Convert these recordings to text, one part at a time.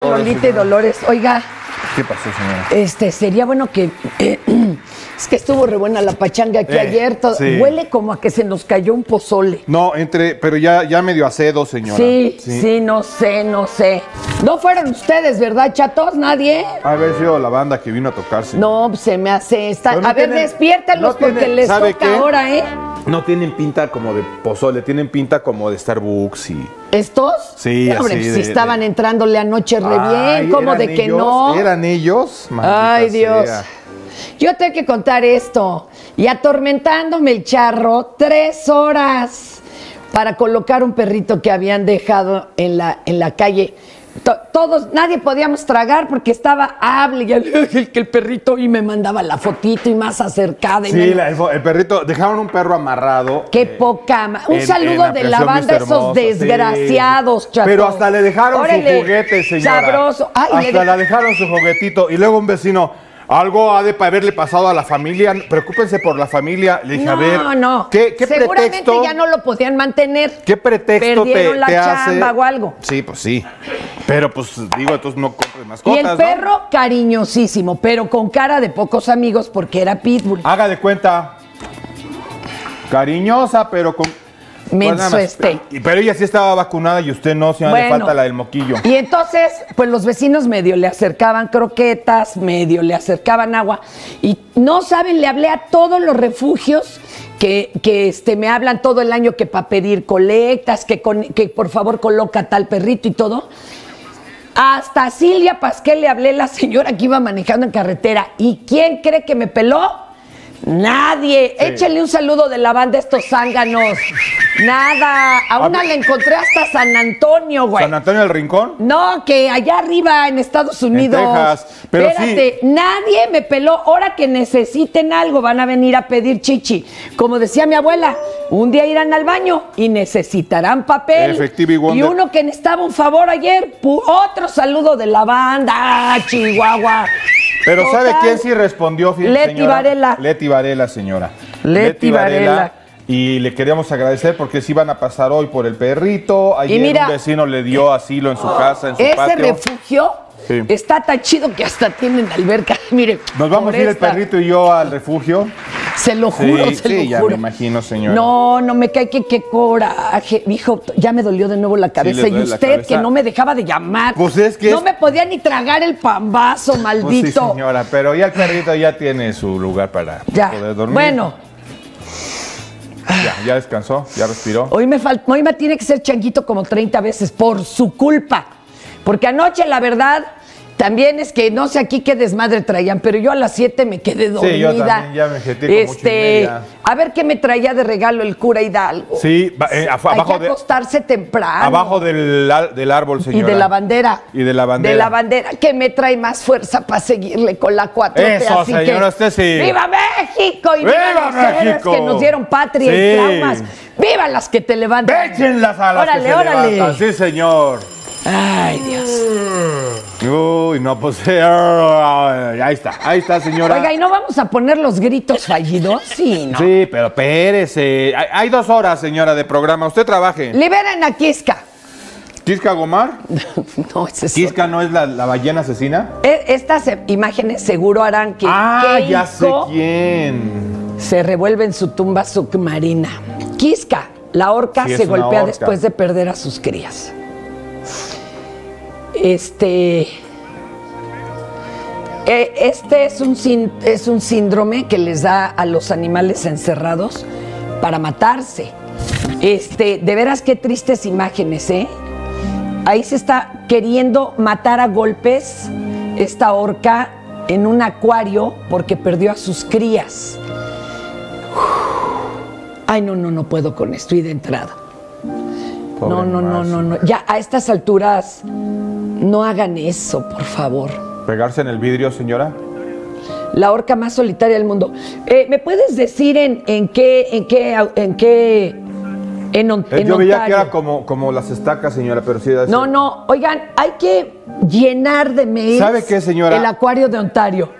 Lolita y Dolores. Oiga. ¿Qué pasó, señora? Sería bueno que... es que estuvo re buena la pachanga aquí ayer. Sí. Huele como a que se nos cayó un pozole. No, pero ya medio acedo, señora. Sí, no sé. No fueron ustedes, ¿verdad, chatos? ¿Nadie? Ha haber sido la banda que vino a tocarse. No, pues se me hace... No a ver, despiértalos porque les ¿sabe toca qué? ahora, ¿eh? No tienen pinta como de pozole, tienen pinta como de Starbucks y... ¿Estos? Sí, hombre, así si estaban entrándole anoche re bien, ¿cómo de que ellos, no? ¿Eran ellos? Maldita Ay, Dios. sea. Yo tengo que contar esto. Y atormentándome el charro 3 horas para colocar un perrito que habían dejado en la calle. Todos, nadie podíamos tragar porque estaba hable y el perrito y me mandaba la fotito y más acercada. Sí, el perrito, dejaron un perro amarrado. Qué poca. Un saludo de la banda a esos desgraciados, sí. chato. Pero hasta le dejaron su juguete, señora. Sabroso. Ay, hasta le dejaron su juguetito. Y luego un vecino, algo ha de haberle pasado a la familia. Preocúpense por la familia. Le dije, a ver. No. ¿Qué seguramente pretexto? ya no lo podían mantener. ¿Qué pretexto Perdieron la te chamba hace? o algo. Sí, pues sí. Pero pues digo, entonces no compres mascotas, Y el perro cariñosísimo, pero con cara de pocos amigos porque era pitbull. Haga de cuenta. Cariñosa, pero con... Menso Pero ella sí estaba vacunada y usted no, señora, le falta la del moquillo. Y entonces, pues los vecinos medio le acercaban croquetas, medio le acercaban agua. Y no saben, le hablé a todos los refugios que me hablan todo el año que para pedir colectas, que por favor coloca tal perrito y todo. Hasta Silvia Pasquel le hablé, la señora que iba manejando en carretera. ¿Y quién cree que me peló? Nadie. Sí. Échale un saludo de la banda a estos zánganos. Nada. A una le encontré hasta San Antonio, güey. ¿San Antonio del Rincón? No, que allá arriba en Estados Unidos. En Texas. Pero espérate, nadie me peló. Ahora que necesiten algo, van a venir a pedir chichi. Como decía mi abuela, un día irán al baño y necesitarán papel. Efectivo y Wonder. Y uno que necesitaba un favor ayer, otro saludo de la banda. Chihuahua. Pero total, ¿sabe quién sí respondió? Leti Varela. Leti Varela, señora. Leti Varela. Y le queríamos agradecer porque sí van a pasar hoy por el perrito. Ayer mira, un vecino le dio asilo en su casa, en su patio. Ese refugio está tan chido que hasta tienen alberca. Mire, nos vamos a ir el perrito y yo al refugio. Se lo juro, se lo juro. Ya me imagino, señora. No, me cae que qué coraje. Hijo, ya me dolió de nuevo la cabeza. Y usted, que no me dejaba de llamar. Pues es que... No me podía ni tragar el pambazo, maldito. Pues sí, señora, pero ya el perrito ya tiene su lugar para poder dormir. Bueno. Ya descansó, ya respiró. Hoy me tiene que ser changuito como 30 veces por su culpa. Porque anoche, la verdad... También es que no sé aquí qué desmadre traían, pero yo a las 7 me quedé dormida. Sí, yo también ya me jeté como 8:30. A ver qué me traía de regalo el cura Hidalgo. Sí, abajo hay que acostarse temprano. Abajo del árbol, señora. Y de la bandera. Y de la bandera. De la bandera, que me trae más fuerza para seguirle con la 4T. Eso, así señora, que, usted sí. ¡Viva México! Y ¡Viva los México! Que nos dieron patria y traumas. ¡Viva las que te levantan! ¡Échenlas a las que se levantan! Sí, señor. Ay, Dios. Uy, no, pues ahí está, señora. Oiga, ¿y no vamos a poner los gritos fallidos? Sí, ¿no? Sí, pero espérese. Hay 2 horas, señora, de programa. Usted trabaje. Liberen a Quisca. ¿Quisca Gomar? No, es eso. ¿Quisca no es la ballena asesina? Estas imágenes seguro harán que ya sé quién. Se revuelve en su tumba submarina. Quisca, la orca, se golpea después de perder a sus crías. Este es un síndrome que les da a los animales encerrados para matarse. De veras qué tristes imágenes, ¿eh? Ahí se está queriendo matar a golpes esta orca en un acuario porque perdió a sus crías. Ay, no puedo con esto y de entrada. No. Ya a estas alturas no hagan eso, por favor. ¿Pegarse en el vidrio, señora? La orca más solitaria del mundo. ¿Me puedes decir en qué Yo veía que era como las estacas, señora, pero sí. No, oigan, hay que llenar de mails. ¿Sabe qué, señora? El acuario de Ontario.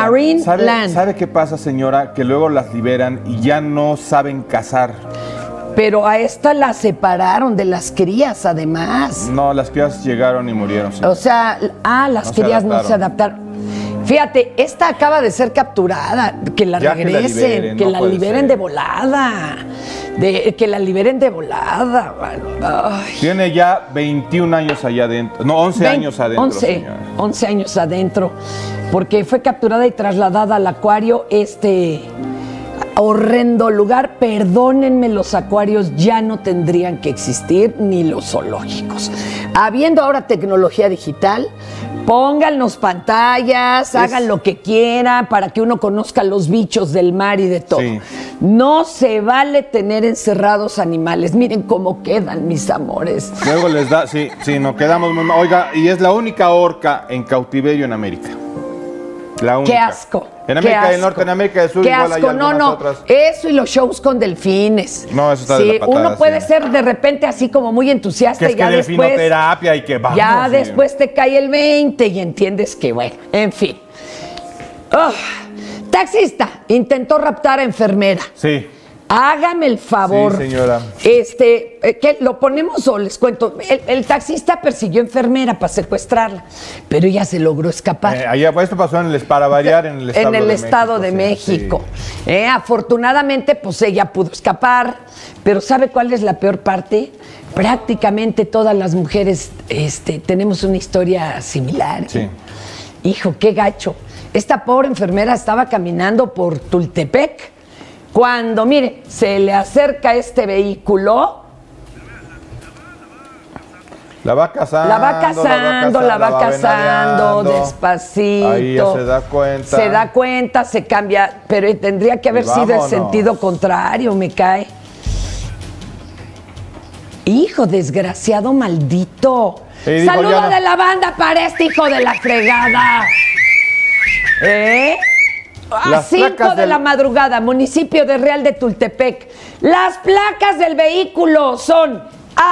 Marineland. ¿Sabe qué pasa, señora? Que luego las liberan y ya no saben cazar. Pero a esta la separaron de las crías, además. No, las crías llegaron y murieron. Sí. O sea, las crías no se adaptaron. Fíjate, esta acaba de ser capturada, que la regresen, que la liberen de volada. Que la liberen de volada. Ay. Tiene ya 21 años allá adentro. No, 11 años adentro. 11 años adentro. Porque fue capturada y trasladada al acuario, horrendo lugar. Perdónenme, los acuarios ya no tendrían que existir, ni los zoológicos. Habiendo ahora tecnología digital, póngannos pantallas, hagan lo que quieran para que uno conozca los bichos del mar y de todo. Sí. No se vale tener encerrados animales. Miren cómo quedan, mis amores. Luego les da, sí, nos quedamos muy mal. Oiga, y es la única orca en cautiverio en América. La única. ¡Qué asco! En América del Norte, en América del Sur, igual hay algunas otras. Eso y los shows con delfines. No, eso está de la patada. Uno puede ser de repente así como muy entusiasta. Que es que delfinoterapia y que vamos. Ya después te cae el 20 y entiendes que, bueno, en fin. Taxista intentó raptar a enfermera. Sí. Hágame el favor. Sí, señora. ¿Qué, lo ponemos o les cuento? El taxista persiguió a enfermera para secuestrarla, pero ella se logró escapar. Esto pasó para variar en el Estado de México. Sí. Afortunadamente, pues ella pudo escapar, pero ¿sabe cuál es la peor parte? Prácticamente todas las mujeres tenemos una historia similar. Sí. Hijo, qué gacho. Esta pobre enfermera estaba caminando por Tultepec cuando, mire, se le acerca este vehículo. La va cazando, la va cazando, despacito. Ahí ya se da cuenta. Se da cuenta, se cambia, pero tendría que haber sido el sentido contrario, me cae. Hijo, desgraciado maldito. Saludo de la banda para este hijo de la fregada. A 5 de la madrugada, municipio de Real de Tultepec. Las placas del vehículo son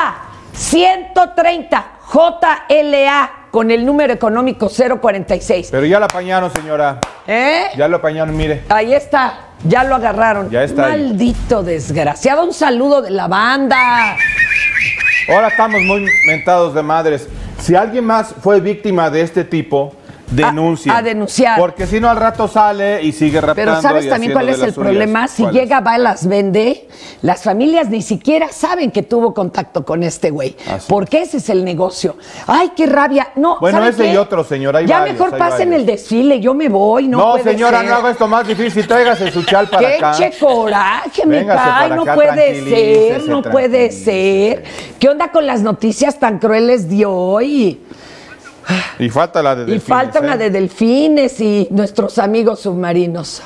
A130 JLA con el número económico 046. Pero ya lo apañaron, señora. Ya lo apañaron, mire. Ahí está, ya lo agarraron. Ya está. Maldito desgraciado. Un saludo de la banda. Ahora estamos muy mentados de madres. Si alguien más fue víctima de este tipo, denuncia. A denunciar. Porque si no, al rato sale y sigue raptando. Pero ¿sabes también cuál es el problema? Si llega, va, las vende, las familias ni siquiera saben que tuvo contacto con este güey. Porque ese es el negocio. ¡Ay, qué rabia! No, bueno, ese y otro, señora. Ya mejor pasen el desfile, yo me voy. No, señora, no haga esto más difícil. Tráigase su chal para acá. ¡Qué coraje, me cae! No puede ser, no puede ser. ¿Qué onda con las noticias tan crueles de hoy? Y falta la de delfines. Y falta una de delfines y nuestros amigos submarinos.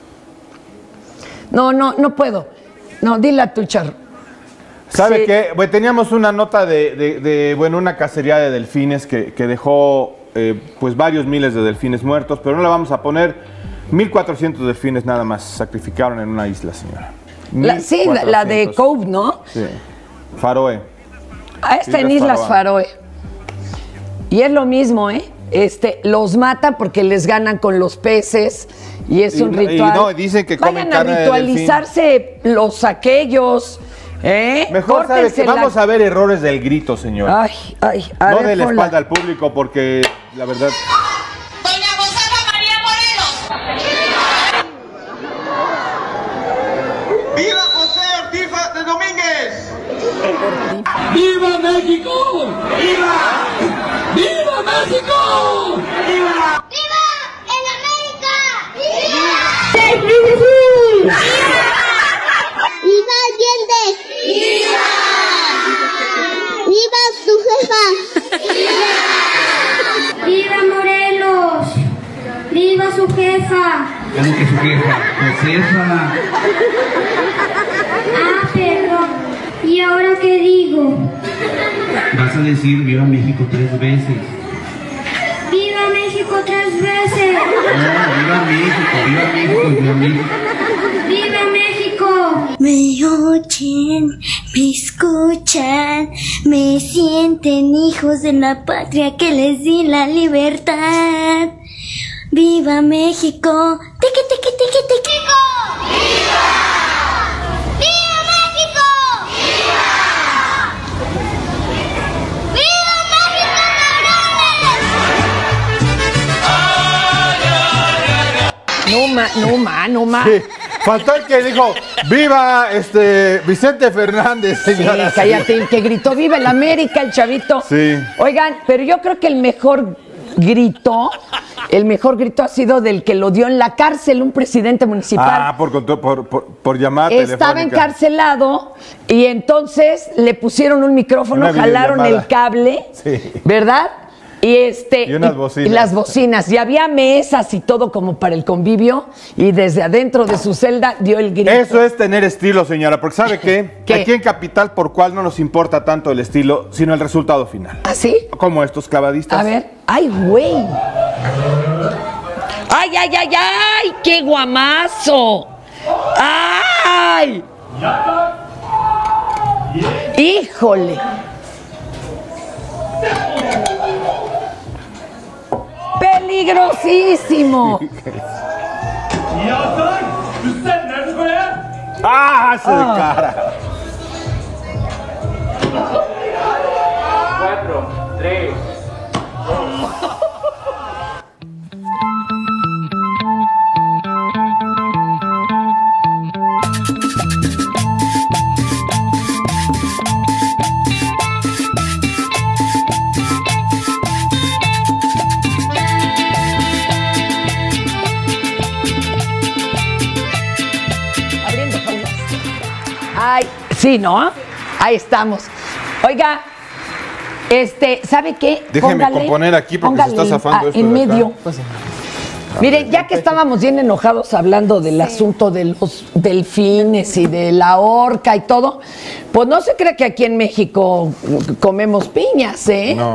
No puedo. No, dile a tu Charro. ¿Sabe qué? Bueno, teníamos una nota de una cacería de delfines que dejó pues varios miles de delfines muertos, pero no la vamos a poner. 1,400 delfines nada más sacrificaron en una isla, señora. La de Cove, ¿no? Sí. Faroe. Está en Islas Faroe. Y es lo mismo, los matan porque les ganan con los peces y es un ritual. Y no, dicen que comen carne de delfín. Vayan a ritualizarse los aquellos. Mejor sabe que vamos a ver errores del grito, señora. No de la espalda al público, porque la verdad. Doña Josefa María Morelos. ¡Viva José Ortiz de Domínguez! ¡Viva México! ¡Viva! ¡Viva México! ¡Viva! ¡Viva en América! ¡Viva! ¡Viva! ¡Viva Allende! ¡Viva! ¡Viva su jefa! ¡Viva! ¡Viva Morelos! ¡Viva su jefa! ¿Cómo que su jefa? Josefa. Perdón. ¿Y ahora qué digo? Vas a decir viva México 3 veces. ¡Viva México 3 veces! No, viva México, viva México, viva México. ¡Viva México! Me oyen, me escuchan, me sienten hijos de la patria que les di la libertad. ¡Viva México! ¡Tiqui, tiqui, tiqui, tiqui! ¡Viva! ¡Viva México! no más. Sí. Faltó el que dijo, ¡viva Vicente Fernández, señora! Sí, cállate, el que gritó, ¡viva el América, el chavito! Sí. Oigan, pero yo creo que el mejor grito ha sido del que lo dio en la cárcel un presidente municipal. Ah, por llamada telefónica. Estaba encarcelado y entonces le pusieron un micrófono, Una jalaron videollamada. el cable, Sí. ¿verdad? Y unas bocinas. y las bocinas. Y había mesas y todo como para el convivio. Y desde adentro de su celda dio el grito. Eso es tener estilo, señora, porque ¿sabe qué? ¿Qué? Aquí en Capital, por cual no nos importa tanto el estilo, sino el resultado final. ¿Así? Como estos clavadistas. A ver. ¡Ay, güey! ¡Ay, ay, ay, ay! ¡Qué guamazo! ¡Ay! ¡Híjole! ¡Peligrosísimo! ¡Ah, se de cara! 4, 3. Abriendo jaulas. Ay, sí, ¿no? Ahí estamos. Oiga, ¿sabe qué? Déjeme componer aquí porque se está zafando esto en de acá. medio. Miren, ya que estábamos bien enojados hablando del asunto de los delfines y de la orca y todo, pues no se cree que aquí en México comemos piñas, ¿eh? No.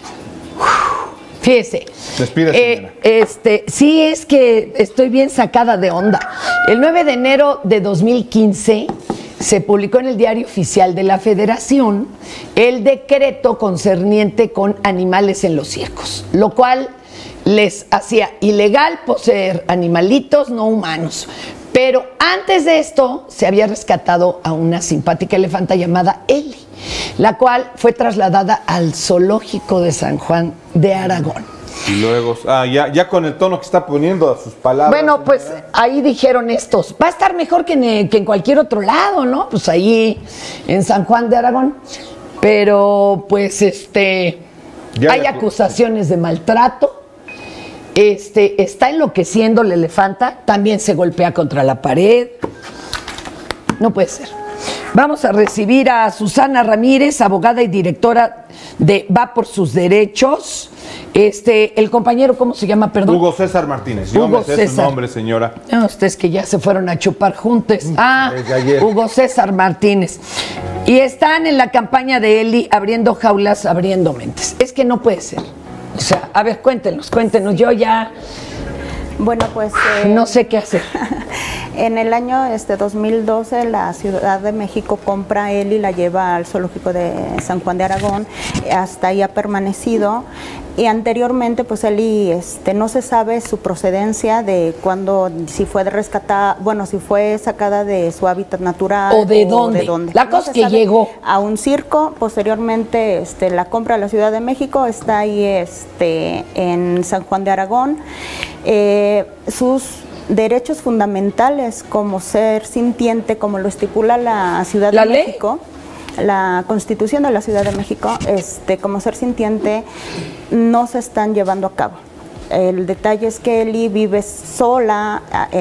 Fíjese. Despide, Sí, es que estoy bien sacada de onda. El 9 de enero de 2015 se publicó en el Diario Oficial de la Federación el decreto concerniente con animales en los circos, lo cual les hacía ilegal poseer animalitos no humanos. Pero antes de esto se había rescatado a una simpática elefanta llamada Eli, la cual fue trasladada al zoológico de San Juan de Aragón. Y luego, ya con el tono que está poniendo a sus palabras. Bueno, pues ahí dijeron estos, va a estar mejor que en cualquier otro lado, ¿no? Pues ahí en San Juan de Aragón. Pero pues hay acusaciones de maltrato. Está enloqueciendo la elefanta, también se golpea contra la pared. No puede ser. Vamos a recibir a Susana Ramírez, abogada y directora de Va por sus Derechos. El compañero, ¿cómo se llama? Perdón. Hugo César Martínez. Yo Hugo me sé su César. nombre, señora. No, ustedes que ya se fueron a chupar juntos. Desde ayer. Hugo César Martínez. Y están en la campaña de Eli abriendo jaulas, abriendo mentes. Es que no puede ser. O sea, a ver, cuéntenos. Yo ya Bueno, pues no sé qué hacer. en el año 2012 la Ciudad de México compra Eli, la lleva al zoológico de San Juan de Aragón, hasta ahí ha permanecido. Y anteriormente, pues Eli, no se sabe su procedencia de cuándo, si fue rescatada, bueno, si fue sacada de su hábitat natural. ¿O de dónde? La cosa se que sabe. llegó A un circo, posteriormente la compra a la Ciudad de México, está ahí en San Juan de Aragón. Sus derechos fundamentales como ser sintiente, como lo estipula la Ciudad de México, la Constitución de la Ciudad de México, como ser sintiente, no se están llevando a cabo. El detalle es que Eli vive sola,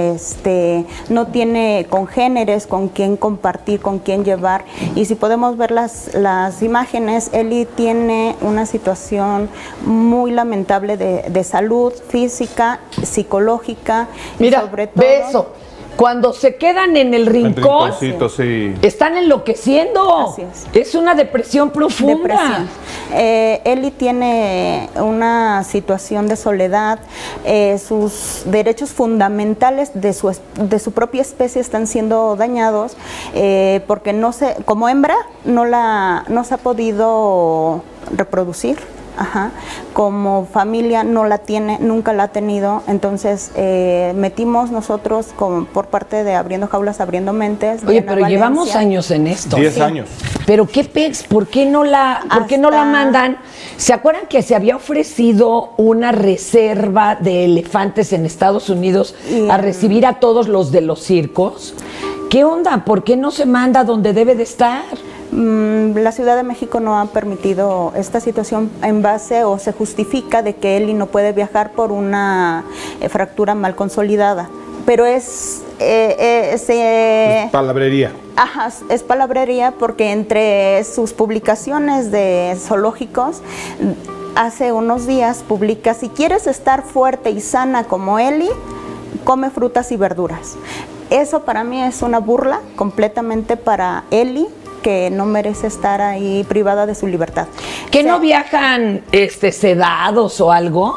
no tiene congéneres con quien compartir, con quien llevar. Y si podemos ver las imágenes, Eli tiene una situación muy lamentable de salud física, psicológica. Mira, y sobre todo, ve eso. Cuando se quedan en el rincón, sí. están enloqueciendo. Así es. Es una depresión profunda. Depresión. Eli tiene una situación de soledad, sus derechos fundamentales de su propia especie están siendo dañados, porque como hembra no se ha podido reproducir. Ajá. Como familia no la tiene, nunca la ha tenido, entonces metimos nosotros por parte de Abriendo Jaulas, Abriendo Mentes. Oye, Diana pero Valencia. llevamos años en esto. 10 años. Pero qué pex, ¿por qué no la mandan? ¿Se acuerdan que se había ofrecido una reserva de elefantes en Estados Unidos a recibir a todos los de los circos? ¿Qué onda? ¿Por qué no se manda donde debe de estar? La Ciudad de México no ha permitido esta situación en base o se justifica de que Eli no puede viajar por una fractura mal consolidada. Pero es palabrería. Ajá, es palabrería porque entre sus publicaciones de zoológicos, hace unos días publica: si quieres estar fuerte y sana como Eli, come frutas y verduras. Eso para mí es una burla completamente para Eli, que no merece estar ahí privada de su libertad. ¿Que no viajan sedados o algo?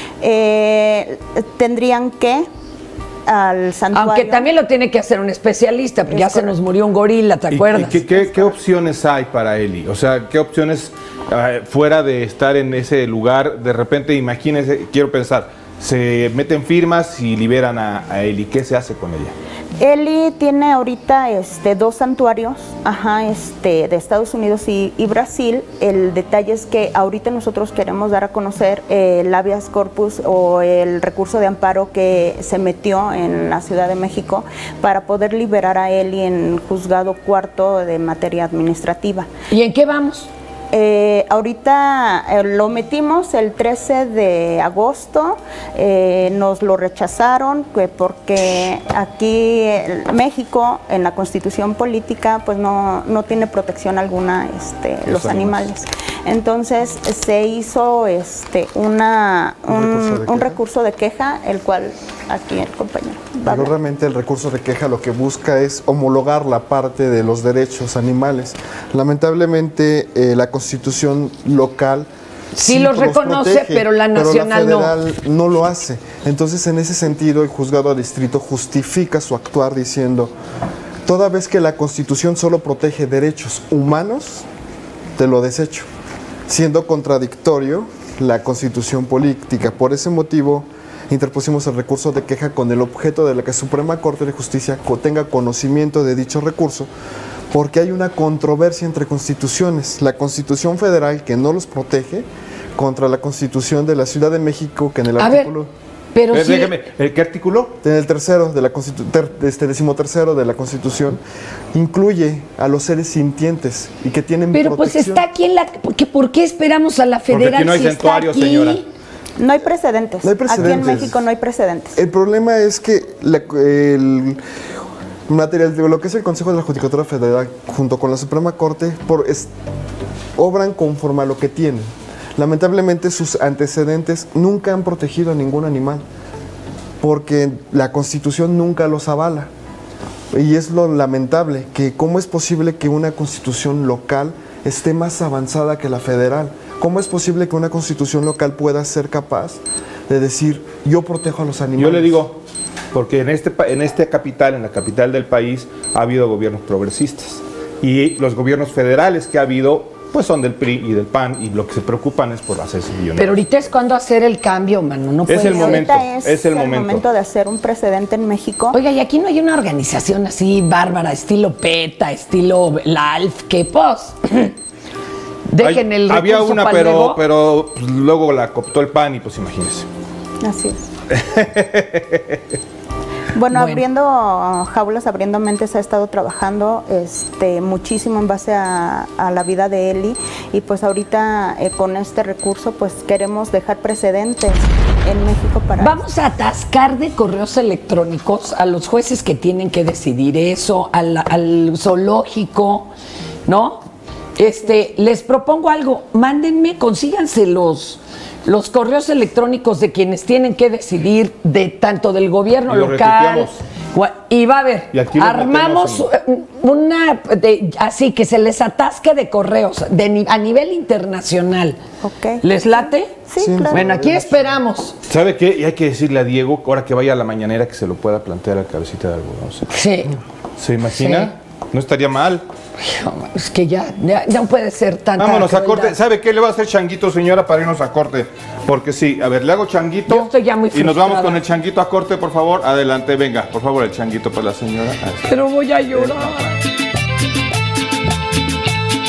Tendrían que al santuario. Aunque también lo tiene que hacer un especialista, porque ya se nos murió un gorila, ¿te acuerdas? ¿Y qué opciones hay para Eli? O sea, ¿qué opciones fuera de estar en ese lugar? De repente, imagínense, quiero pensar, se meten firmas y liberan a Eli. ¿Qué se hace con ella? Eli tiene ahorita 2 santuarios de Estados Unidos y Brasil. El detalle es que ahorita nosotros queremos dar a conocer el habeas corpus o el recurso de amparo que se metió en la Ciudad de México para poder liberar a Eli en juzgado cuarto de materia administrativa. ¿Y en qué vamos? Ahorita lo metimos el 13 de agosto, nos lo rechazaron porque aquí México en la Constitución política pues no tiene protección alguna los animales. Entonces se hizo un recurso de queja, el cual aquí el compañero. Pero realmente el recurso de queja lo que busca es homologar la parte de los derechos animales. Lamentablemente la Constitución local sí los reconoce, protege, pero la nacional pero la federal no lo hace. Entonces, en ese sentido, el juzgado de distrito justifica su actuar diciendo: toda vez que la Constitución solo protege derechos humanos, te lo desecho, siendo contradictorio la Constitución política. Por ese motivo interpusimos el recurso de queja con el objeto de la que Suprema Corte de Justicia tenga conocimiento de dicho recurso, porque hay una controversia entre constituciones. La Constitución Federal, que no los protege, contra la Constitución de la Ciudad de México, que en el artículo... Pero sí, déjame, ¿qué artículo? En el tercero de la decimotercero de la Constitución incluye a los seres sintientes y que tienen pero protección. Pues está aquí en la... ¿Por qué esperamos a la federal? Porque aquí no hay santuario, señora. No hay precedentes. No hay precedentes. Aquí en México no hay precedentes. El problema es que el material de lo que es el Consejo de la Judicatura Federal junto con la Suprema Corte obran conforme a lo que tienen. Lamentablemente sus antecedentes nunca han protegido a ningún animal porque la Constitución nunca los avala. Y es lo lamentable, que cómo es posible que una Constitución local esté más avanzada que la federal. ¿Cómo es posible que una Constitución local pueda ser capaz de decir: yo protejo a los animales? Yo le digo, porque en la capital del país, ha habido gobiernos progresistas. Y los gobiernos federales que ha habido, pues son del PRI y del PAN, y lo que se preocupan es por hacerse millonarios. Pero ahorita es cuando hacer el cambio, mano. No es el momento. Es el momento de hacer un precedente en México. Oiga, y aquí no hay una organización así bárbara, estilo PETA, estilo LALF, que pues... dejen el recurso. Había una, pero pues, luego la cooptó el PAN y pues imagínense. Así es. Bueno, abriendo jaulas, abriendo mentes, ha estado trabajando muchísimo en base a la vida de Eli, y pues ahorita con este recurso pues queremos dejar precedentes en México para... Vamos a atascar de correos electrónicos a los jueces que tienen que decidir eso, al zoológico, ¿no? Les propongo algo, mándenme, consíganse los correos electrónicos de quienes tienen que decidir, de tanto del gobierno local, y va a haber, armamos así que se les atasque de correos a nivel internacional. Okay. ¿Les late? Sí, claro. Bueno, aquí esperamos. ¿Sabe qué? Y hay que decirle a Diego, ahora que vaya a la mañanera, que se lo pueda plantear a la cabecita de algodón. Sí. ¿Se imagina? Sí. No estaría mal. Es que ya no puede ser tanta. Vámonos crueldad. a corte. ¿Sabe qué? Le va a hacer changuito, señora, para irnos a corte. Porque sí, a ver, le hago changuito. Yo estoy ya muy frustrada. Y nos vamos con el changuito a corte, por favor. Adelante, venga, por favor, el changuito para la señora. Pero voy a llorar.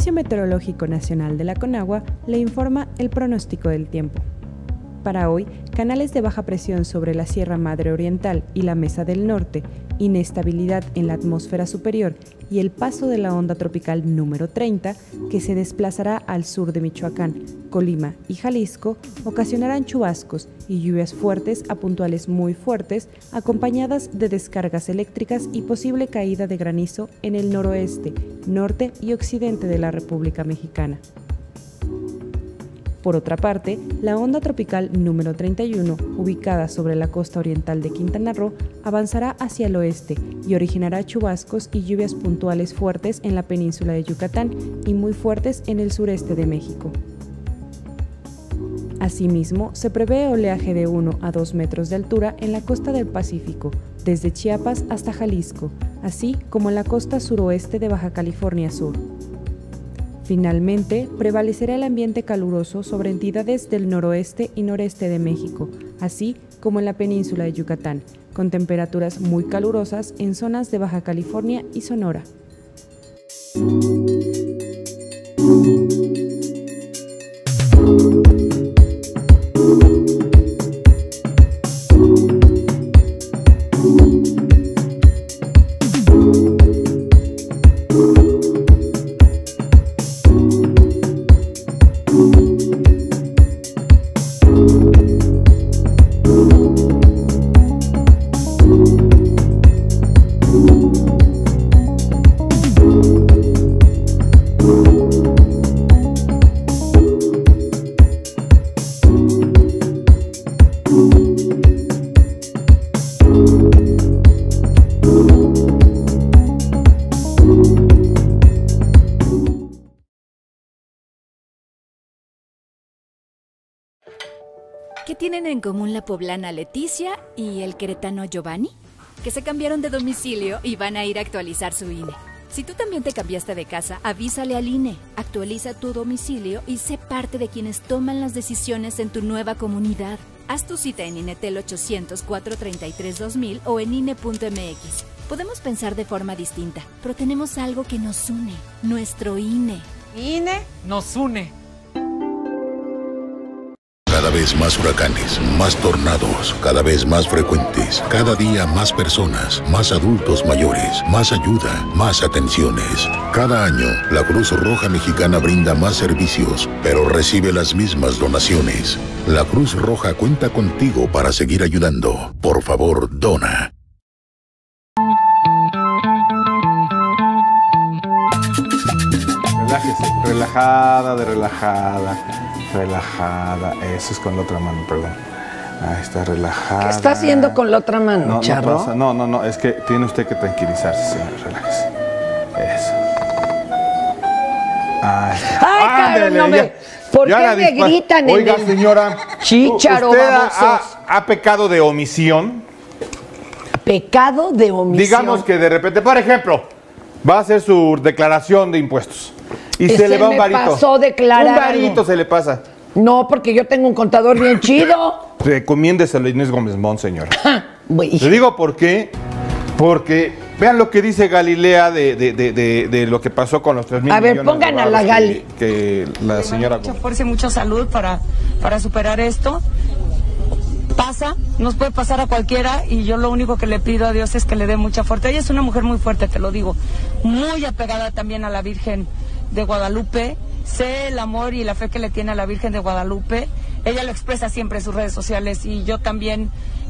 Servicio Meteorológico Nacional de la Conagua le informa el pronóstico del tiempo. Para hoy, canales de baja presión sobre la Sierra Madre Oriental y la Mesa del Norte, inestabilidad en la atmósfera superior y el paso de la onda tropical número 30, que se desplazará al sur de Michoacán, Colima y Jalisco, ocasionarán chubascos y lluvias fuertes a puntuales muy fuertes, acompañadas de descargas eléctricas y posible caída de granizo en el noroeste, norte y occidente de la República Mexicana. Por otra parte, la onda tropical número 31, ubicada sobre la costa oriental de Quintana Roo, avanzará hacia el oeste y originará chubascos y lluvias puntuales fuertes en la península de Yucatán y muy fuertes en el sureste de México. Asimismo, se prevé oleaje de 1 a 2 metros de altura en la costa del Pacífico, desde Chiapas hasta Jalisco, así como en la costa suroeste de Baja California Sur. Finalmente, prevalecerá el ambiente caluroso sobre entidades del noroeste y noreste de México, así como en la península de Yucatán, con temperaturas muy calurosas en zonas de Baja California y Sonora. ¿Qué tienen en común la poblana Leticia y el queretano Giovanni? Que se cambiaron de domicilio y van a ir a actualizar su INE. Si tú también te cambiaste de casa, avísale al INE, actualiza tu domicilio y sé parte de quienes toman las decisiones en tu nueva comunidad. Haz tu cita en INETEL 800-433-2000 o en INE.mx. Podemos pensar de forma distinta, pero tenemos algo que nos une, nuestro INE. INE nos une. Cada vez más huracanes, más tornados, cada vez más frecuentes, cada día más personas, más adultos mayores, más ayuda, más atenciones. Cada año, la Cruz Roja Mexicana brinda más servicios, pero recibe las mismas donaciones. La Cruz Roja cuenta contigo para seguir ayudando. Por favor, dona. Relájese, relajada. Eso es con la otra mano, perdón. Ahí está, relajada. ¿Qué está haciendo con la otra mano, Charro? No, es que tiene usted que tranquilizarse, señor, relájese. Eso. Ahí está. ¡Ay, cabrón, no me... ¿Por qué me gritan en Oiga, el... señora, Chícharo, ¿usted babosos? ha pecado de omisión? ¿Pecado de omisión? Digamos que de repente, por ejemplo, va a hacer su declaración de impuestos. Y se le va un varito. Pasó declarar. Un varito se le pasa. No, porque yo tengo un contador bien chido. Recomiéndeselo a Inés Gómez Mont, señora. Le digo por qué. Porque vean lo que dice Galilea de lo que pasó con los 3,000 millones. A ver, pongan a la Gali. Que la señora... Mucha fuerza y mucha salud para superar esto. Pasa, nos puede pasar a cualquiera y yo lo único que le pido a Dios es que le dé mucha fuerza. Ella es una mujer muy fuerte, te lo digo. Muy apegada también a la Virgen de Guadalupe. Sé el amor y la fe que le tiene a la Virgen de Guadalupe. Ella lo expresa siempre en sus redes sociales y yo también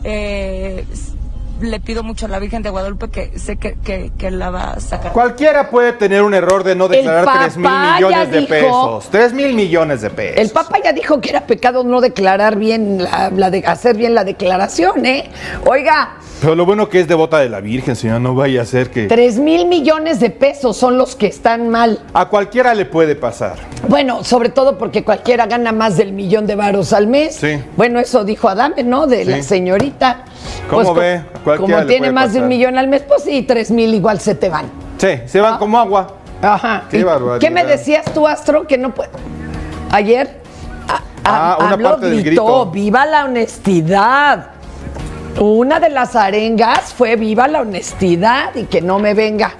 le pido mucho a la Virgen de Guadalupe que sé que la va a sacar. Cualquiera puede tener un error de no declarar 3,000 millones de pesos. 3,000 millones de pesos. El Papa ya dijo que era pecado no declarar bien, hacer bien la declaración, ¿eh? Oiga. Pero lo bueno que es devota de la Virgen, señora, no vaya a ser que... 3,000 millones de pesos son los que están mal. A cualquiera le puede pasar. Bueno, sobre todo porque cualquiera gana más del 1,000,000 de varos al mes. Sí. Bueno, eso dijo Adame, ¿no? De la señorita. ¿Cómo ve? Como tiene más de 1,000,000 al mes, pues sí, 3,000 igual se te van. Sí, se van como agua. Ajá. Qué barbaridad. ¿Qué me decías tú, Astro? Que no puedo. Ayer una parte del grito. ¡Viva la honestidad! Una de las arengas fue viva la honestidad y que no me venga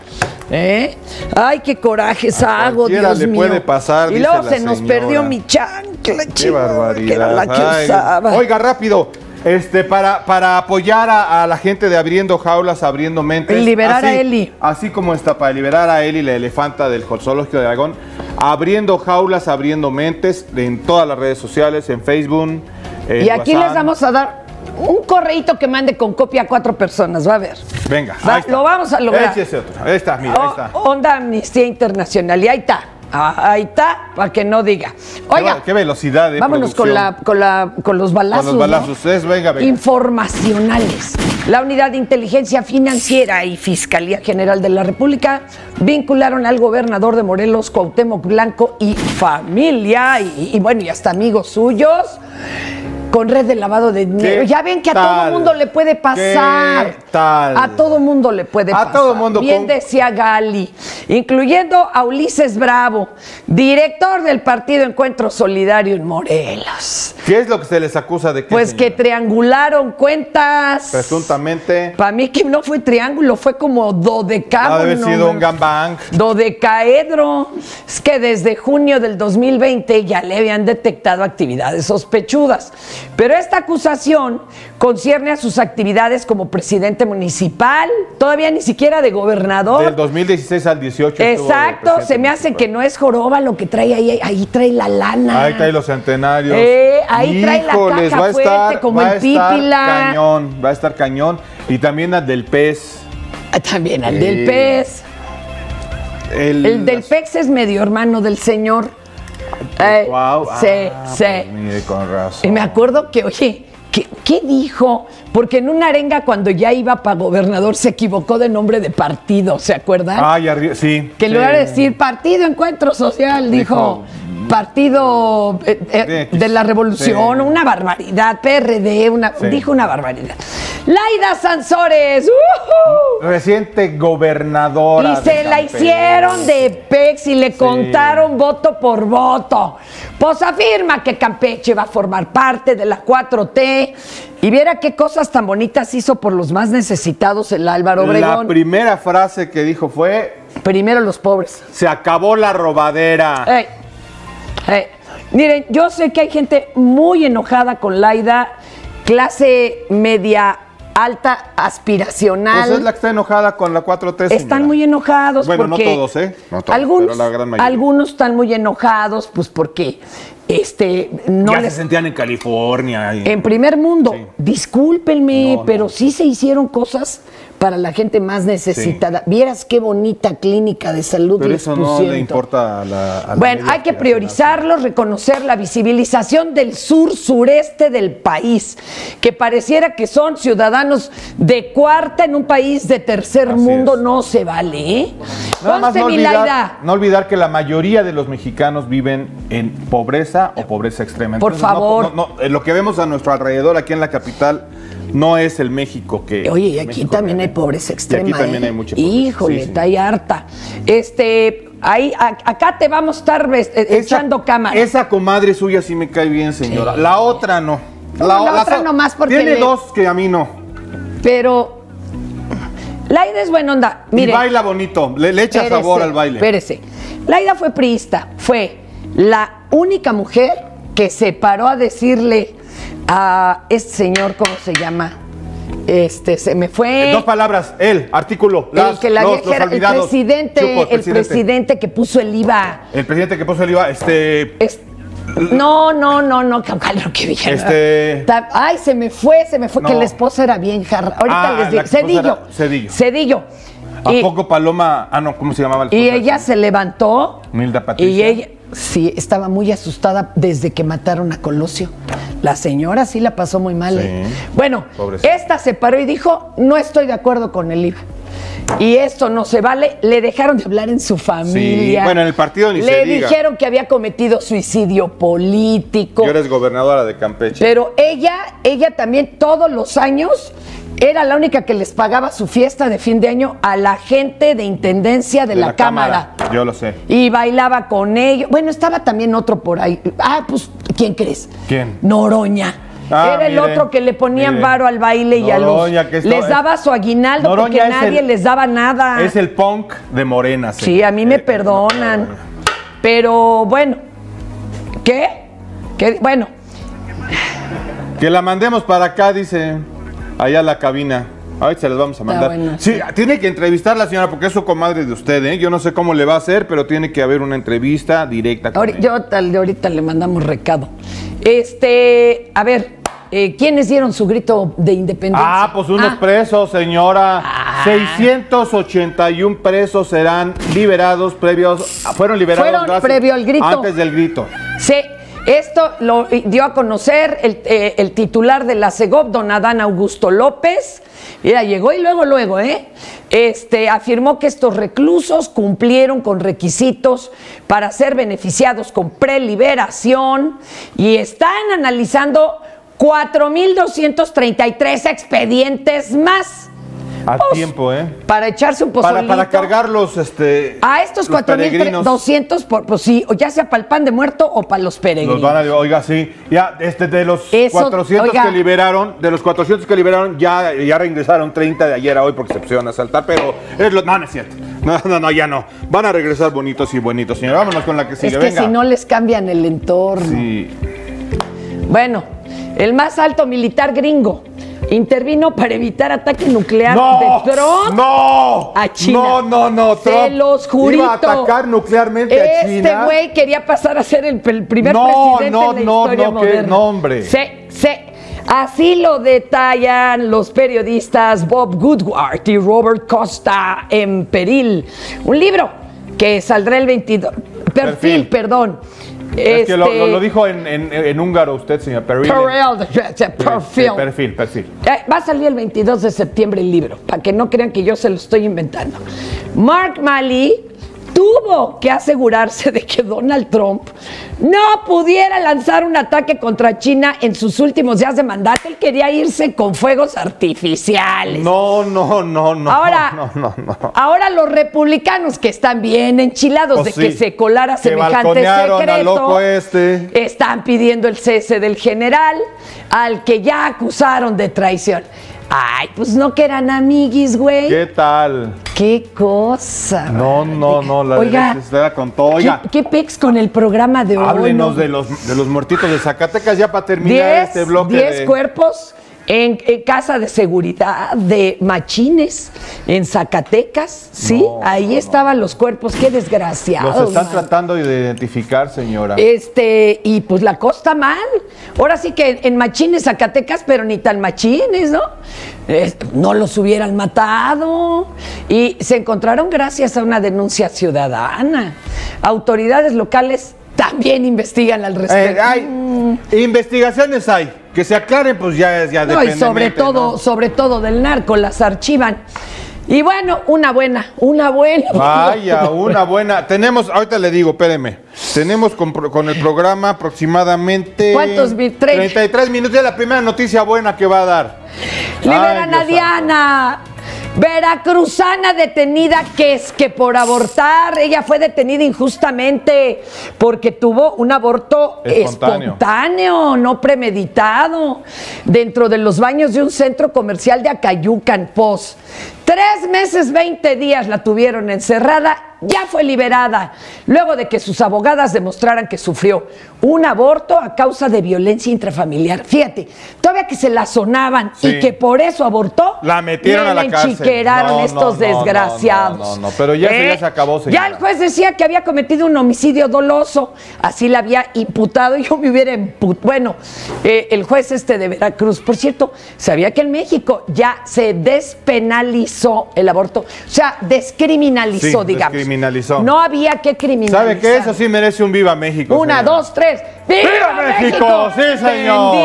Ay, qué corajes hago, Dios le mío. puede pasar, y dice luego la se nos señora. perdió mi chancla, Qué barbaridad. que era la que Ay, usaba. Oiga, rápido. Para apoyar a la gente de Abriendo Jaulas, Abriendo Mentes. Liberar a Eli. Así como está, para liberar a Eli, la elefanta del Zoológico de Aragón. Abriendo Jaulas, Abriendo Mentes, en todas las redes sociales, en Facebook. Y aquí les vamos a dar un correíto que mande con copia a 4 personas, va a ver. Venga, Va, ahí está. lo vamos a lograr. Échese otro. Ahí está, mira, ahí está. Onda Amnistía Internacional. Y ahí está. Ahí está, para que no diga. Oiga, qué velocidad de vámonos con los balazos. Con los balazos. ¿no? Venga. Informacionales. La Unidad de Inteligencia Financiera y Fiscalía General de la República vincularon al gobernador de Morelos, Cuauhtémoc Blanco, y familia, y bueno, y hasta amigos suyos, con red de lavado de dinero. Ya ven que a todo mundo le puede pasar. ¿Qué tal? A todo mundo le puede pasar. A todo mundo. Bien decía Gali, incluyendo a Ulises Bravo, director del Partido Encuentro Solidario en Morelos. ¿Qué es lo que se les acusa de qué? Pues que triangularon cuentas. Presuntamente. Para mí que no fue triángulo, fue como dodecágono. Ha de haber sido un gangbang. Dodecaedro. Es que desde junio del 2020 ya le habían detectado actividades sospechudas. Pero esta acusación concierne a sus actividades como presidente municipal, todavía ni siquiera de gobernador. Del 2016 al 18. Exacto, se me hace que no es joroba lo que trae ahí trae la lana. Ahí trae los centenarios. Ahí trae la caja fuerte como el Pípila. Va a estar cañón. Y también al del pez. También al del pez. El del pez es medio hermano del señor. Wow. Sí. Pues mire, con razón. Y me acuerdo que, oye, ¿qué dijo? Porque en una arenga cuando ya iba para gobernador se equivocó de nombre de partido, ¿se acuerdan? Sí. Que en lugar de decir Partido Encuentro Social, dijo Partido de la Revolución, una barbaridad, PRD, dijo una barbaridad. Laida Sansores, reciente gobernadora. Y se la hicieron de pex y le contaron voto por voto. Pues afirma que Campeche va a formar parte de la 4T. Y viera qué cosas tan bonitas hizo por los más necesitados el Álvaro Obregón. La primera frase que dijo fue: primero los pobres. Se acabó la robadera. Miren, yo sé que hay gente muy enojada con Laida, clase media alta, aspiracional. Pues es la que está enojada con la 4T, señora. Están muy enojados porque... no todos, No todos, pero la gran mayoría. Algunos están muy enojados, pues porque no ya se sentían en California. En primer mundo. Sí. Discúlpenme, pero sí se hicieron cosas para la gente más necesitada. Sí. Vieras qué bonita clínica de salud. Pero eso no le importa a la bueno, hay que priorizarlo, reconocer la visibilización del sur-sureste del país, que pareciera que son ciudadanos de cuarta en un país de tercer mundo. No se vale, ¿eh? Nada más no olvidar que la mayoría de los mexicanos viven en pobreza o pobreza extrema. Entonces, por favor. Lo que vemos a nuestro alrededor aquí en la capital no es el México que... Oye, y aquí México también hay pobreza extrema. Y aquí también hay mucha pobreza. Híjole, está ahí harta. Acá te vamos a estar echando cámara. Esa comadre suya sí me cae bien, señora. Sí. La otra no. La otra nomás porque... Tiene dos que a mí no. Pero... Laida es buena onda. Mire, y baila bonito, le echa sabor al baile. Espérese. Laida fue priista, fue la única mujer que se paró a decirle a este señor, ¿cómo se llama? Se me fue. Dos palabras, artículo. El presidente que puso el IVA. El presidente que puso el IVA, No, que dije. Ay, se me fue no. Que la esposa era bien jarra. Ahorita les digo. Cedillo. ¿A poco Paloma? No, ¿cómo se llamaba la esposa? Y ella se levantó. Nilda Patricia. Y ella, sí, estaba muy asustada desde que mataron a Colosio. La señora sí la pasó muy mal. Sí, bueno, pobrecita. Esta se paró y dijo, no estoy de acuerdo con el IVA. Y esto no se vale. Le dejaron de hablar en su familia. Sí. Bueno, en el partido ni se diga. Le dijeron que había cometido suicidio político. Yo eres gobernadora de Campeche. Pero ella también todos los años era la única que les pagaba su fiesta de fin de año a la gente de intendencia de la Cámara. Yo lo sé. Y bailaba con ellos. Bueno, estaba también otro por ahí. Pues, ¿quién crees? ¿Quién? Noroña. Era el otro que le ponían varo al baile y Noroña, les daba su aguinaldo porque nadie les daba nada. Es el punk de Morena. Sí, a mí me perdonan. Pero bueno, ¿qué? Bueno. Que la mandemos para acá, dice, allá a la cabina. Ahorita se las vamos a mandar. Bueno, sí, tiene que entrevistar la señora porque es su comadre de usted, ¿eh? Yo no sé cómo le va a hacer, pero tiene que haber una entrevista directa con ella. Ahorita le mandamos recado. A ver, ¿quiénes dieron su grito de independencia? Pues unos presos, señora. 681 presos serán liberados fueron liberados previo al grito. Antes del grito. Sí. Esto lo dio a conocer el titular de la Segov, don Adán Augusto López. Mira, llegó y luego, afirmó que estos reclusos cumplieron con requisitos para ser beneficiados con preliberación y están analizando 4,233 expedientes más. A tiempo, Para echarse un pozolito. Para cargar los, a estos 4,200, pues sí, ya sea para el pan de muerto o para los peregrinos. Oiga, sí. Ya, de los 400 que liberaron, ya regresaron 30 de ayer a hoy porque se pusieron a saltar, pero no es cierto. No, ya no. Van a regresar bonitos y buenitos, señor. Vámonos con la que sigue. Es que si no les cambian el entorno. Sí. Bueno, el más alto militar gringo intervino para evitar ataque nuclear de Trump a China. No. Se los jurito. Iba a atacar nuclearmente a China. Este güey quería pasar a ser el primer presidente en la historia moderna. No, hombre. Sí. Así lo detallan los periodistas Bob Woodward y Robert Costa en Peril. Un libro que saldrá el 22... Perfil. Es que lo dijo en húngaro usted, señor. Perfil. Va a salir el 22 de septiembre el libro, para que no crean que yo se lo estoy inventando. Mark Milley tuvo que asegurarse de que Donald Trump no pudiera lanzar un ataque contra China en sus últimos días de mandato. Él quería irse con fuegos artificiales. No. Ahora los republicanos que están bien enchilados de que se colara semejante secreto, están pidiendo el cese del general al que ya acusaron de traición. Ay, pues no que eran amiguis, güey. ¿Qué tal? ¿Qué cosa? No, oiga, con todo. Oiga, ¿qué pex con el programa de hoy? Háblenos de los muertitos de Zacatecas ya para terminar este bloque. 10 cuerpos en casa de seguridad de machines en Zacatecas, ¿sí? Ahí estaban los cuerpos, qué desgraciados. Los están tratando de identificar, señora. Y pues la cosa mal. Ahora sí que en machines Zacatecas, pero ni tan machines, ¿no? No los hubieran matado. Y se encontraron gracias a una denuncia ciudadana. Autoridades locales también investigan al respecto. Investigaciones hay. Que se aclaren, pues ya depende. Y sobre todo del narco, las archivan. Y bueno, una buena. Vaya, una buena. Tenemos, ahorita le digo, espéreme. Tenemos con el programa aproximadamente... ¿Cuántos? 33 minutos. Es la primera noticia buena que va a dar. Liberan a Diana. Veracruzana detenida que por abortar, ella fue detenida injustamente porque tuvo un aborto espontáneo, no premeditado, dentro de los baños de un centro comercial de Acayucan, 3 meses, 20 días la tuvieron encerrada, ya fue liberada, luego de que sus abogadas demostraran que sufrió un aborto a causa de violencia intrafamiliar. Fíjate, todavía que se la sonaban y que por eso abortó, la metieron a la cárcel. Chiqueraron estos desgraciados. Pero ya se acabó, señora. Ya el juez decía que había cometido un homicidio doloso, así la había imputado, yo me hubiera imputado. Bueno, el juez de Veracruz, por cierto, sabía que en México ya se despenalizó el aborto, o sea, descriminalizó, digamos. No había que criminalizar. ¿Sabe qué? Eso sí merece un Viva México. 1, 2, 3. ¡Viva México! ¡Sí, señor!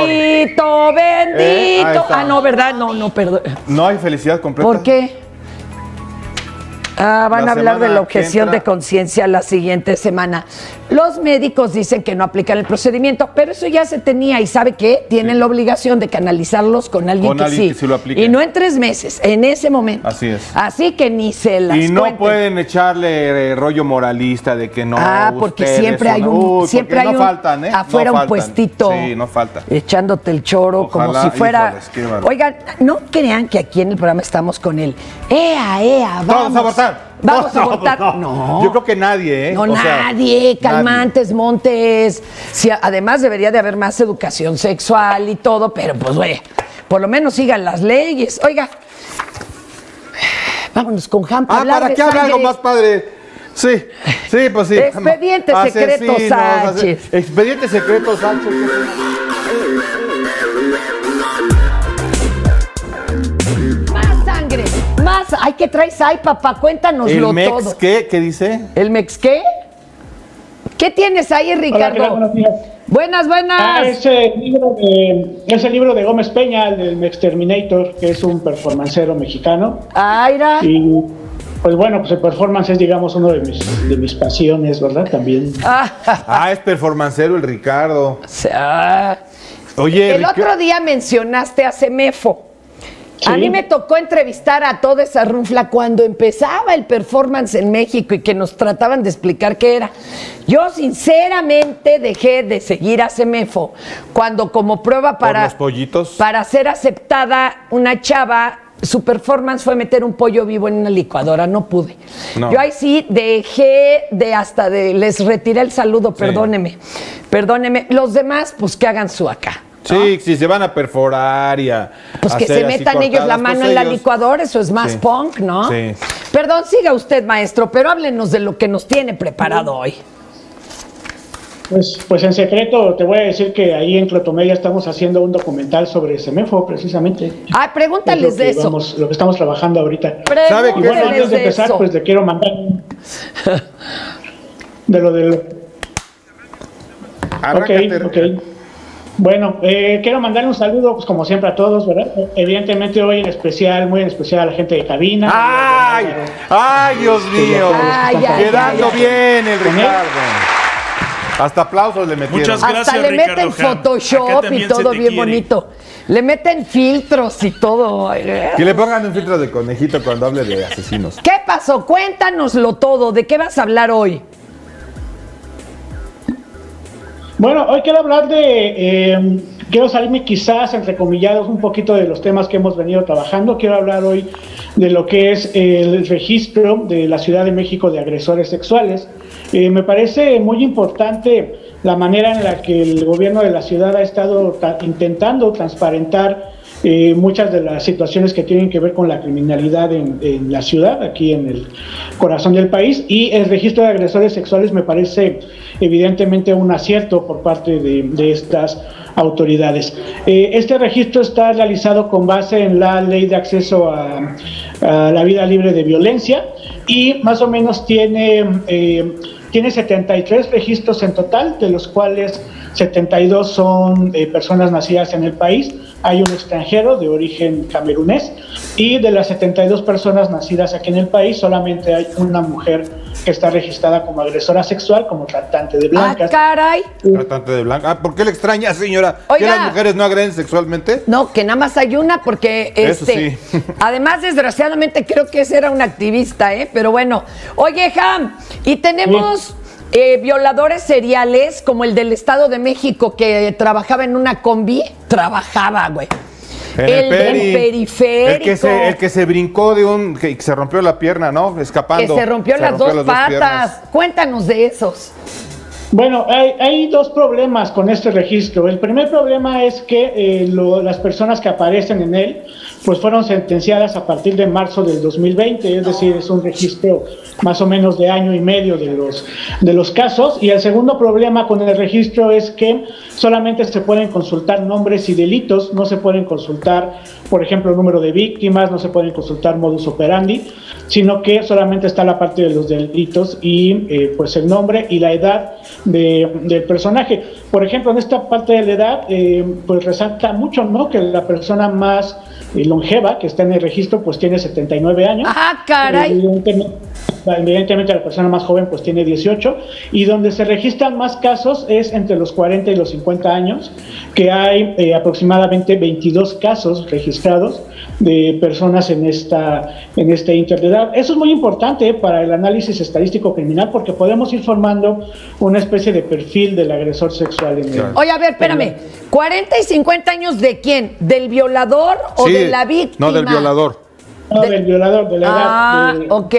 Bendito. No, ¿verdad? No, perdón. ¿No hay felicidad completa? ¿Por qué? Van a hablar de la objeción de conciencia la siguiente semana. Los médicos dicen que no aplican el procedimiento, pero eso ya se tenía y ¿sabe qué? Tienen la obligación de canalizarlos con alguien que sí lo aplique. Y no en 3 meses, en ese momento. Así es. Así que ni se las Y no cuenten. pueden echarle rollo moralista de que no. Porque siempre hay un, siempre hay no faltan, ¿eh? afuera no un faltan. puestito. Sí, no falta. Echándote el choro. Ojalá, como si fuera. Híjoles, oigan, no crean que aquí en el programa estamos con el vamos. Vamos a abortar. Vamos a abortar. No. Yo creo que nadie, ¿eh? No, nadie. Calmantes, Montes. Sí, además debería de haber más educación sexual y todo, pero pues, güey, por lo menos sigan las leyes. Oiga, vámonos con Ham para hablar ¿para de qué habla sangre? algo más padre? Sí, pues sí. Expediente Secreto Sánchez. Expediente Secreto Sánchez. Más sangre, más. Ay, ¿qué traes ahí, papá? Cuéntanoslo ¿El todo. Mex qué? ¿Qué dice? ¿El Mex qué? ¿Qué tienes ahí, Ricardo? Hola, buenos días. Buenas. Es el libro de Gómez Peña, el del Mex Terminator, que es un performancero mexicano. Aira. Y pues bueno, pues el performance es, digamos, uno de mis pasiones, ¿verdad? También. Es performancero el Ricardo. Oye, el otro día mencionaste a Semefo. Sí. A mí me tocó entrevistar a toda esa runfla cuando empezaba el performance en México y que nos trataban de explicar qué era. Yo sinceramente dejé de seguir a Semefo cuando como prueba para los pollitos, para ser aceptada una chava, su performance fue meter un pollo vivo en una licuadora, no pude. No. Yo ahí sí dejé les retiré el saludo, perdóneme. Los demás pues que hagan su acá. Sí, si se van a perforar y a pues que se metan ellos la mano en la licuadora, eso es más punk, ¿no? Sí. Perdón, siga usted, maestro, pero háblenos de lo que nos tiene preparado hoy. Pues en secreto te voy a decir que ahí en Clotomedia estamos haciendo un documental sobre Semefo, precisamente. Pregúntales de eso. Lo que estamos trabajando ahorita. ¿Sabe y bueno, antes de empezar, pues le quiero mandar de lo del... Ok. Bueno, quiero mandarle un saludo, pues como siempre a todos, ¿verdad? Evidentemente hoy muy en especial a la gente de cabina. ¡Ay, Dios mío! Quedando bien el Ricardo. Hasta aplausos le metieron. Muchas gracias, hasta le Ricardo meten Photoshop y todo bien bonito. Le meten filtros y todo. Que le pongan un filtro de conejito cuando hable de asesinos. ¿Qué pasó? Cuéntanoslo todo. ¿De qué vas a hablar hoy? Bueno, hoy quiero hablar quiero salirme quizás entrecomillados un poquito de los temas que hemos venido trabajando. Quiero hablar hoy de lo que es el registro de la Ciudad de México de agresores sexuales. Me parece muy importante la manera en la que el gobierno de la ciudad ha estado intentando transparentar muchas de las situaciones que tienen que ver con la criminalidad en la ciudad, aquí en el corazón del país, y el registro de agresores sexuales me parece evidentemente un acierto por parte de estas autoridades. Este registro está realizado con base en la Ley de Acceso a la Vida Libre de Violencia y más o menos tiene 73 registros en total, de los cuales 72 son personas nacidas en el país. Hay un extranjero de origen camerunés y de las 72 personas nacidas aquí en el país solamente hay una mujer que está registrada como agresora sexual, como tratante de blancas. ¡Caray! Tratante de blancas. ¿Por qué le extraña, señora? Oiga, ¿que las mujeres no agreden sexualmente? No, que nada más hay una porque Eso sí. Además, desgraciadamente creo que ese era un activista, pero bueno. Oye, Ham, y tenemos violadores seriales como el del Estado de México que trabajaba en una combi. Trabajaba, güey. El del periférico. El que se brincó que se rompió la pierna, ¿no? Escapando. Que se rompió las dos patas. Cuéntanos de esos. Bueno, hay dos problemas con este registro. El primer problema es que las personas que aparecen en él pues fueron sentenciadas a partir de marzo del 2020, es decir, es un registro más o menos de año y medio de los casos. Y el segundo problema con el registro es que solamente se pueden consultar nombres y delitos, no se pueden consultar, por ejemplo, el número de víctimas, no se pueden consultar modus operandi, sino que solamente está la parte de los delitos y pues el nombre y la edad del personaje. Por ejemplo, en esta parte de la edad, pues resalta mucho, ¿no?, que la persona más longeva, que está en el registro, pues tiene 79 años. ¡Ah, caray! Evidentemente la persona más joven pues tiene 18, y donde se registran más casos es entre los 40 y los 50 años, que hay aproximadamente 22 casos registrados de personas en este inter de edad. Eso es muy importante para el análisis estadístico criminal, porque podemos ir formando una especie de perfil del agresor sexual. Oye, a ver, espérame, 40 y 50 años ¿de quién? ¿Del violador o de la víctima? No, del violador. No, del violador, de la edad. Ok.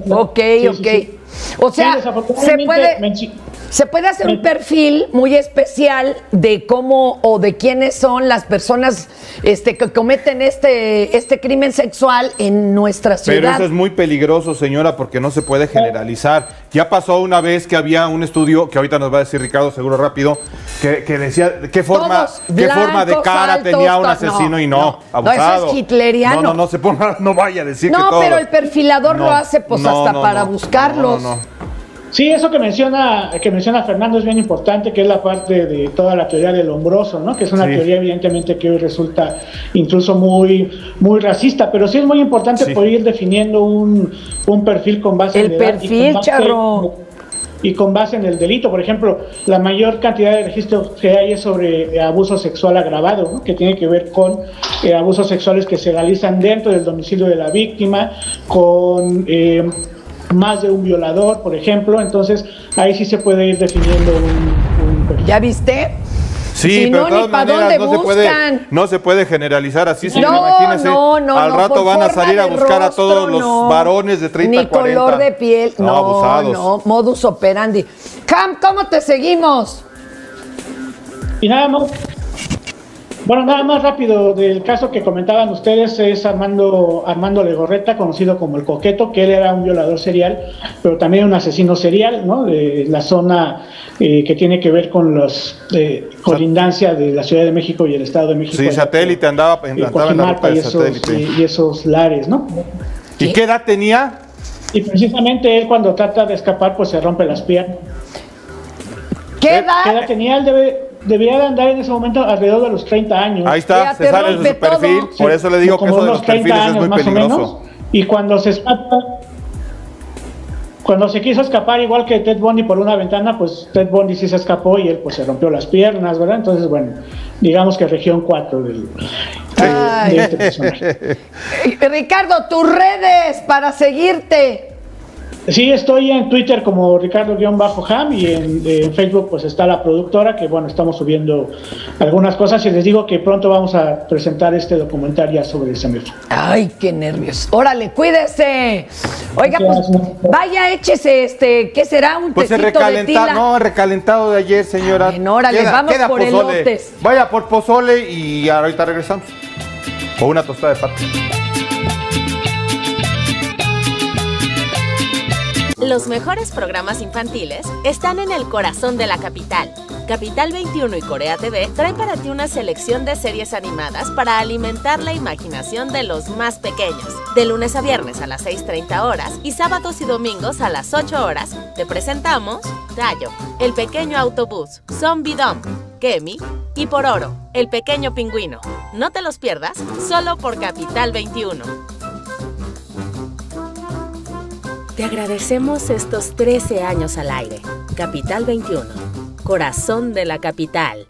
O sea, se puede hacer un perfil muy especial de cómo o de quiénes son las personas que cometen este crimen sexual en nuestra ciudad. Pero eso es muy peligroso, señora, porque no se puede generalizar. Ya pasó una vez que había un estudio, que ahorita nos va a decir Ricardo seguro rápido, que decía qué forma de cara altos, tenía un asesino y no, abusado. No, eso es hitleriano. No vaya a decir que todo. No, pero el perfilador lo hace para buscarlos. Sí, eso que menciona Fernando es bien importante, que es la parte de toda la teoría del hombroso, ¿no? Que es una teoría evidentemente que hoy resulta incluso muy racista, pero sí es muy importante poder ir definiendo un perfil con base en el perfil, charro. Y con base en el delito. Por ejemplo, la mayor cantidad de registros que hay es sobre abuso sexual agravado, ¿no? Que tiene que ver con abusos sexuales que se realizan dentro del domicilio de la víctima, con más de un violador, por ejemplo. Entonces ahí sí se puede ir definiendo un perfil. ¿Ya viste? Sí, pero de todas maneras no se puede generalizar así, imagínense, al rato van a salir a buscar a todos los varones de 30 a 40. Ni color de piel, abusados. No, modus operandi. Cam, ¿cómo te seguimos? Y nada más rápido del caso que comentaban ustedes es Armando Legorreta, conocido como el Coqueto, que él era un violador serial, pero también un asesino serial, ¿no? De la zona que tiene que ver con los colindancia de la Ciudad de México y el Estado de México. Sí, satélite, andaba en la ruta de satélite. Y esos lares, ¿no? ¿Y qué edad tenía? Y precisamente él, cuando trata de escapar, pues se rompe las piernas. ¿Qué edad tenía? Él debía de andar en ese momento alrededor de los 30 años. Ahí está, se sale de su perfil. Por eso le digo que eso de los perfiles es muy peligroso. Y cuando se escapa, cuando se quiso escapar, igual que Ted Bundy por una ventana, pues Ted Bundy sí se escapó y él pues se rompió las piernas, ¿verdad? Entonces, bueno, digamos que región 4 de este personaje. Ricardo, tus redes para seguirte. Sí, estoy en Twitter como Ricardo-Ham y en Facebook pues está la productora, que bueno, estamos subiendo algunas cosas y les digo que pronto vamos a presentar este documental ya sobre Samir. Ay, qué nervios. Órale, cuídese. Oiga, pues vaya, échese ¿qué será? Un pues tecito de tila. No, el recalentado de ayer, señora. Órale, vamos por pozole. Elotes. Vaya por pozole y ahorita regresamos. O una tostada de pata. Los mejores programas infantiles están en el corazón de la capital. Capital 21 y Corea TV traen para ti una selección de series animadas para alimentar la imaginación de los más pequeños. De lunes a viernes a las 6:30 horas y sábados y domingos a las 8 horas, te presentamos Dayo, El Pequeño Autobús, Zombie Dom, Kemi y Pororo, El Pequeño Pingüino. No te los pierdas, solo por Capital 21. Te agradecemos estos 13 años al aire. Capital 21, corazón de la capital.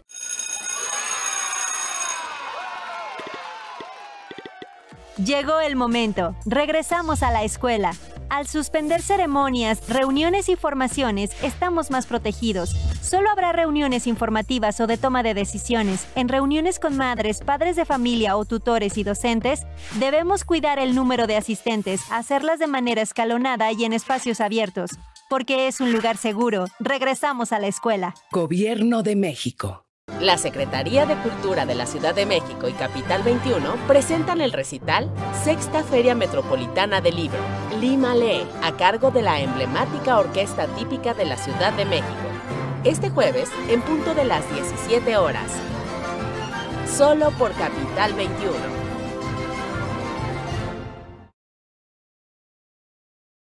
Llegó el momento. Regresamos a la escuela. Al suspender ceremonias, reuniones y formaciones, estamos más protegidos. Solo habrá reuniones informativas o de toma de decisiones. En reuniones con madres, padres de familia o tutores y docentes, debemos cuidar el número de asistentes, hacerlas de manera escalonada y en espacios abiertos. Porque es un lugar seguro. Regresamos a la escuela. Gobierno de México. La Secretaría de Cultura de la Ciudad de México y Capital 21 presentan el recital Sexta Feria Metropolitana del Libro, Lima Lee, a cargo de la emblemática Orquesta Típica de la Ciudad de México. Este jueves, en punto de las 17 horas. Solo por Capital 21.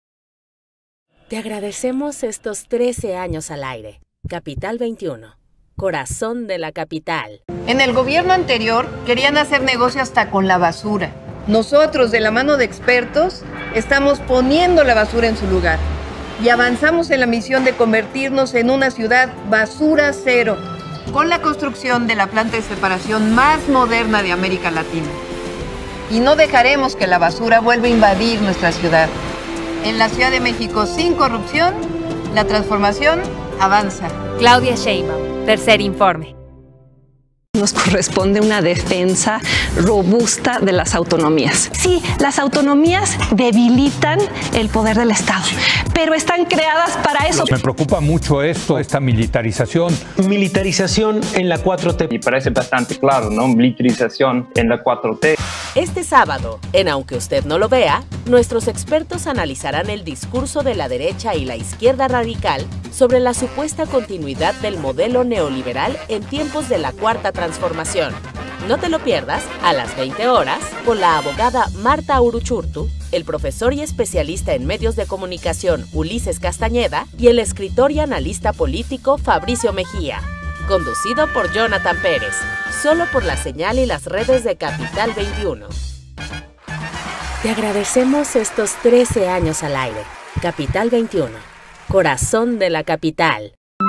Te agradecemos estos 13 años al aire. Capital 21. corazón de la capital. En el gobierno anterior querían hacer negocio hasta con la basura. Nosotros, de la mano de expertos, estamos poniendo la basura en su lugar y avanzamos en la misión de convertirnos en una ciudad basura cero, con la construcción de la planta de separación más moderna de América Latina. Y no dejaremos que la basura vuelva a invadir nuestra ciudad. En la Ciudad de México, sin corrupción, la transformación avanza. Claudia Sheinbaum, tercer informe. Nos corresponde una defensa robusta de las autonomías. Sí, las autonomías debilitan el poder del Estado, pero están creadas para eso. Me preocupa mucho esta militarización. Militarización en la 4T. Y parece bastante claro, ¿no? Militarización en la 4T. Este sábado, en Aunque Usted No Lo Vea, nuestros expertos analizarán el discurso de la derecha y la izquierda radical sobre la supuesta continuidad del modelo neoliberal en tiempos de la Cuarta Transformación. No te lo pierdas a las 20 horas con la abogada Marta Uruchurtu, el profesor y especialista en medios de comunicación Ulises Castañeda y el escritor y analista político Fabricio Mejía. Conducido por Jonathan Pérez, solo por la señal y las redes de Capital 21. Te agradecemos estos 13 años al aire. Capital 21, corazón de la capital.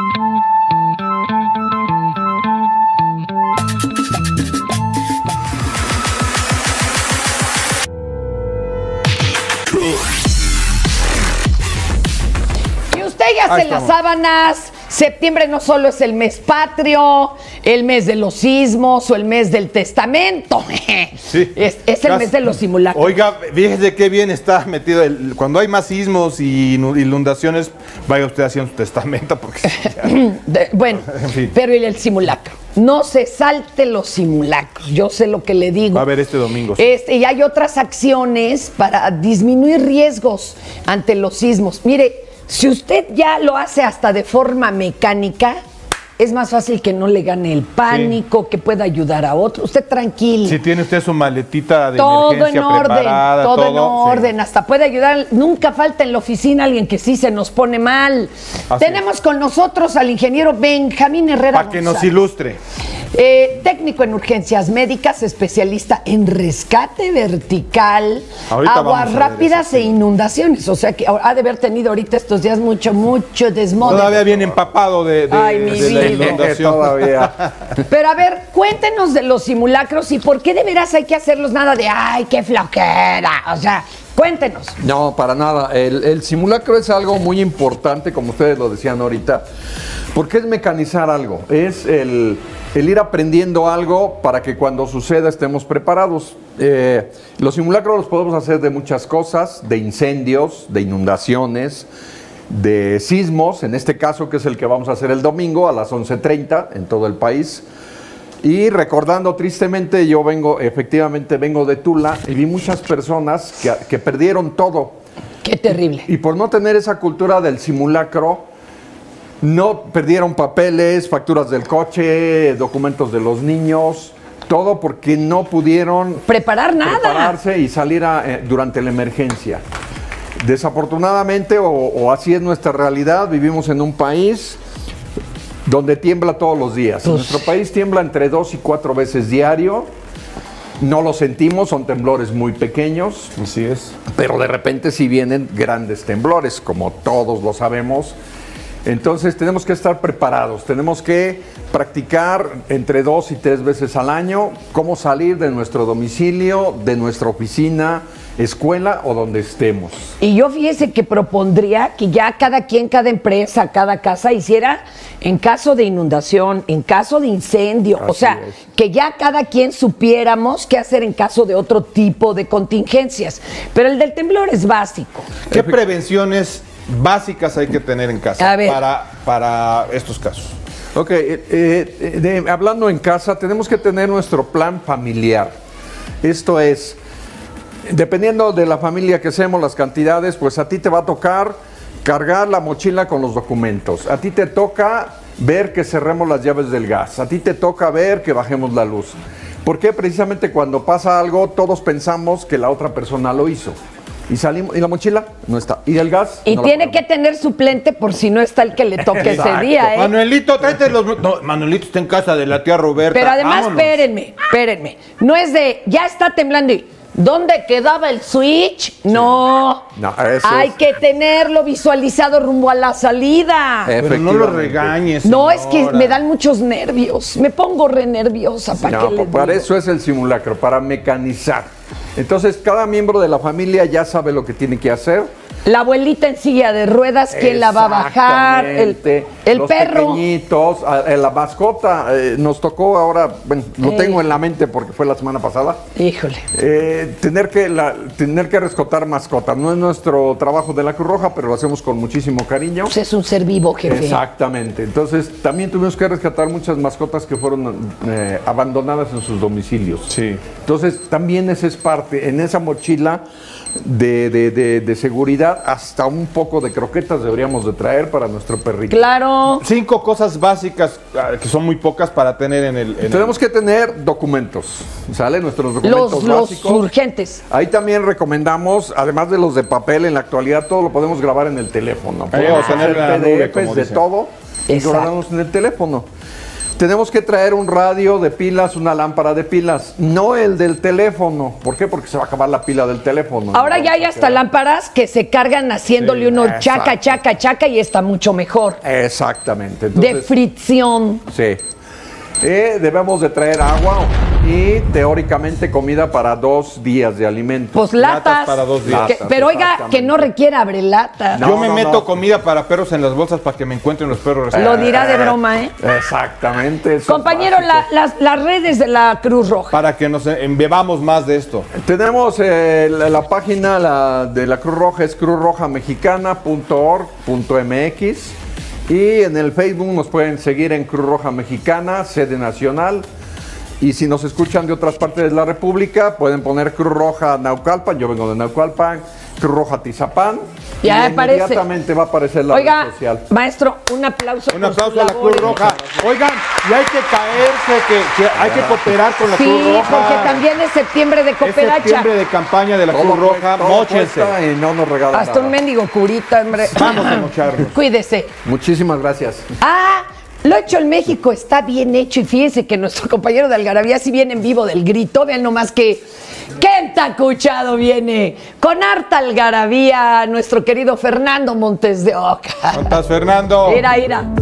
Y usted ya se las sábanas. Septiembre no solo es el mes patrio, el mes de los sismos o el mes del testamento. Sí. Es el mes de los simulacros. Oiga, fíjese qué bien está metido. Cuando hay más sismos y inundaciones, vaya usted haciendo su testamento. Porque bueno, en fin. Pero el simulacro. No se salte los simulacros. Yo sé lo que le digo. Va a haber este domingo. Sí. Y hay otras acciones para disminuir riesgos ante los sismos. Mire, si usted ya lo hace hasta de forma mecánica, es más fácil que no le gane el pánico, que pueda ayudar a otro. Usted tranquilo. Si tiene usted su maletita de todo emergencia en orden, preparada, todo en orden, hasta puede ayudar. Nunca falta en la oficina alguien que sí se nos pone mal. Tenemos con nosotros al ingeniero Benjamín Herrera para que nos ilustre. Técnico en urgencias médicas, especialista en rescate vertical, aguas rápidas e inundaciones. O sea que ha de haber tenido ahorita estos días mucho desmodo. Todavía bien empapado de la inundación. Todavía. Pero a ver, cuéntenos de los simulacros y por qué de veras hay que hacerlos nada de ¡ay, qué flojera! O sea, cuéntenos. No, para nada. El simulacro es algo muy importante, como ustedes lo decían ahorita, porque es mecanizar algo, es el ir aprendiendo algo para que cuando suceda estemos preparados. Los simulacros los podemos hacer de muchas cosas, de incendios, de inundaciones, de sismos, en este caso que es el que vamos a hacer el domingo a las 11:30 en todo el país. Y recordando tristemente, yo efectivamente vengo de Tula y vi muchas personas que perdieron todo. ¡Qué terrible! Y por no tener esa cultura del simulacro, no perdieron papeles, facturas del coche, documentos de los niños, todo porque no pudieron prepararse y salir durante la emergencia. Desafortunadamente, o así es nuestra realidad, vivimos en un país donde tiembla todos los días. En nuestro país tiembla entre 2 y 4 veces diario. No lo sentimos, son temblores muy pequeños. Así es. Pero de repente sí vienen grandes temblores, como todos lo sabemos. Entonces tenemos que estar preparados, tenemos que practicar entre 2 y 3 veces al año cómo salir de nuestro domicilio, de nuestra oficina, escuela o donde estemos. Y yo fíjese que propondría que ya cada quien, cada empresa, cada casa hiciera en caso de inundación, en caso de incendio, o sea, que ya cada quien supiéramos qué hacer en caso de otro tipo de contingencias. Pero el del temblor es básico. ¿Qué prevenciones básicas hay que tener en casa para estos casos? Ok, hablando en casa, tenemos que tener nuestro plan familiar. Esto es, dependiendo de la familia que seamos, las cantidades, pues a ti te va a tocar cargar la mochila con los documentos. A ti te toca ver que cerremos las llaves del gas. A ti te toca ver que bajemos la luz. Porque precisamente cuando pasa algo, todos pensamos que la otra persona lo hizo. Y salimos, y la mochila no está. Y el gas. Y no tiene que tener suplente por si no está el que le toque ese Exacto. día, ¿eh? Manuelito, tráete los... No, Manuelito está en casa de la tía Roberta. Pero además, Vámonos. espérenme. No es de, ya está temblando y, ¿dónde quedaba el switch? No. No, eso Hay es. que tenerlo visualizado rumbo a la salida. Pero no lo regañes, No, es que señora. me dan muchos nervios. Me pongo re nerviosa. ¿Para No, qué les para digo? eso es el simulacro, para mecanizar. Entonces, cada miembro de la familia ya sabe lo que tiene que hacer. La abuelita en silla de ruedas, ¿quién la va a bajar? El Los perro. pequeñitos, la mascota, nos tocó ahora, bueno, lo tengo en la mente porque fue la semana pasada. Híjole. Tener que rescatar mascotas. No es nuestro trabajo de la Cruz Roja, pero lo hacemos con muchísimo cariño. Pues es un ser vivo, jefe. Exactamente. Entonces, también tuvimos que rescatar muchas mascotas que fueron abandonadas en sus domicilios. Sí. Entonces, también esa es parte, en esa mochila de seguridad, hasta un poco de croquetas deberíamos de traer para nuestro perrito. Claro. 5 cosas básicas, que son muy pocas para tener en el... Tenemos que tener documentos, ¿sale? Nuestros documentos Los básicos. urgentes. Ahí también recomendamos, además de los de papel, en la actualidad todo lo podemos grabar en el teléfono. Podemos o tenerlo en la hacer nube, PDFs como de dicen. todo y lo Exacto. grabamos en el teléfono. Tenemos que traer un radio de pilas, una lámpara de pilas, no el del teléfono. ¿Por qué? Porque se va a acabar la pila del teléfono. Ahora ¿no? ya hay hasta lámparas que se cargan haciéndole uno chaca, chaca, chaca y está mucho mejor. Exactamente. De Entonces, fricción. sí. Debemos de traer agua y teóricamente comida para 2 días de alimento. Pues latas. para 2 días. Pero oiga, que no requiere abrelata. Yo me meto comida para perros en las bolsas para que me encuentren los perros. Lo dirá de broma, ¿eh? Exactamente. eso Compañero, es básico. las redes de la Cruz Roja. Para que nos embebamos más de esto. Tenemos la página de la Cruz Roja, es cruzrojamexicana.org.mx y en el Facebook nos pueden seguir en Cruz Roja Mexicana, sede nacional. Y si nos escuchan de otras partes de la República, pueden poner Cruz Roja Naucalpan, yo vengo de Naucalpan, Cruz Roja Tizapán. Ya y aparece. inmediatamente va a aparecer la Oiga, red social. maestro, un aplauso. Un por aplauso su a la labor. Cruz Roja. Oigan, y hay que caerse, que hay que cooperar con la Cruz Sí, Roja. porque también es septiembre de Es cooperacha. septiembre de campaña de la Cruz Roja. Todo Móchense. cuesta y no nos regalan Hasta nada. un mendigo curita, hombre. Vamos a mocharnos. Cuídese. Muchísimas gracias. Lo hecho en México está bien hecho y fíjense que nuestro compañero de Algarabía sí viene en vivo del grito. Vean nomás que entacuchado viene con harta algarabía nuestro querido Fernando Montes de Oca. ¿Cómo estás, Fernando? Mira.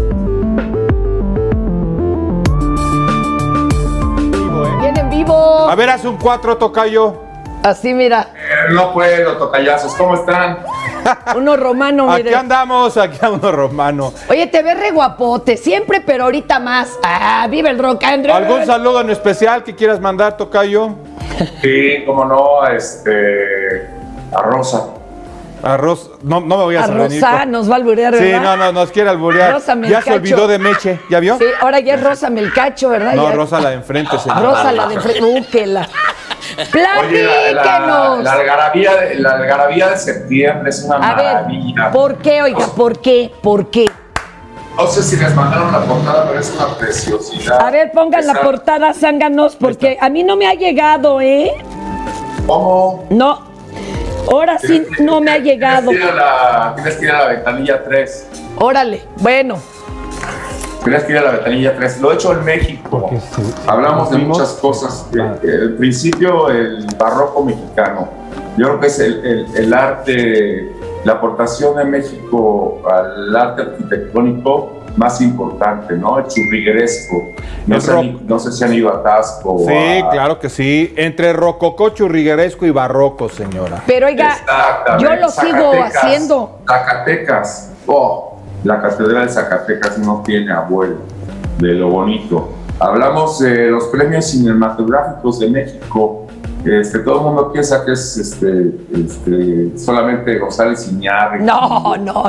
Viene en vivo. A ver, haz un 4, tocayo. Así, mira. No puedo, tocayazos. ¿Cómo están? Uno romano, Aquí mire. andamos, aquí uno romano. Oye, te ves re guapote, siempre, pero ahorita más. ¡Vive el rock and roll! ¿Algún saludo en especial que quieras mandar, tocayo? Sí, cómo no, a Rosa. A Rosa, no me voy a A saber. Rosa nos va a alburear, Sí, ¿verdad? no, nos quiere alburear. Rosa Ya Melcacho. se olvidó de Meche, ¿ya vio? Sí, ahora ya es Rosa Melcacho, ¿verdad? No, Ya- Rosa la de enfrente, señor. Rosa la de frente. Búsquela. Oye, la Platíquenos. algarabía de septiembre es una A ver, maravilla. ¿por qué, oiga? ¿Por qué? ¿Por qué? No sé si les mandaron la portada, pero es una preciosidad. A ver, pongan la Esa- portada, zánganos, porque a mí no me ha llegado, ¿eh? ¿Cómo? No. Ahora sí no me ha llegado. Tienes que ir a la ventanilla 3. Órale, bueno. Tienes que ir a la ventanilla 3. Lo he hecho en México. Hablamos de muchas cosas. El principio, el barroco mexicano. Yo creo que es el arte, la aportación de México al arte arquitectónico más importante, ¿no? El churrigueresco. No sé si han ido a Tasco. Sí, claro que sí. Entre rococó, churrigueresco y barroco, señora. Pero oiga, Exactamente. yo lo sigo Zacatecas, haciendo. Zacatecas. La Catedral de Zacatecas no tiene abuelo de lo bonito. Hablamos de los premios cinematográficos de México. Todo el mundo piensa que es solamente González Iñárritu. No. No.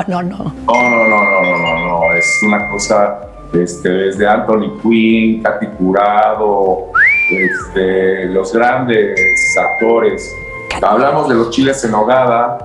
Es una cosa desde Anthony Quinn, Katy Jurado, los grandes actores. Hablamos de los chiles en nogada.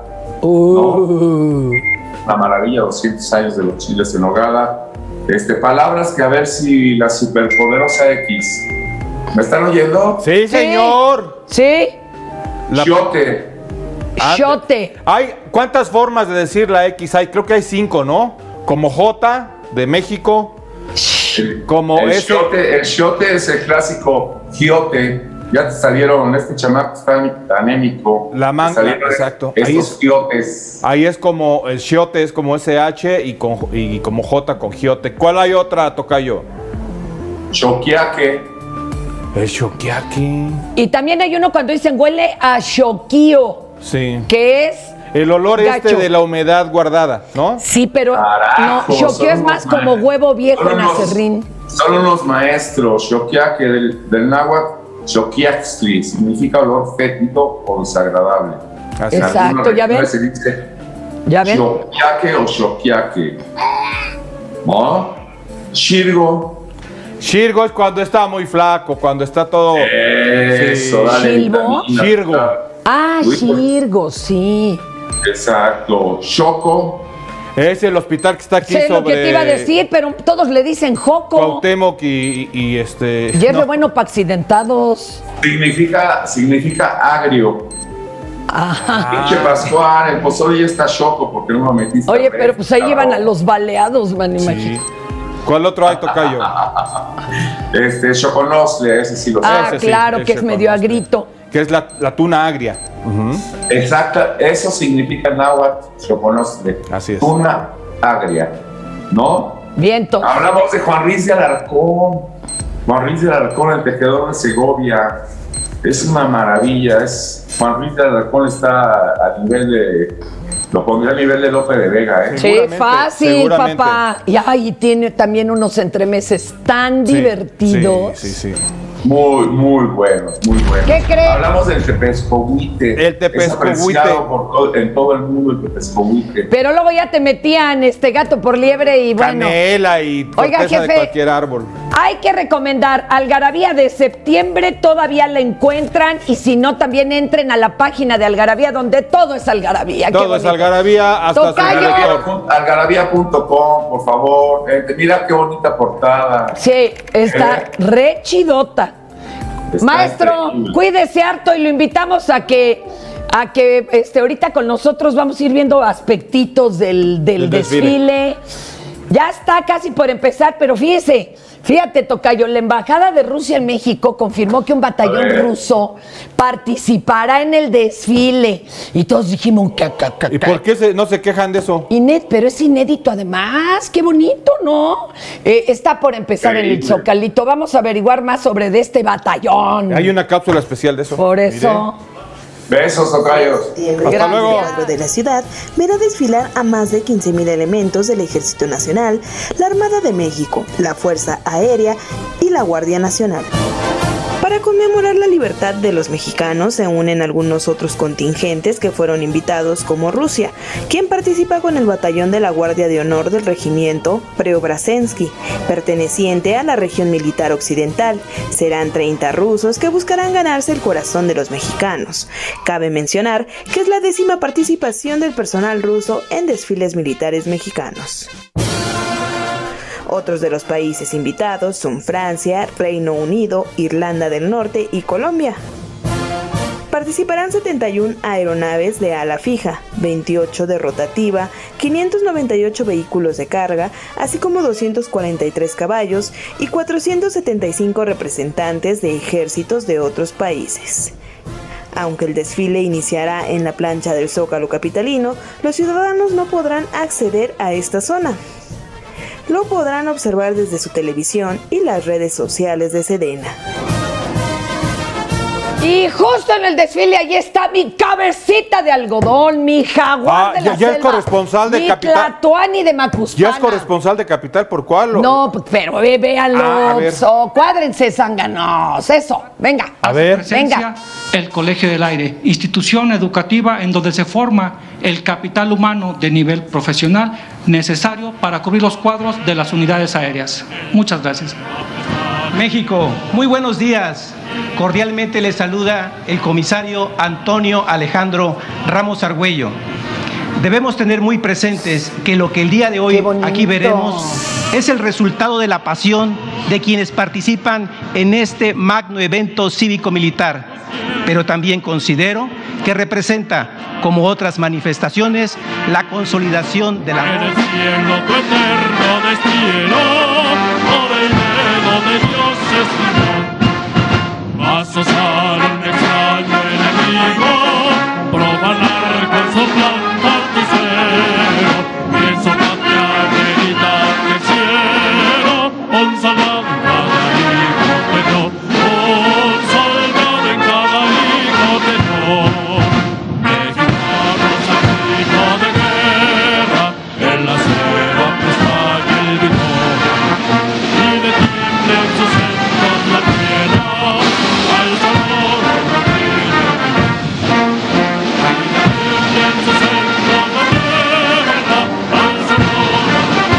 Una maravilla, 200 años de los chiles en nogada. Palabras que a ver si la superpoderosa X. ¿Me están oyendo? Sí, señor. Sí. Chiote. Xote. ¿Cuántas formas de decir la X hay? Creo que hay 5, ¿no? Como J de México. Como el Xote es el clásico giote. Ya te salieron, este chamaco está anémico. La manga, exacto. Estos giotes. Ahí es como el xiote, es como SH y como J con giote. ¿Cuál hay otra, tocayo? Xoquiaque. El xoquiaque. Y también hay uno cuando dicen huele a xoquío. Sí. Que es el olor gacho. de la humedad guardada, ¿no? Sí, pero no, xoquío es más como huevo viejo en acerrín. Son unos maestros. Xoquiaque del náhuatl. Xoquiaxtli significa olor fétido o desagradable. Exacto, ya ven. Se dice ¿Ya ven? Xoquiaque o xoquiaque. ¿No? Xirgo. Xirgo es cuando está muy flaco, cuando está todo... Eso, dale. ¿Xilbo? Xirgo. Ah, Xirgo, sí. Exacto. Xoco. Es el hospital que está aquí Sé sobre... lo que te iba a decir, pero todos le dicen Joco. Cuauhtémoc y Y es re bueno para accidentados. Significa agrio. Pinche Pascual, el pozole ya está choco porque no lo metiste. Oye, pero pues ahí llevan a los baleados, man, imagínate. ¿Cuál otro hay, tocayo? Choconosle, ese sí lo sé. Ah, claro, que es medio agrito. Que es la tuna agria. Exacto, eso significa náhuatl, choconosle. Así es. Tuna agria, ¿no? Viento. Hablamos de Juan Ruiz de Alarcón. Juan Ruiz de Alarcón, el tejedor de Segovia. Es una maravilla. Juan Ruiz de Alarcón está a nivel de... Lo pondría a nivel de Lope de Vega, ¿eh? Sí, fácil, papá. Y tiene también unos entremeses tan divertidos. Sí. Muy, muy buenos, muy buenos. ¿Qué crees? Hablamos del tepezcohuite. El tepezcohuite. Es apreciado en todo el mundo el tepezcohuite. Pero luego ya te metían gato por liebre y bueno. Canela y corteza de cualquier árbol. Hay que recomendar Algarabía de septiembre, todavía la encuentran, y si no, también entren a la página de Algarabía, donde todo es Algarabía. Todo es Algarabía, hasta algarabía.com, por favor. Mira qué bonita portada. Sí, está re chidota. Maestro, increíble. Cuídese harto y lo invitamos a que ahorita con nosotros vamos a ir viendo aspectitos del desfile. Ya está casi por empezar, pero fíjate, tocayo, la Embajada de Rusia en México confirmó que un batallón ruso participará en el desfile. Y todos dijimos, ¿y por qué no se quejan de eso? Pero es inédito además, qué bonito, ¿no? Está por empezar en el Zocalito. Vamos a averiguar más sobre este batallón. Hay una cápsula especial de eso. Por eso... Besos, tocayos. Hasta luego. Dentro de la ciudad verá desfilar a más de 15,000 elementos del Ejército Nacional, la Armada de México, la Fuerza Aérea y la Guardia Nacional. Para conmemorar la libertad de los mexicanos se unen algunos otros contingentes que fueron invitados, como Rusia, quien participa con el batallón de la Guardia de Honor del regimiento Preobrazhensky, perteneciente a la región militar occidental. Serán 30 rusos que buscarán ganarse el corazón de los mexicanos. Cabe mencionar que es la 10ª participación del personal ruso en desfiles militares mexicanos. Otros de los países invitados son Francia, Reino Unido, Irlanda del Norte y Colombia. Participarán 71 aeronaves de ala fija, 28 de rotativa, 598 vehículos de carga, así como 243 caballos y 475 representantes de ejércitos de otros países. Aunque el desfile iniciará en la plancha del Zócalo capitalino, los ciudadanos no podrán acceder a esta zona. Lo podrán observar desde su televisión y las redes sociales de Sedena. Y justo en el desfile allí está mi cabecita de algodón, mi jaguar de la ya selva, es corresponsal de mi Capital. Tlatoani de Macuspana. ¿Ya es corresponsal de Capital? ¿Por cuál? No, pero véanlo. Cuádrense, zánganos. Eso, venga. A ver. Venga. El Colegio del Aire, institución educativa en donde se forma el capital humano de nivel profesional necesario para cubrir los cuadros de las unidades aéreas. Muchas gracias. México, muy buenos días. Cordialmente les saluda el comisario Antonio Alejandro Ramos Argüello. Debemos tener muy presentes que lo que el día de hoy aquí veremos es el resultado de la pasión de quienes participan en este magno evento cívico-militar. pero también considero que representa, como otras manifestaciones, la consolidación de la... En el cielo tu eterno destino, por el dedo de Dios estimó. Vas a usar un extraño enemigo, profanar con su planta tu cero, pienso patear gritar del cielo, un soldado en cada hijo te dio, un soldado en cada hijo te dio. Mexicanos al grito de guerra, el acero aplasta el vigor, y detiemble en sus centros la tierra, al sabor de la vida. Y detiemble en sus centros la tierra, al sabor de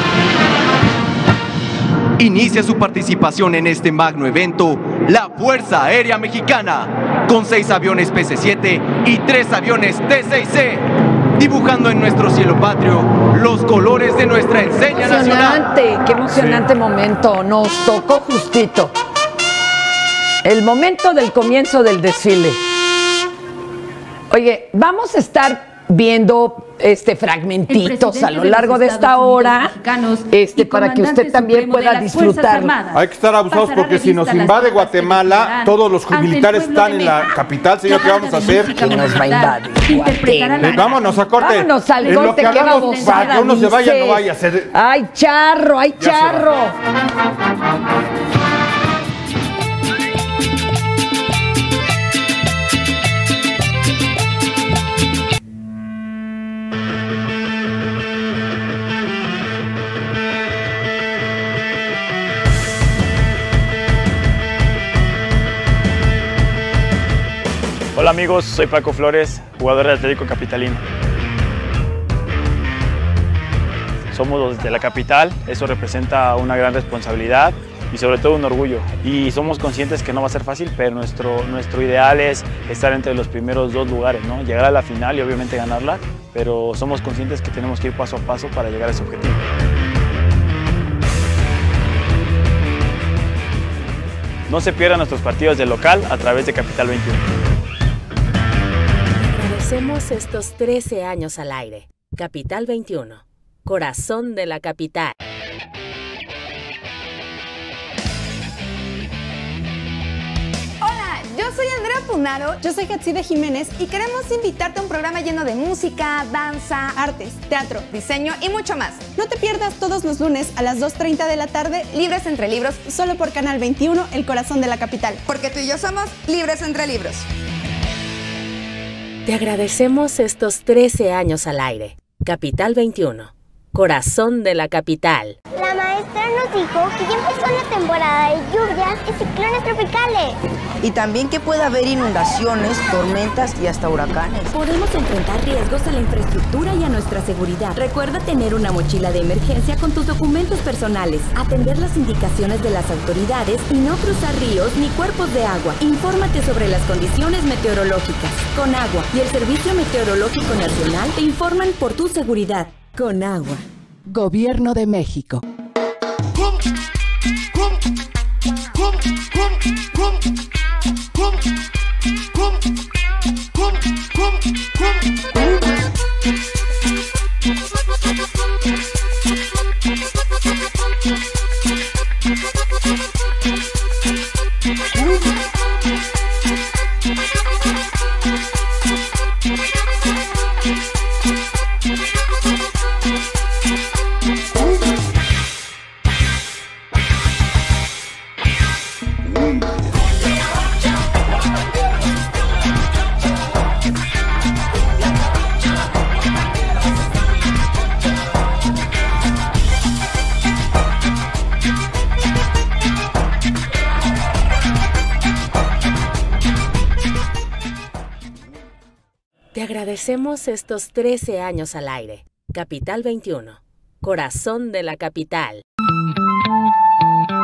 la vida. Inicia su participación en este magno evento la Fuerza Aérea Mexicana, con 6 aviones PC-7 y 3 aviones T-6C, dibujando en nuestro cielo patrio los colores de nuestra enseña nacional. Qué emocionante momento, nos tocó justito. El momento del comienzo del desfile. Oye, vamos a estar viendo fragmentitos a lo largo de esta hora, para que usted también pueda disfrutar. Hay que estar abusados porque si nos invade Guatemala, todos los militares están en la capital, señor, ¿qué vamos a hacer? ¿Quién nos va a invadir Guatemala? Vámonos a corte. Vámonos al en corte, lo que hagamos para que uno se vaya, no vaya a ser. ¡Ay, charro! ¡Ay, charro! Hola amigos, soy Paco Flores, jugador de Atlético Capitalino. Somos de la capital, eso representa una gran responsabilidad y sobre todo un orgullo. Y somos conscientes que no va a ser fácil, pero nuestro ideal es estar entre los primeros 2 lugares, ¿no? Llegar a la final y obviamente ganarla, pero somos conscientes que tenemos que ir paso a paso para llegar a ese objetivo. No se pierdan nuestros partidos de local a través de Capital 21. Agradecemos estos 13 años al aire. Capital 21, corazón de la capital. Hola, yo soy Andrea Punaro. Yo soy Hatside Jiménez y queremos invitarte a un programa lleno de música, danza, artes, teatro, diseño y mucho más. No te pierdas todos los lunes a las 2:30 de la tarde, Libres entre Libros, solo por Canal 21, el corazón de la capital. Porque tú y yo somos Libres entre Libros. Te agradecemos estos 13 años al aire. Capital 21, corazón de la capital. La maestra nos dijo que ya empezó la temporada de lluvias y ciclones tropicales. Y también que puede haber inundaciones, tormentas y hasta huracanes. Podemos enfrentar riesgos a la infraestructura y a nuestra seguridad. Recuerda tener una mochila de emergencia con tus documentos personales, atender las indicaciones de las autoridades y no cruzar ríos ni cuerpos de agua. Infórmate sobre las condiciones meteorológicas. Conagua y el Servicio Meteorológico Nacional te informan por tu seguridad. Conagua. Gobierno de México. Te agradecemos estos 13 años al aire. Capital 21, corazón de la capital.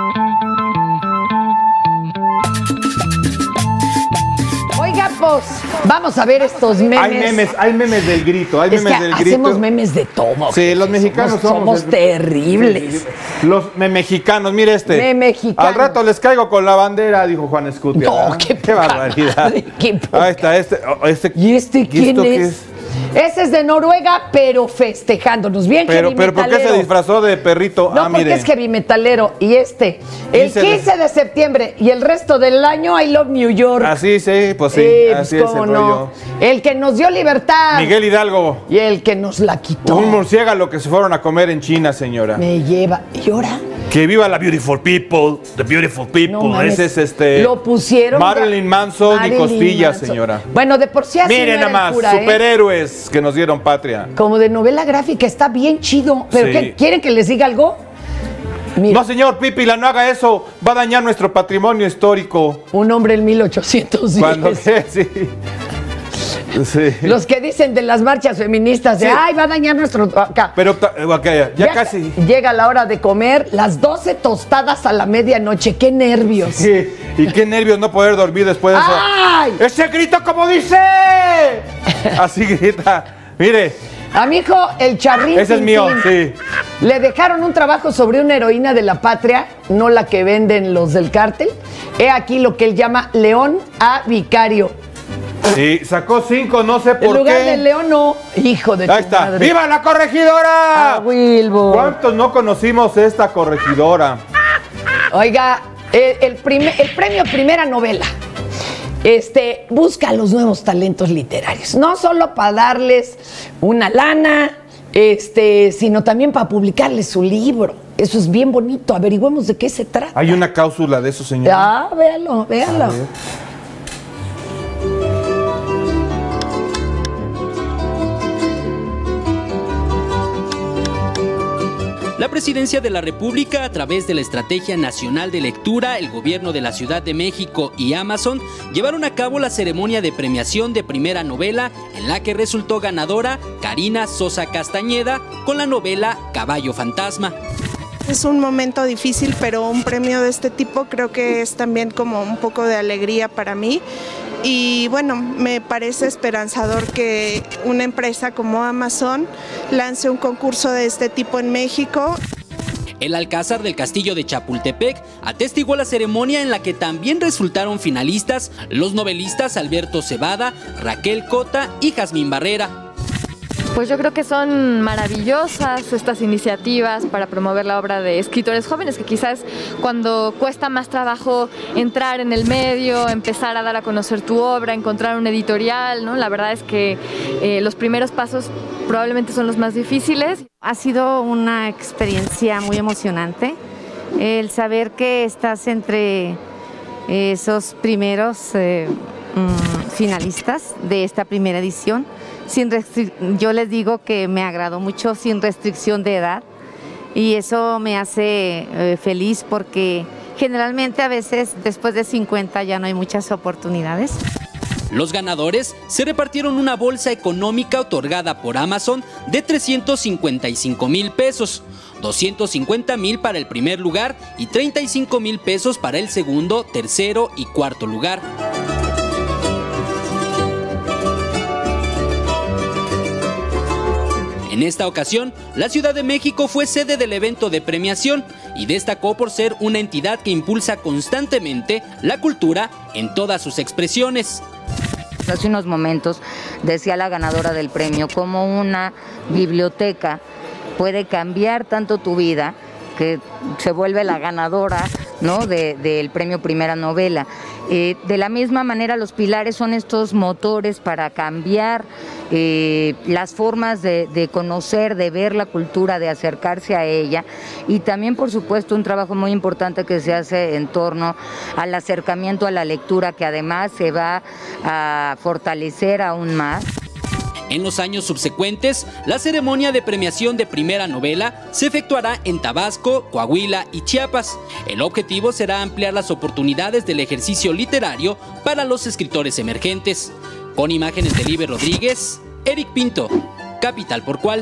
Oiga, pues, Vamos a ver estos memes. Hay memes del grito, hay es memes que del grito. hacemos memes de todo. Sí, los mexicanos somos terribles. Los mexicanos, mire este. Mexicanos. Al rato les caigo con la bandera, dijo Juan Escutia. No, qué barbaridad. Ahí está, ¿Y este quién es? Ese es de Noruega, pero festejándonos. Bien, pero ¿por qué se disfrazó de perrito? No, porque es heavy metalero. Y el 15 de septiembre y el resto del año, I Love New York. Así, sí, pues sí, así es el rollo. El que nos dio libertad. Miguel Hidalgo. Y el que nos la quitó. Un murciélago que se fueron a comer en China, señora. Me lleva. ¿Y ahora? Que viva la beautiful people, the beautiful people. No, ese es Lo pusieron. Marilyn Manson y costillas, señora. Bueno, de por sí así. Miren nada más, cura, superhéroes que nos dieron patria. Como de novela gráfica, está bien chido. ¿Pero qué? ¿Quieren que les diga algo? Mira. No, señor Pípila, no haga eso. Va a dañar nuestro patrimonio histórico. Un hombre en 1810. Cuando sí. Sí. Los que dicen de las marchas feministas de ay, va a dañar nuestro acá. Pero ya casi. Llega la hora de comer las 12 tostadas a la medianoche. ¡Qué nervios! Sí. Y qué nervios no poder dormir después de eso. ¡Ay! ¡Ese grito como dice! Así grita. Mire. A mi hijo, el charrín. Ese es mío, sí. Le dejaron un trabajo sobre una heroína de la patria, no la que venden los del cártel. He aquí lo que él llama León a Vicario. Sí, sacó 5, no sé por qué. En lugar de León, no. Hijo de Ahí está. Madre. ¡Viva la corregidora! ¡A Wilbur! ¿Cuántos no conocimos esta corregidora? Oiga, el premio Primera Novela. Busca los nuevos talentos literarios. No solo para darles una lana, sino también para publicarles su libro. Eso es bien bonito. Averigüemos de qué se trata. Hay una cláusula de eso, señor. Ah, véalo. La Presidencia de la República, a través de la Estrategia Nacional de Lectura, el Gobierno de la Ciudad de México y Amazon, llevaron a cabo la ceremonia de premiación de Primera Novela, en la que resultó ganadora Karina Sosa Castañeda con la novela Caballo Fantasma. Es un momento difícil, pero un premio de este tipo creo que es también como un poco de alegría para mí. Y bueno, me parece esperanzador que una empresa como Amazon lance un concurso de este tipo en México. El Alcázar del Castillo de Chapultepec atestiguó la ceremonia, en la que también resultaron finalistas los novelistas Alberto Cebada, Raquel Cota y Jazmín Barrera. Pues yo creo que son maravillosas estas iniciativas para promover la obra de escritores jóvenes, que quizás cuando cuesta más trabajo entrar en el medio, empezar a dar a conocer tu obra, encontrar un editorial, ¿no? La verdad es que los primeros pasos probablemente son los más difíciles. Ha sido una experiencia muy emocionante el saber que estás entre esos primeros finalistas de esta primera edición. Yo les digo que me agradó mucho, sin restricción de edad, y eso me hace feliz, porque generalmente a veces después de 50 ya no hay muchas oportunidades. Los ganadores se repartieron una bolsa económica otorgada por Amazon de 355,000 pesos, 250,000 para el primer lugar y 35,000 pesos para el segundo, tercero y cuarto lugar. En esta ocasión, la Ciudad de México fue sede del evento de premiación y destacó por ser una entidad que impulsa constantemente la cultura en todas sus expresiones. Hace unos momentos decía la ganadora del premio cómo una biblioteca puede cambiar tanto tu vida, que se vuelve la ganadora, ¿no?, del premio Primera Novela. De la misma manera, los pilares son estos motores para cambiar las formas de conocer, de ver la cultura, de acercarse a ella, y también, por supuesto, un trabajo muy importante que se hace en torno al acercamiento a la lectura, que además se va a fortalecer aún más. En los años subsecuentes, la ceremonia de premiación de Primera Novela se efectuará en Tabasco, Coahuila y Chiapas. El objetivo será ampliar las oportunidades del ejercicio literario para los escritores emergentes. Con imágenes de Liber Rodríguez, Eric Pinto, Capital Porcual.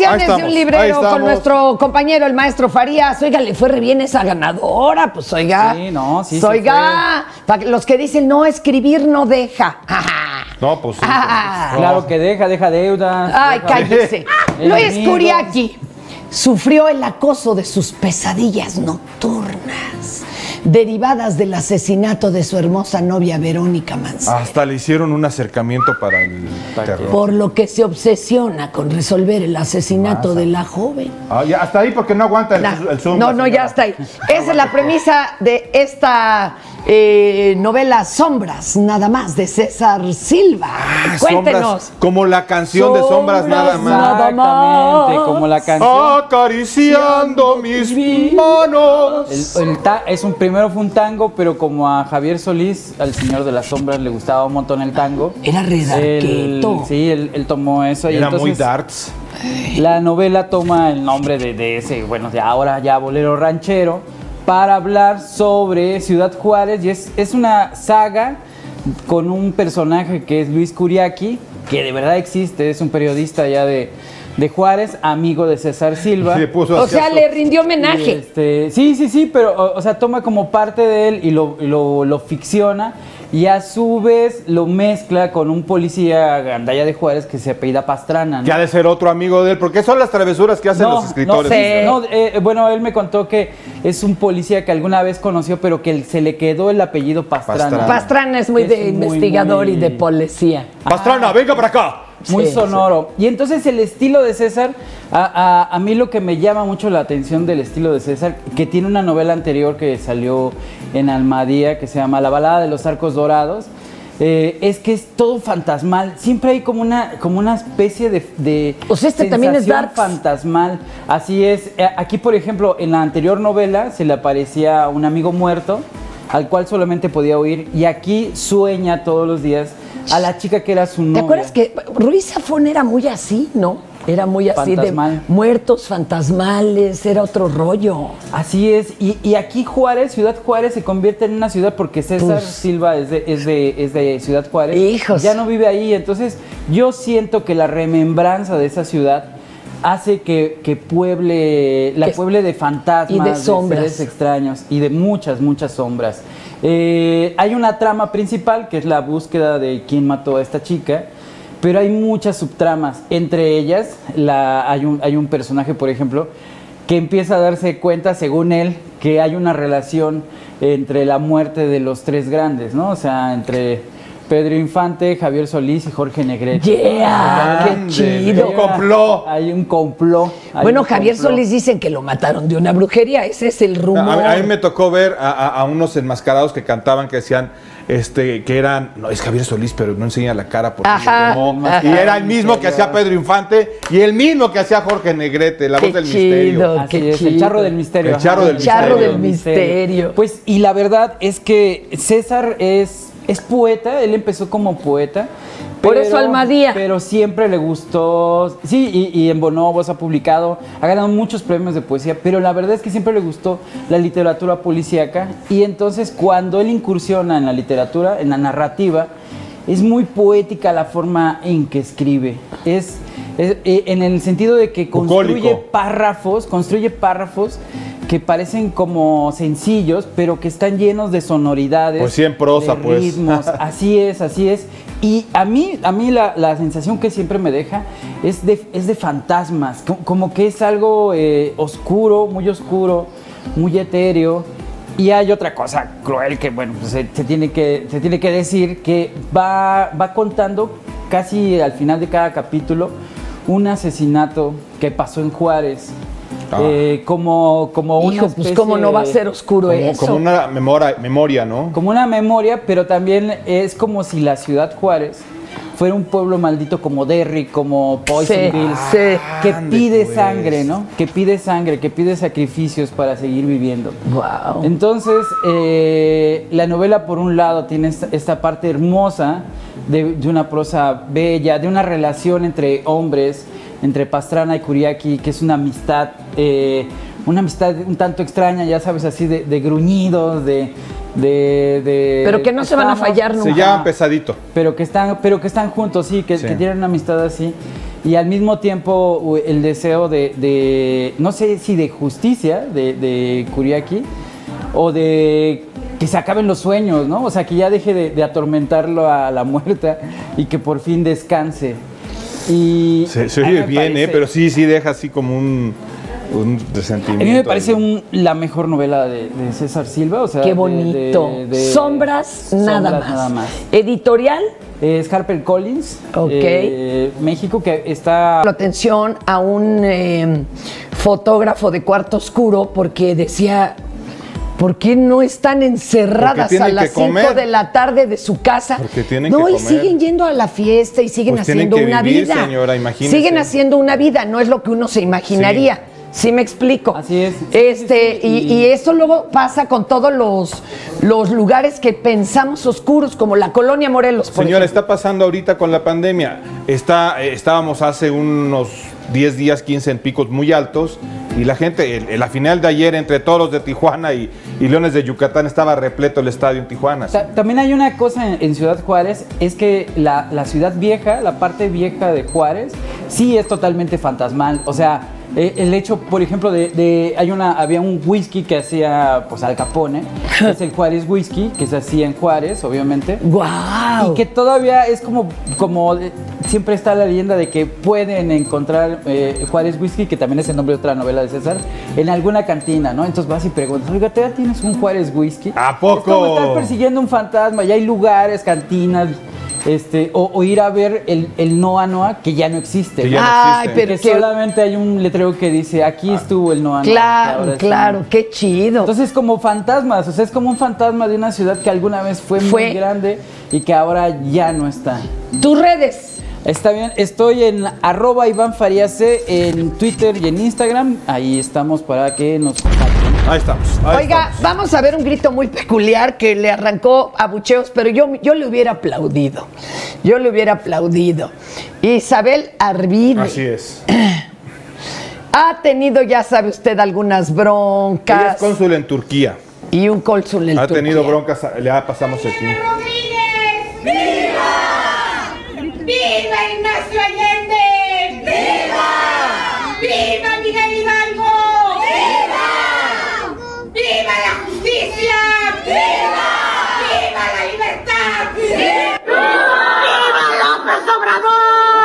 Opiniones de un librero con nuestro compañero, el maestro Farías. Oiga, le fue re bien esa ganadora. Pues oiga. Sí, no, sí. Oiga, para los que dicen no, escribir no deja. No, pues sí. Claro que deja deudas. Ay, cállese. Luis Curiaqui sufrió el acoso de sus pesadillas nocturnas, derivadas del asesinato de su hermosa novia Verónica Mancera. Hasta le hicieron un acercamiento para el terror. Por lo que se obsesiona con resolver el asesinato de la joven. Ya, hasta ahí porque no aguanta el Zoom. No, ya está ahí. Esa es la premisa de esta novela Sombras, nada más, de César Silva. Cuéntenos. Sombras, como la canción de Sombras, nada más. Exactamente, como la canción. Acariciando mis manos. Primero fue un tango, pero como a Javier Solís, al señor de las sombras, le gustaba un montón el tango. Era redarqueto. Sí, él tomó eso. Era y entonces, muy darts. La novela toma el nombre de ese, bueno, de ahora ya bolero ranchero, para hablar sobre Ciudad Juárez. Y es una saga con un personaje que es Luis Curiaqui, que de verdad existe, es un periodista ya de Juárez, amigo de César Silva. O sea, le rindió homenaje. Sí, pero o sea, toma como parte de él y lo ficciona, y a su vez lo mezcla con un policía gandalla de Juárez que se apellida Pastrana, ¿no? Que ha de ser otro amigo de él, porque son las travesuras que hacen los escritores. Bueno, él me contó que es un policía que alguna vez conoció, pero que se le quedó el apellido Pastrana. Pastrana es muy de investigador y de policía. Pastrana, venga para acá. Muy sonoro. Y entonces el estilo de César, a mí lo que me llama mucho la atención del estilo de César, que tiene una novela anterior que salió en Almadía, que se llama La balada de los arcos dorados, es que es todo fantasmal. Siempre hay como una especie de o sea, también es dark fantasmal. Así es. Aquí, por ejemplo, en la anterior novela se le aparecía un amigo muerto al cual solamente podía oír, y aquí sueña todos los días a la chica que era su novia. ¿Te acuerdas que Ruiz Zafón era muy así, no? Era muy así fantasmal, de muertos fantasmales, era otro rollo. Así es, y aquí Juárez, Ciudad Juárez, se convierte en una ciudad porque César Silva es de Ciudad Juárez. Hijos. Ya no vive ahí, entonces yo siento que la remembranza de esa ciudad hace que pueble de fantasmas, y de sombras, de seres extraños y de muchas sombras. Hay una trama principal que es la búsqueda de quién mató a esta chica, pero hay muchas subtramas. Entre ellas hay un personaje, por ejemplo, que empieza a darse cuenta, según él, que hay una relación entre la muerte de los tres grandes, ¿no? O sea, entre Pedro Infante, Javier Solís y Jorge Negrete. ¡Qué chido! Hay un complot. Bueno, Javier Solís dicen que lo mataron de una brujería, ese es el rumor. A mí me tocó ver a unos enmascarados que cantaban, que decían que eran, no, es Javier Solís, pero no enseña la cara porque se quemó. Y era el mismo que hacía Pedro Infante y el mismo que hacía Jorge Negrete, la voz del misterio. El charro del misterio. El charro del misterio. Pues, y la verdad es que César es poeta, él empezó como poeta. Por eso Almadía. Pero siempre le gustó, sí, y en Bonobos ha publicado, ha ganado muchos premios de poesía, pero la verdad es que siempre le gustó la literatura policíaca, y entonces cuando él incursiona en la literatura, en la narrativa, es muy poética la forma en que escribe. Es en el sentido de que construye párrafos que parecen como sencillos, pero que están llenos de sonoridades. Pues sí, en prosa, de ritmos. Así es. Y a mí la sensación que siempre me deja es de fantasmas, como que es algo oscuro, muy etéreo. Y hay otra cosa cruel que, bueno, pues se tiene que decir, que va contando casi al final de cada capítulo un asesinato que pasó en Juárez. Como una Hijo, especie, pues cómo no va a ser oscuro eso. Como una memoria, ¿no? Como una memoria, pero también es como si la ciudad Juárez fuera un pueblo maldito como Derry, como Poisonville, que pide sangre, ¿no? Que pide sangre, que pide sacrificios para seguir viviendo. Wow. Entonces, la novela, por un lado, tiene esta parte hermosa de una prosa bella, de una relación entre hombres, entre Pastrana y Curiaqui, que es una amistad un tanto extraña, ya sabes, así de gruñidos, pero que no se van a fallar nunca. Se llaman pesadito. Pero que están juntos, sí, que tienen una amistad así. y al mismo tiempo el deseo de no sé si de justicia de Kuriaki o de que se acaben los sueños, ¿no? O sea, que ya deje de atormentarlo a la muerta y que por fin descanse. Y se oye bien, pero sí deja así como un resentimiento. A mí me parece la mejor novela de César Silva. O sea, qué bonito. Sombras nada más. ¿Editorial? Es HarperCollins, México, que está... Atención a un fotógrafo de Cuarto Oscuro porque decía... ¿Por qué no están encerradas a las 5 de la tarde de su casa? Porque tienen que comer. Y siguen yendo a la fiesta y siguen haciendo una vida. Señora, imagínese. Siguen haciendo una vida, no es lo que uno se imaginaría. Sí me explico. Así es. Y eso luego pasa con todos los lugares que pensamos oscuros, como la Colonia Morelos, por Señora, ejemplo. está pasando ahorita con la pandemia. Estábamos hace unos 10 días, 15 en picos muy altos, y la gente, la final de ayer entre Toros de Tijuana y Leones de Yucatán estaba repleto el estadio en Tijuana. También hay una cosa en Ciudad Juárez, es que la ciudad vieja, la parte vieja de Juárez, sí es totalmente fantasmal. O sea, el hecho, por ejemplo, había un whisky que hacía pues Al Capone, que es el Juárez Whisky, que se hacía en Juárez, obviamente. ¡Guau! Y que todavía es como siempre está la leyenda de que pueden encontrar Juárez Whisky, que también es el nombre de otra novela de César, en alguna cantina, ¿no? Entonces vas y preguntas, oiga, ¿todavía tienes un Juárez Whisky? ¿A poco? Es como estar persiguiendo un fantasma, ya hay lugares, cantinas... o ir a ver el Noa Noa, que ya no existe. Que ya no existe. Pero que solamente hay un letrero que dice, aquí estuvo el Noa Noa. Claro, qué chido. Entonces, como fantasmas, o sea, es como un fantasma de una ciudad que alguna vez fue muy grande y que ahora ya no está. ¿Tus redes? Está bien, estoy en @IvánFaríase en Twitter y en Instagram. Ahí estamos para que nos contacten. Ahí estamos. Oiga, vamos a ver un grito muy peculiar que le arrancó a bucheos, pero yo le hubiera aplaudido. Yo le hubiera aplaudido. Isabel Arvide. Así es. Ha tenido, ya sabe usted, algunas broncas. Ella es cónsul en Turquía. Y un cónsul en Turquía. Ha tenido broncas, ya pasamos aquí. ¡Viva! ¡Viva Ignacio Allende! ¡Viva! ¡Viva Miguel Hidalgo! ¡Viva! ¡Viva la justicia! ¡Viva! ¡Viva la libertad! ¡Viva! ¡Viva López Obrador!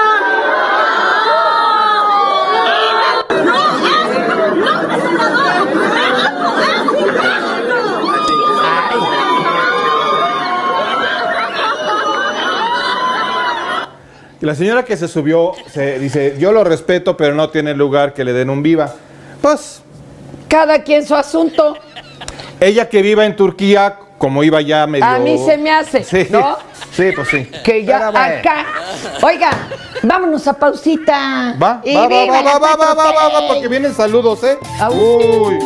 La señora que se subió dice, yo lo respeto, pero no tiene lugar que le den un viva. Pues... cada quien su asunto. Ella que viva en Turquía, como iba ya medio... A mí se me hace, sí, ¿no? Sí, pues sí. Que ya acá... Oiga, vámonos a pausita. Va, porque vienen saludos, ¿eh? Uy.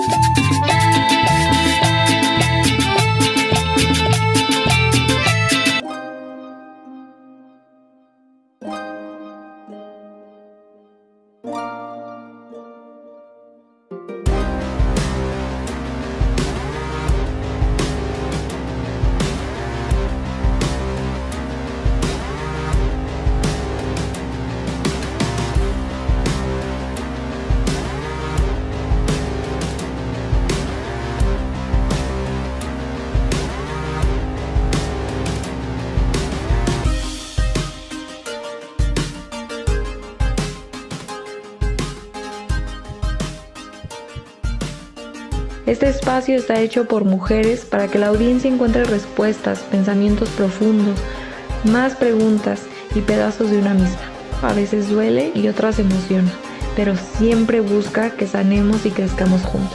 Este espacio está hecho por mujeres para que la audiencia encuentre respuestas, pensamientos profundos, más preguntas y pedazos de una misma. A veces duele y otras emociona, pero siempre busca que sanemos y crezcamos juntas.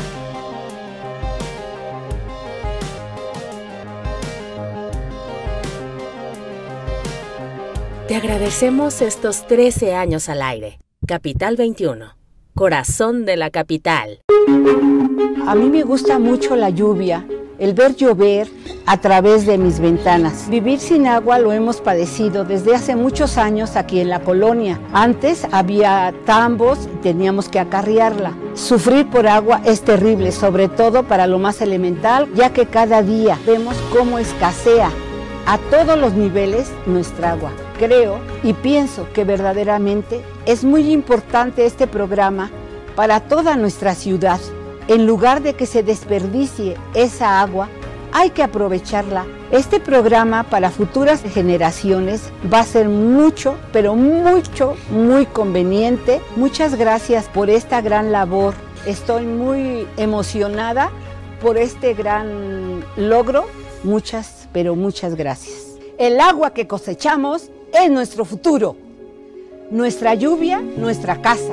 Te agradecemos estos 13 años al aire. Capital 21, corazón de la capital. A mí me gusta mucho la lluvia, el ver llover a través de mis ventanas. Vivir sin agua lo hemos padecido desde hace muchos años aquí en la colonia. Antes había tambos y teníamos que acarrearla. Sufrir por agua es terrible, sobre todo para lo más elemental, ya que cada día vemos cómo escasea a todos los niveles nuestra agua. Creo y pienso que verdaderamente es muy importante este programa para toda nuestra ciudad. En lugar de que se desperdicie esa agua, hay que aprovecharla. Este programa para futuras generaciones va a ser mucho, pero mucho, muy conveniente. Muchas gracias por esta gran labor. Estoy muy emocionada por este gran logro. Muchas, pero muchas gracias. El agua que cosechamos es nuestro futuro, nuestra lluvia, nuestra casa.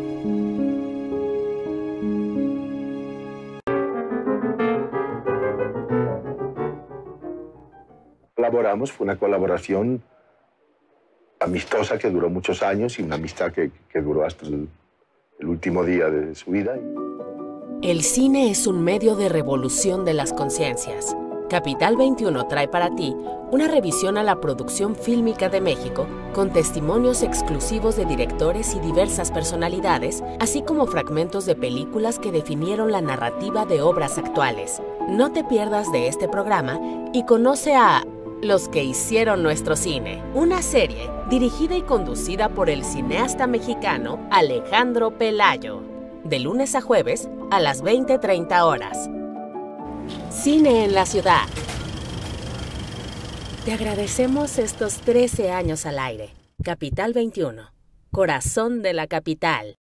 Colaboramos, fue una colaboración amistosa que duró muchos años y una amistad que duró hasta el último día de su vida. El cine es un medio de revolución de las conciencias. Capital 21 trae para ti una revisión a la producción fílmica de México, con testimonios exclusivos de directores y diversas personalidades, así como fragmentos de películas que definieron la narrativa de obras actuales. No te pierdas de este programa y conoce a Los que hicieron nuestro cine, una serie dirigida y conducida por el cineasta mexicano Alejandro Pelayo, de lunes a jueves a las 20:30 horas. Cine en la ciudad. Te agradecemos estos 13 años al aire. Capital 21, corazón de la capital.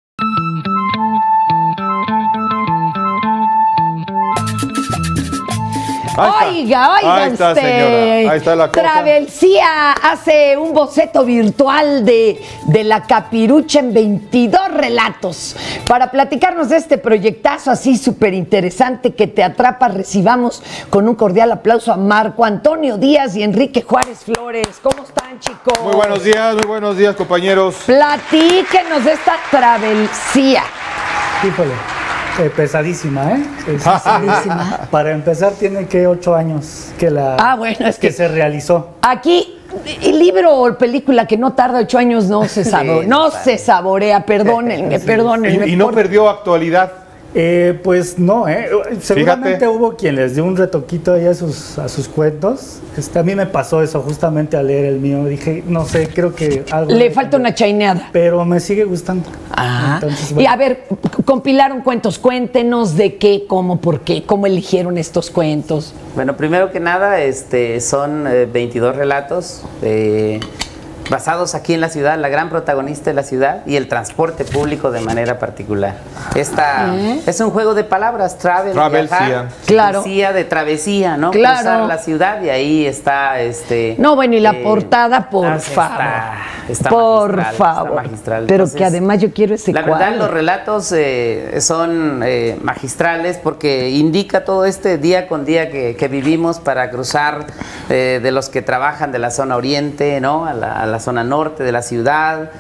Oiga, Ahí está, señora. Ahí está la cosa. Travesía hace un boceto virtual de La Capirucha en 22 relatos. Para platicarnos de este proyectazo así súper interesante que te atrapa, recibamos con un cordial aplauso a Marco Antonio Díaz y Enrique Juárez Flores. ¿Cómo están, chicos? Muy buenos días, compañeros. Platíquenos de esta travesía. Híjole. Pesadísima, ¿eh? Pesadísima. Para empezar, tiene que 8 años que que se realizó. Aquí, el libro o película que no tarda 8 años no se saborea, se saborea, perdónenme. ¿Y no perdió actualidad? Pues no, seguramente hubo quien les dio un retoquito ahí a sus cuentos. A mí me pasó eso justamente al leer el mío. Dije, no sé, creo que algo... Le falta una chaineada. Pero me sigue gustando. Entonces, bueno. Y a ver, compilaron cuentos, cuéntenos de qué, cómo, por qué, cómo eligieron estos cuentos. Bueno, primero que nada, son 22 relatos basados aquí en la ciudad, la gran protagonista de la ciudad y el transporte público de manera particular. Es un juego de palabras, viajar, claro. De travesía, ¿no? Claro. Cruzar la ciudad y ahí está No, bueno, y la portada, por favor. Está magistral. Pero entonces, que además yo quiero ese cuadro. La verdad, los relatos son magistrales porque indica todo este día con día que vivimos para cruzar de los que trabajan de la zona oriente, ¿no? a la zona norte de la ciudad,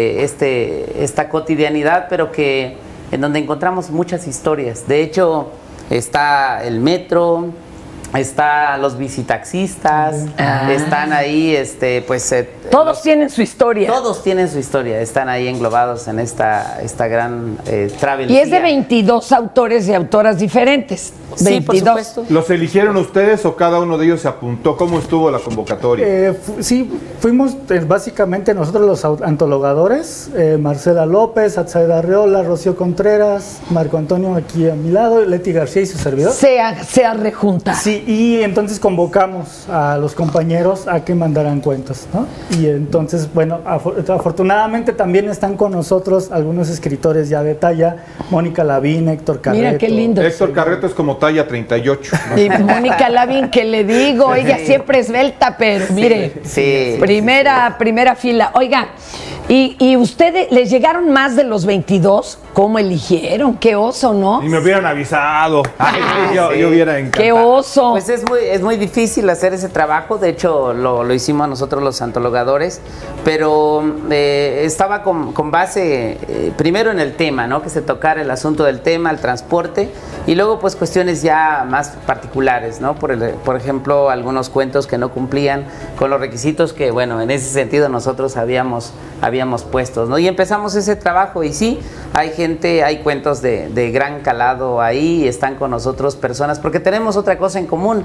esta cotidianidad, pero que en donde encontramos muchas historias. De hecho, está el metro, está los bicitaxistas, están ahí, todos tienen su historia. Todos tienen su historia, están ahí englobados en esta gran travesía. Y es de 22 autores y autoras diferentes. Sí, 22. por supuesto. ¿Los eligieron ustedes o cada uno de ellos se apuntó? ¿Cómo estuvo la convocatoria? Sí, fuimos básicamente nosotros los antologadores, Marcela López, Atzaida Arreola, Rocío Contreras, Marco Antonio aquí a mi lado, Leti García y su servidor. Se rejunta. Sí, y entonces convocamos a los compañeros a que mandaran cuentos, ¿no? Y entonces, bueno, afortunadamente también están con nosotros algunos escritores ya de talla, Mónica Lavín, Héctor Carreto. Mira qué lindo. Héctor Carreto es como talla 38. Y Mónica Lavín, que le digo, ella siempre esbelta, pero mire, primera fila. Oiga, ¿y ustedes les llegaron más de los 22? ¿Cómo eligieron? Qué oso, ¿no? Y me hubieran avisado. Yo hubiera encantado. Qué oso. Pues es muy difícil hacer ese trabajo. De hecho, lo hicimos nosotros los antologadores, pero estaba con base primero en el tema, ¿no? Que se tocara el asunto del tema, el transporte, y luego pues cuestiones ya más particulares, ¿no? Por ejemplo, algunos cuentos que no cumplían con los requisitos que, bueno, en ese sentido nosotros habíamos puestos, ¿no? Y empezamos ese trabajo y sí, hay gente gente, hay cuentos de gran calado ahí, están con nosotros personas, porque tenemos otra cosa en común.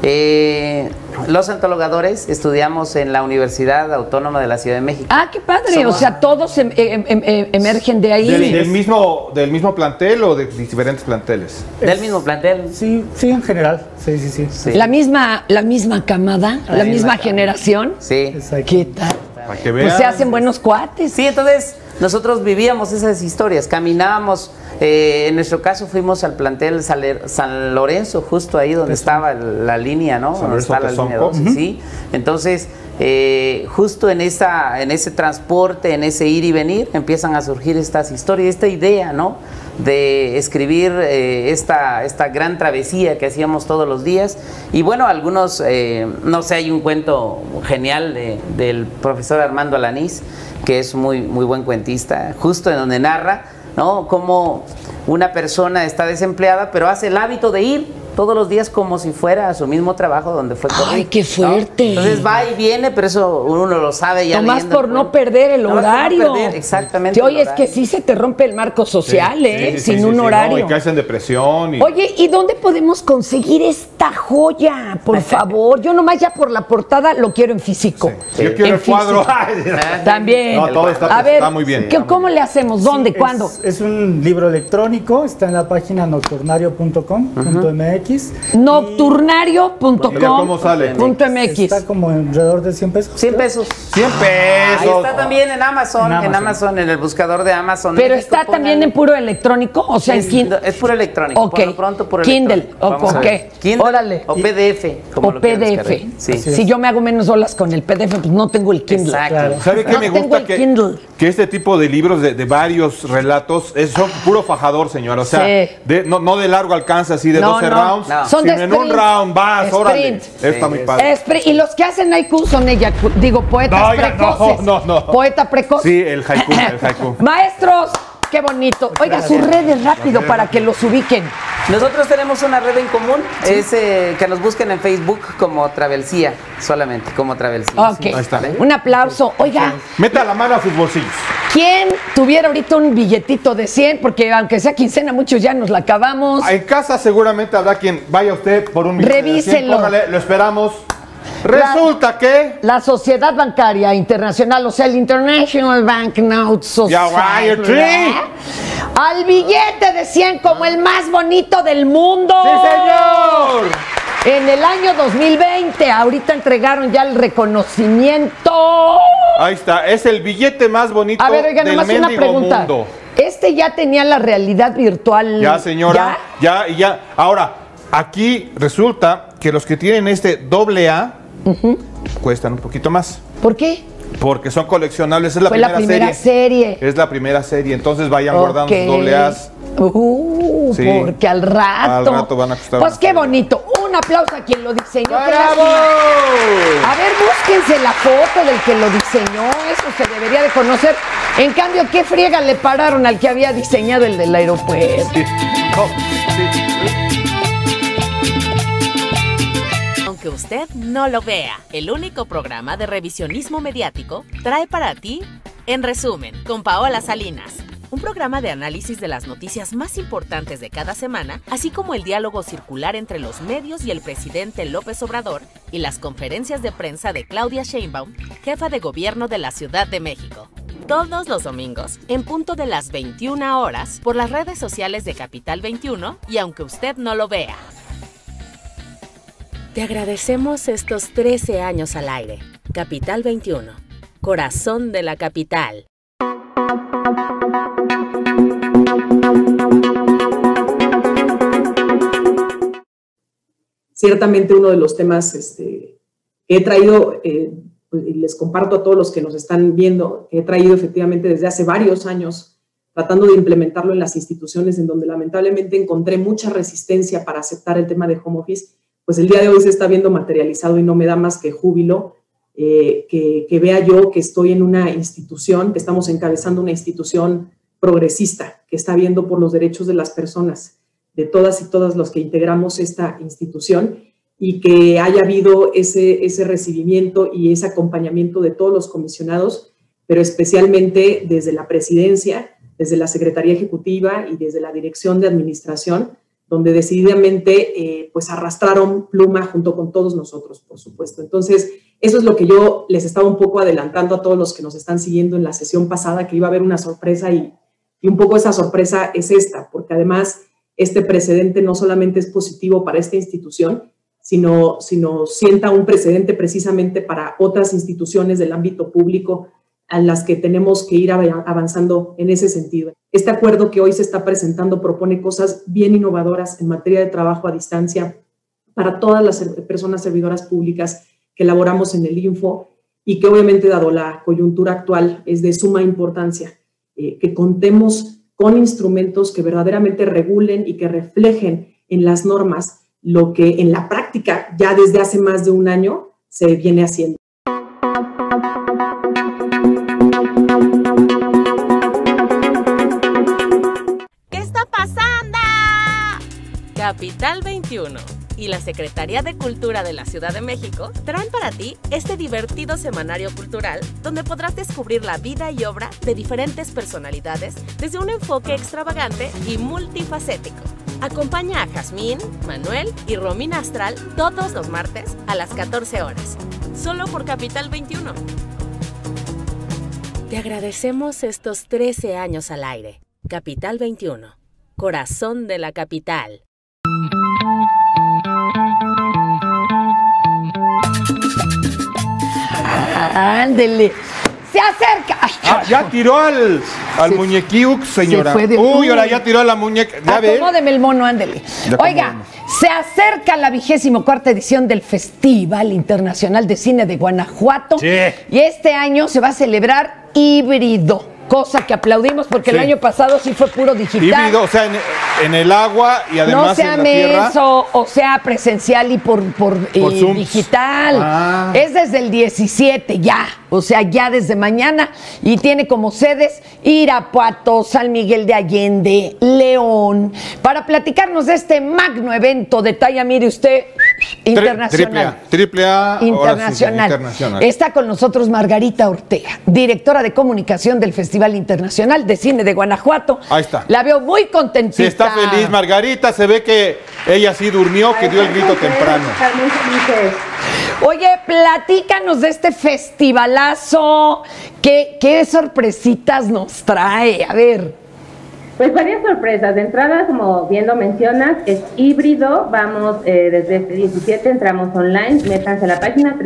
Los antologadores estudiamos en la Universidad Autónoma de la Ciudad de México. Ah, qué padre, o sea, todos emergen de ahí. ¿Del mismo plantel o de diferentes planteles? Del mismo plantel. Sí, en general, sí. La misma camada, la misma generación. Sí. ¿Qué tal? Para que pues se hacen buenos cuates. Sí, entonces nosotros vivíamos esas historias, caminábamos, en nuestro caso fuimos al plantel San Lorenzo, justo ahí donde estaba la línea, ¿no? Donde está la línea 12, sí. Entonces, justo en ese transporte, en ese ir y venir, empiezan a surgir estas historias, esta idea, ¿no? De escribir esta gran travesía que hacíamos todos los días. Y bueno, algunos, no sé, hay un cuento genial del profesor Armando Alanís, que es muy buen cuentista, justo en donde narra, ¿no?, cómo una persona está desempleada, pero hace el hábito de ir todos los días como si fuera a su mismo trabajo donde fue corrido. ¡Ay, qué fuerte! ¿No? Entonces va y viene, pero eso uno lo sabe ya. Nomás por no perder el horario. Exactamente. Oye, es que sí se te rompe el marco social, sin un horario. No, y caes en depresión. Oye, ¿y dónde podemos conseguir esta joya? Por favor, yo nomás ya por la portada lo quiero en físico. Sí. Yo quiero el cuadro. También. No, todo está muy bien. ¿Cómo le hacemos? ¿Dónde? ¿Cuándo? Es un libro electrónico, está en la página nocturnario.com.mx. Nocturnario.com. ¿Cómo sale? .mx. Está como alrededor de 100 pesos. 100 pesos. 100 pesos. Ahí está también en Amazon, en el buscador de Amazon. Pero México, está también en puro electrónico, o sea, en Kindle. Es puro electrónico. Ok. Por lo pronto, puro Kindle. Ok. Kindle. Órale. O PDF. O PDF. Sí. Si yo me hago menos olas con el PDF, pues no tengo el Kindle. Exacto. Claro. ¿Sabe qué me gusta? Que este tipo de libros de varios relatos son puro fajador, señor. O sea, no de largo alcance, así de 12 rounds. No. Son sino de en un round vas, órale. Está muy padre. Y los que hacen haiku son poetas precoces. No. Poeta precoz. Sí, el haiku. Maestros, qué bonito. Oiga, sus redes rápido para que los ubiquen. Nosotros tenemos una red en común, es que nos busquen en Facebook como Travelsía, solamente como Travelsía. Ok, ahí está. Un aplauso. Oiga. Meta la mano a sus bolsillos. ¿Quién tuviera ahorita un billetito de 100? Porque aunque sea quincena, muchos ya nos la acabamos. En casa seguramente habrá quien vaya usted por un billete de 100. Revíselo. Córrale, lo esperamos. Resulta que la Sociedad Bancaria Internacional, o sea, el International Banknote Society, al billete de 100 como el más bonito del mundo. ¡Sí, señor! En el año 2020, ahorita entregaron ya el reconocimiento. Ahí está, es el billete más bonito del mendigo mundo. Este ya tenía la realidad virtual. Ya, señora, ya. Ahora, aquí resulta que los que tienen este AA cuestan un poquito más. ¿Por qué? Porque son coleccionables, es la primera serie. Es la primera serie, entonces vayan guardando sus AAs. Sí. Porque al rato van a costar. Pues qué bonito. Un aplauso a quien lo diseñó. ¡Bravo! A ver, búsquense la foto del que lo diseñó. Eso se debería de conocer. En cambio, ¿qué friega le pararon al que había diseñado el del aeropuerto? Aunque usted no lo vea, el único programa de revisionismo mediático trae para ti En Resumen, con Paola Salinas. Un programa de análisis de las noticias más importantes de cada semana, así como el diálogo circular entre los medios y el presidente López Obrador y las conferencias de prensa de Claudia Sheinbaum, jefa de gobierno de la Ciudad de México. Todos los domingos, en punto de las 21 horas, por las redes sociales de Capital 21 y aunque usted no lo vea. Te agradecemos estos 13 años al aire. Capital 21, corazón de la capital. Ciertamente uno de los temas que he traído, y les comparto a todos los que nos están viendo, que he traído efectivamente desde hace varios años, tratando de implementarlo en las instituciones en donde lamentablemente encontré mucha resistencia para aceptar el tema de home office, pues el día de hoy se está viendo materializado y no me da más que júbilo que vea yo que estoy en una institución, que estamos encabezando una institución progresista, que está viendo por los derechos de las personas, de todas y todos los que integramos esta institución, y que haya habido ese recibimiento y ese acompañamiento de todos los comisionados, pero especialmente desde la presidencia, desde la Secretaría Ejecutiva y desde la Dirección de Administración, donde decididamente pues arrastraron pluma junto con todos nosotros, por supuesto. Entonces, eso es lo que yo les estaba un poco adelantando a todos los que nos están siguiendo en la sesión pasada, que iba a haber una sorpresa y un poco esa sorpresa es esta, porque además este precedente no solamente es positivo para esta institución, sino sienta un precedente precisamente para otras instituciones del ámbito público a las que tenemos que ir avanzando en ese sentido. Este acuerdo que hoy se está presentando propone cosas bien innovadoras en materia de trabajo a distancia para todas las personas servidoras públicas que laboramos en el Info y que obviamente, dado la coyuntura actual, es de suma importancia que contemos con instrumentos que verdaderamente regulen y que reflejen en las normas lo que en la práctica ya desde hace más de un año se viene haciendo. ¿Qué está pasando? Capital 21 y la Secretaría de Cultura de la Ciudad de México traen para ti este divertido semanario cultural donde podrás descubrir la vida y obra de diferentes personalidades desde un enfoque extravagante y multifacético. Acompaña a Jazmín, Manuel y Romina Astral todos los martes a las 14 horas, solo por Capital 21. Te agradecemos estos 13 años al aire. Capital 21, corazón de la capital. Ándele. Se acerca. Ay, ya tiró al muñequiux, señora. Uy, ahora ya tiró a la muñeca. Acomódeme el mono, ándele. Oiga, se acerca la 24ª edición del Festival Internacional de Cine de Guanajuato. Sí. Y este año se va a celebrar híbrido. Cosa que aplaudimos porque el año pasado sí fue puro digital. Híbrido, o sea, en el agua y además no sea en la tierra. O sea, presencial y por digital. Es desde el 17 ya, o sea, ya desde mañana. Y tiene como sedes Irapuato, San Miguel de Allende, León. Para platicarnos de este magno evento de talla, mire usted, internacional. Triple A. Internacional. Está con nosotros Margarita Ortega, directora de comunicación del Festival Internacional de Cine de Guanajuato. Ahí está. La veo muy contentita. Sí, está feliz Margarita, se ve que ella sí durmió, que dio el grito temprano. Oye, platícanos de este festivalazo. ¿Qué sorpresitas nos trae? A ver. Pues varias sorpresas. De entrada, como bien lo mencionas, es híbrido. Vamos desde este 17, entramos online. Métanse a la página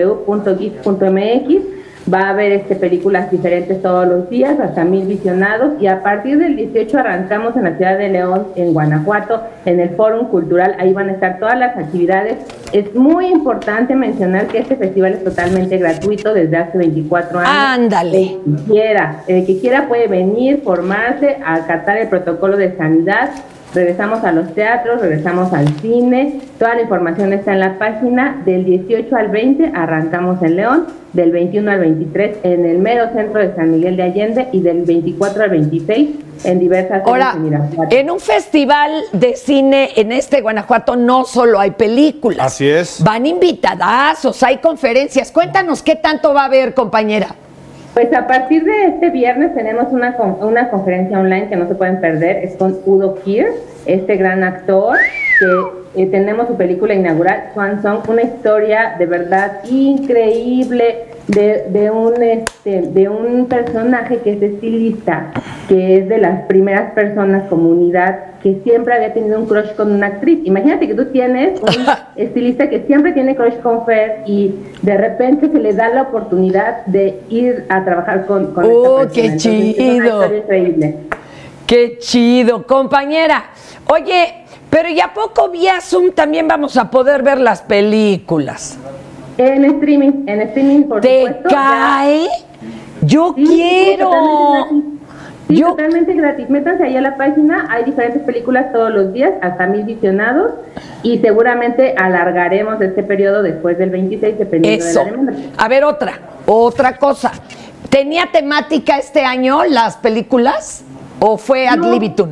www.gif.mx. Va a haber películas diferentes todos los días, hasta 1000 visionados, y a partir del 18 arrancamos en la ciudad de León, en Guanajuato, en el Fórum Cultural. Ahí van a estar todas las actividades. Es muy importante mencionar que este festival es totalmente gratuito desde hace 24 años. ¡Ándale! El que quiera puede venir, formarse, acatar el protocolo de sanidad. Regresamos a los teatros, regresamos al cine. Toda la información está en la página. Del 18 al 20 arrancamos en León, del 21 al 23 en el mero centro de San Miguel de Allende y del 24 al 26 en diversas Ahora, en un festival de cine en Guanajuato no solo hay películas. Así es. Van invitadazos, hay conferencias. Cuéntanos qué tanto va a haber, compañera. Pues a partir de este viernes tenemos una conferencia online que no se pueden perder, es con Udo Kier, este gran actor, que tenemos su película inaugural, Swan Song, una historia de verdad increíble de un personaje que es estilista, que es de las primeras personas, comunidad, que siempre había tenido un crush con una actriz. Imagínate que tú tienes un estilista que siempre tiene crush con Fer y de repente se le da la oportunidad de ir a trabajar con esta persona. ¡Qué chido! Es una historia increíble. ¡Qué chido! Compañera, oye, pero ¿y a poco vía Zoom también vamos a poder ver las películas? En streaming, por supuesto. ¿Te cae? ¡Yo quiero! Sí, totalmente gratis. Métanse ahí a la página, hay diferentes películas todos los días, hasta 1000 visionados, y seguramente alargaremos este periodo después del 26, dependiendo de la demanda. A ver, otra cosa. ¿Tenía temática este año las películas o fue ad libitum?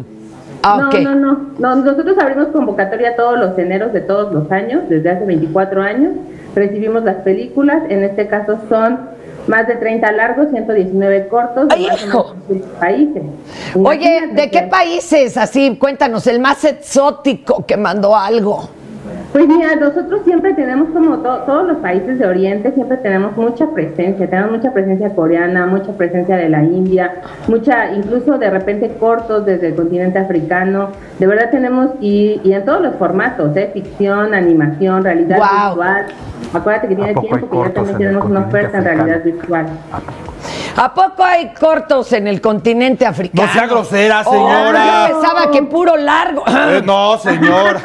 No, nosotros abrimos convocatoria todos los eneros de todos los años, desde hace 24 años, recibimos las películas, en este caso son más de 30 largos, 119 cortos de más o menos países. Oye, ¿de qué países? Así, cuéntanos, el más exótico que mandó algo. Pues mira, nosotros siempre tenemos como todos los países de Oriente, siempre tenemos mucha presencia coreana, mucha presencia de la India, incluso de repente cortos desde el continente africano, de verdad tenemos, y en todos los formatos, ficción, animación, realidad virtual. Acuérdate que tiene tiempo que ya también tenemos una oferta en realidad virtual. ¿A poco hay cortos en el continente africano? No sea grosera, señora. Yo pensaba que puro largo. No, señor.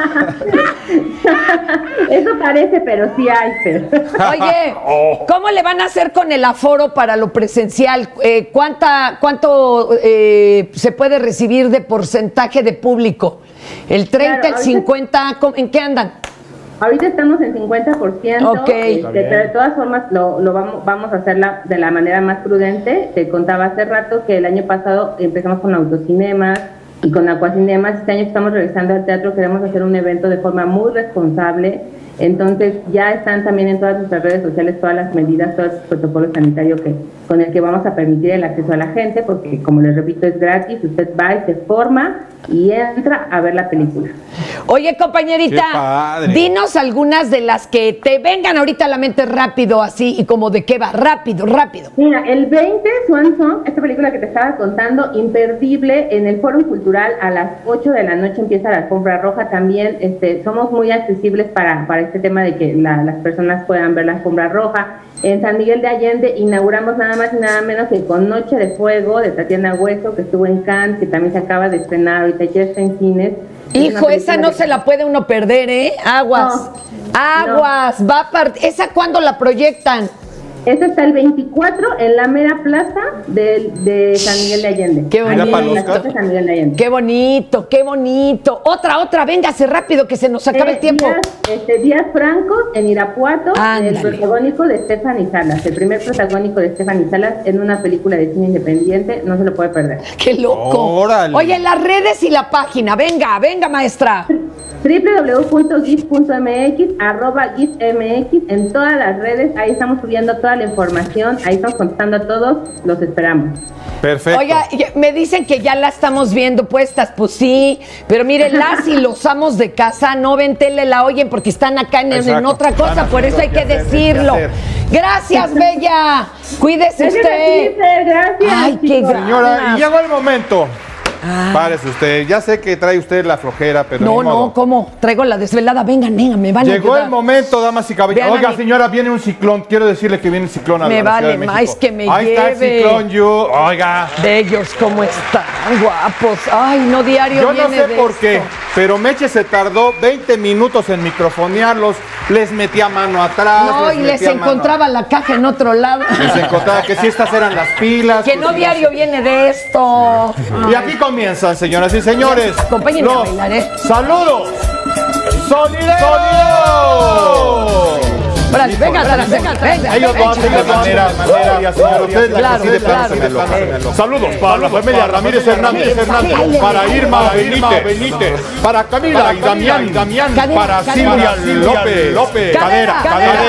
Eso parece, pero sí hay. Oye, ¿cómo le van a hacer con el aforo para lo presencial? ¿Cuánto se puede recibir de porcentaje de público? ¿El 30, claro, el 50? ¿En qué andan? Ahorita estamos en 50%, pero de todas formas vamos a hacerla de la manera más prudente. Te contaba hace rato que el año pasado empezamos con autocinemas y con acuacinemas. Este año estamos regresando al teatro, queremos hacer un evento de forma muy responsable. Entonces ya están también en todas nuestras redes sociales todas las medidas, todo el protocolo sanitario con el que vamos a permitir el acceso a la gente, porque como les repito es gratis, usted va y se forma y entra a ver la película. Oye, compañerita, dinos algunas de las que te vengan ahorita a la mente rápido, así, y como de qué va, rápido. Mira, el 20, Swan Song, esta película que te estaba contando, imperdible, en el Fórum Cultural a las 8 de la noche empieza la alfombra roja también. Somos muy accesibles para este tema de que las personas puedan ver la alfombra roja. En San Miguel de Allende inauguramos nada más y nada menos que con Noche de Fuego de Tatiana Hueso, que estuvo en Cannes, que también se acaba de estrenar, ahorita ya está en cines. Hijo, esa no se la puede uno perder, ¿eh? Aguas. Va a partir. ¿Esa cuándo la proyectan? Ese está el 24 en la mera plaza de San Miguel de Allende. Qué bonito. Qué bonito. Otra, véngase rápido que se nos acaba el tiempo. Díaz Franco en Irapuato, el protagónico de Stephanie Salas, el primer protagónico de Stephanie Salas en una película de cine independiente, no se lo puede perder. ¡Qué loco! ¡Órale! Oye, las redes y la página, venga, maestra. www.gif.mx, @gifmx, en todas las redes, ahí estamos subiendo toda la información, ahí estamos contestando a todos, los esperamos. Perfecto. Oiga, me dicen que ya la estamos viendo puestas, pues sí, pero miren, las y los amos de casa no ven tele, la oyen porque están acá en otra cosa, por eso hay que decirlo. Gracias, Bella. Cuídese usted. Gracias. Ay, qué gran. Señora, y llegó el momento. Párese usted, ya sé que trae usted la flojera, pero no, ¿cómo? Traigo la desvelada, vengan, me van a Llegó el momento, damas y caballeros. Oiga, señora, viene un ciclón, quiero decirle que viene un ciclón a la Ciudad de México. Más que me Ahí lleve. está el ciclón, oiga. Bellos, ¿cómo están? Guapos. Ay, no, diario Yo viene no sé de por esto. qué, pero Meche se tardó 20 minutos en microfonearlos, les metía mano atrás. No, y les encontraba la caja en otro lado. Les encontraba que si estas eran las pilas. Que no diario viene de esto. Y aquí comienzan, señoras y señores. Acompáñenme a bailar, ¡Saludos! ¡Sonido! Órale, venga. Ellos lo hacen de manera, ustedes la que sí. Saludos para la familia Ramírez Hernández, para Irma Benítez, para Camila y Damián, para Silvia López, cadera,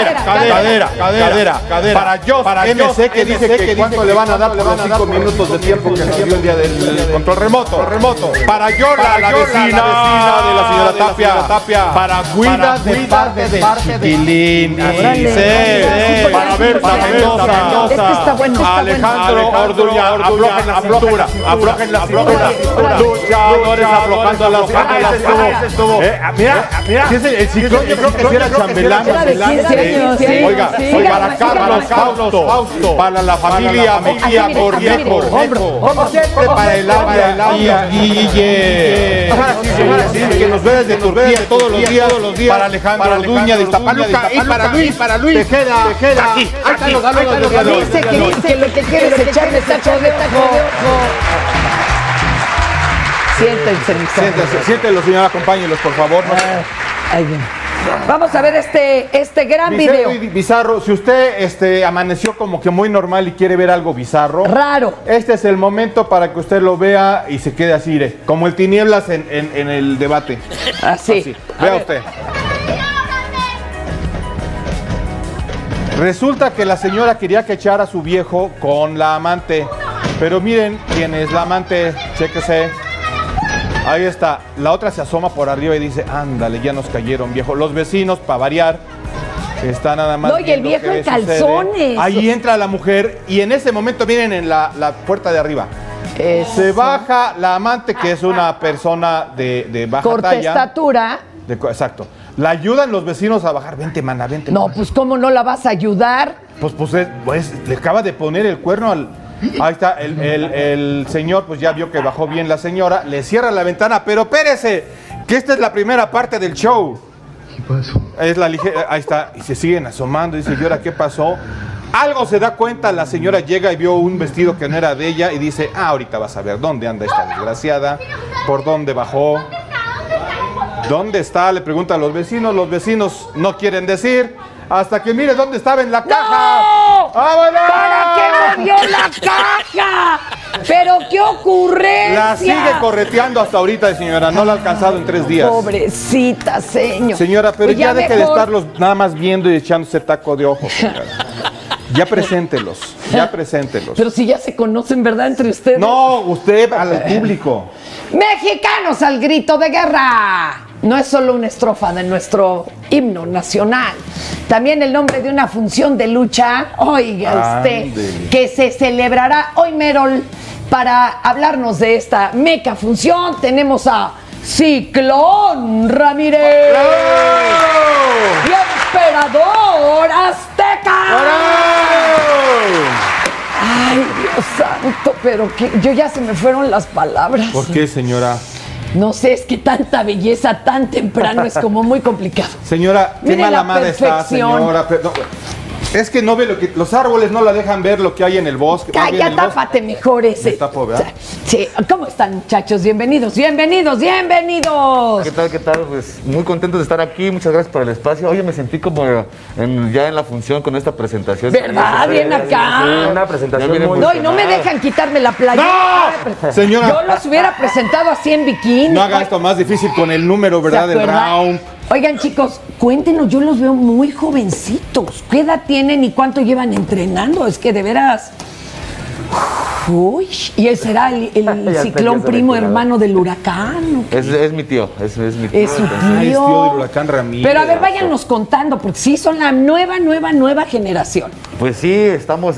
para Jos MC que dice que cuánto le van a dar por los 5 minutos de tiempo que nos dio el día del control remoto, para Yola, la vecina de la señora Tapia, para Guida de parte de Chiquilín. Para Berta Mendoza, Alejandro Orduña, aflojen la cintura, luchadores aflojando las cinturas. Mira, el ciclón yo creo que sí era chambelán. Oiga, para Carlos Fausto, para la familia Mejía Cornejo, como siempre para el área Guille, que nos ve desde Turquía todos los días, para Alejandro Orduña de Iztapaluca y para Luis Tejeda, aquí, Dice que lo que quiere es echarle tacho de ojo. Siéntenlo, señora, acompáñenlos, por favor. Vamos a ver este gran video. Bizarro, si usted amaneció como que muy normal y quiere ver algo bizarro, raro, este es el momento para que usted lo vea y se quede así, como el Tinieblas en el debate. Así. Vea usted. Resulta que la señora quería que echara a su viejo con la amante. Pero miren quién es la amante, chéquese. Ahí está. La otra se asoma por arriba y dice, ándale, ya nos cayeron, viejo. Los vecinos, para variar, está nada más. No, y el viejo en calzones. Ahí entra la mujer y en ese momento miren en la puerta de arriba. Eso. Se baja la amante, que es una persona de baja corta talla. estatura. Exacto. La ayudan los vecinos a bajar. Vente, mana, vente. No, mana. pues ¿cómo no la vas a ayudar? Pues le acaba de poner el cuerno al... Ahí está, el señor pues ya vio que bajó bien la señora, le cierra la ventana, pero espérese, que esta es la primera parte del show. ¿Qué pasó? Es la ligera, ahí está, y se siguen asomando, dice, ¿y ahora qué pasó? Algo se da cuenta, la señora llega y vio un vestido que no era de ella y dice, ahorita vas a ver dónde anda esta desgraciada, por dónde bajó, dónde está, le pregunta a los vecinos no quieren decir, hasta que mire dónde estaba en la caja. ¡No! ¡Vámonos! ¿Para qué movió la caja? ¿Pero qué ocurrencia? La sigue correteando hasta ahorita, señora. No la ha alcanzado en 3 días. Pobrecita, señor. Señora, pero Pues ya deje de mejor. estarlos nada más viendo y echándose taco de ojo, señora. Ya preséntelos, ya preséntelos. Pero si ya se conocen, ¿verdad? Entre ustedes. No, usted al público. Mexicanos al grito de guerra. No es solo una estrofa de nuestro himno nacional. También el nombre de una función de lucha, oiga usted, Ándele. que se celebrará hoy Merol. Para hablarnos de esta meca función, tenemos a Ciclón Ramírez. ¡Bravo! Y Emperador Azteca. Ay, Dios santo, pero que yo ya se me fueron las palabras. ¿Por qué, señora? No sé, es que tanta belleza tan temprano es como muy complicado. Señora, qué Mire mala la madre está, perfección. señora. No, es que no ve lo que... Los árboles no la dejan ver lo que hay en el bosque. más bien Ya en el bosque. tápate mejor ese. Me tapo, ¿verdad? Sí, ¿cómo están, muchachos? Bienvenidos, bienvenidos, bienvenidos. ¿Qué tal, qué tal? Pues muy contento de estar aquí, muchas gracias por el espacio. Oye, me sentí como ya en la función con esta presentación. ¿Verdad? Bien acá. Sí, una presentación muy No, y no me dejan quitarme la playera. ¡No! Señora. Yo los hubiera presentado así en bikini. No haga esto más difícil con el número, ¿verdad? ¿Se Del acuerdan? round. Oigan, chicos, cuéntenos, yo los veo muy jovencitos. ¿Qué edad tienen y cuánto llevan entrenando? Es que de veras... Uy, y él será el ciclón primo hermano del huracán. Es mi tío, es mi tío. Es su entonces- Es tío tío. del huracán Ramírez. Pero a ver, váyanos contando, porque sí son la nueva generación. Pues sí, estamos,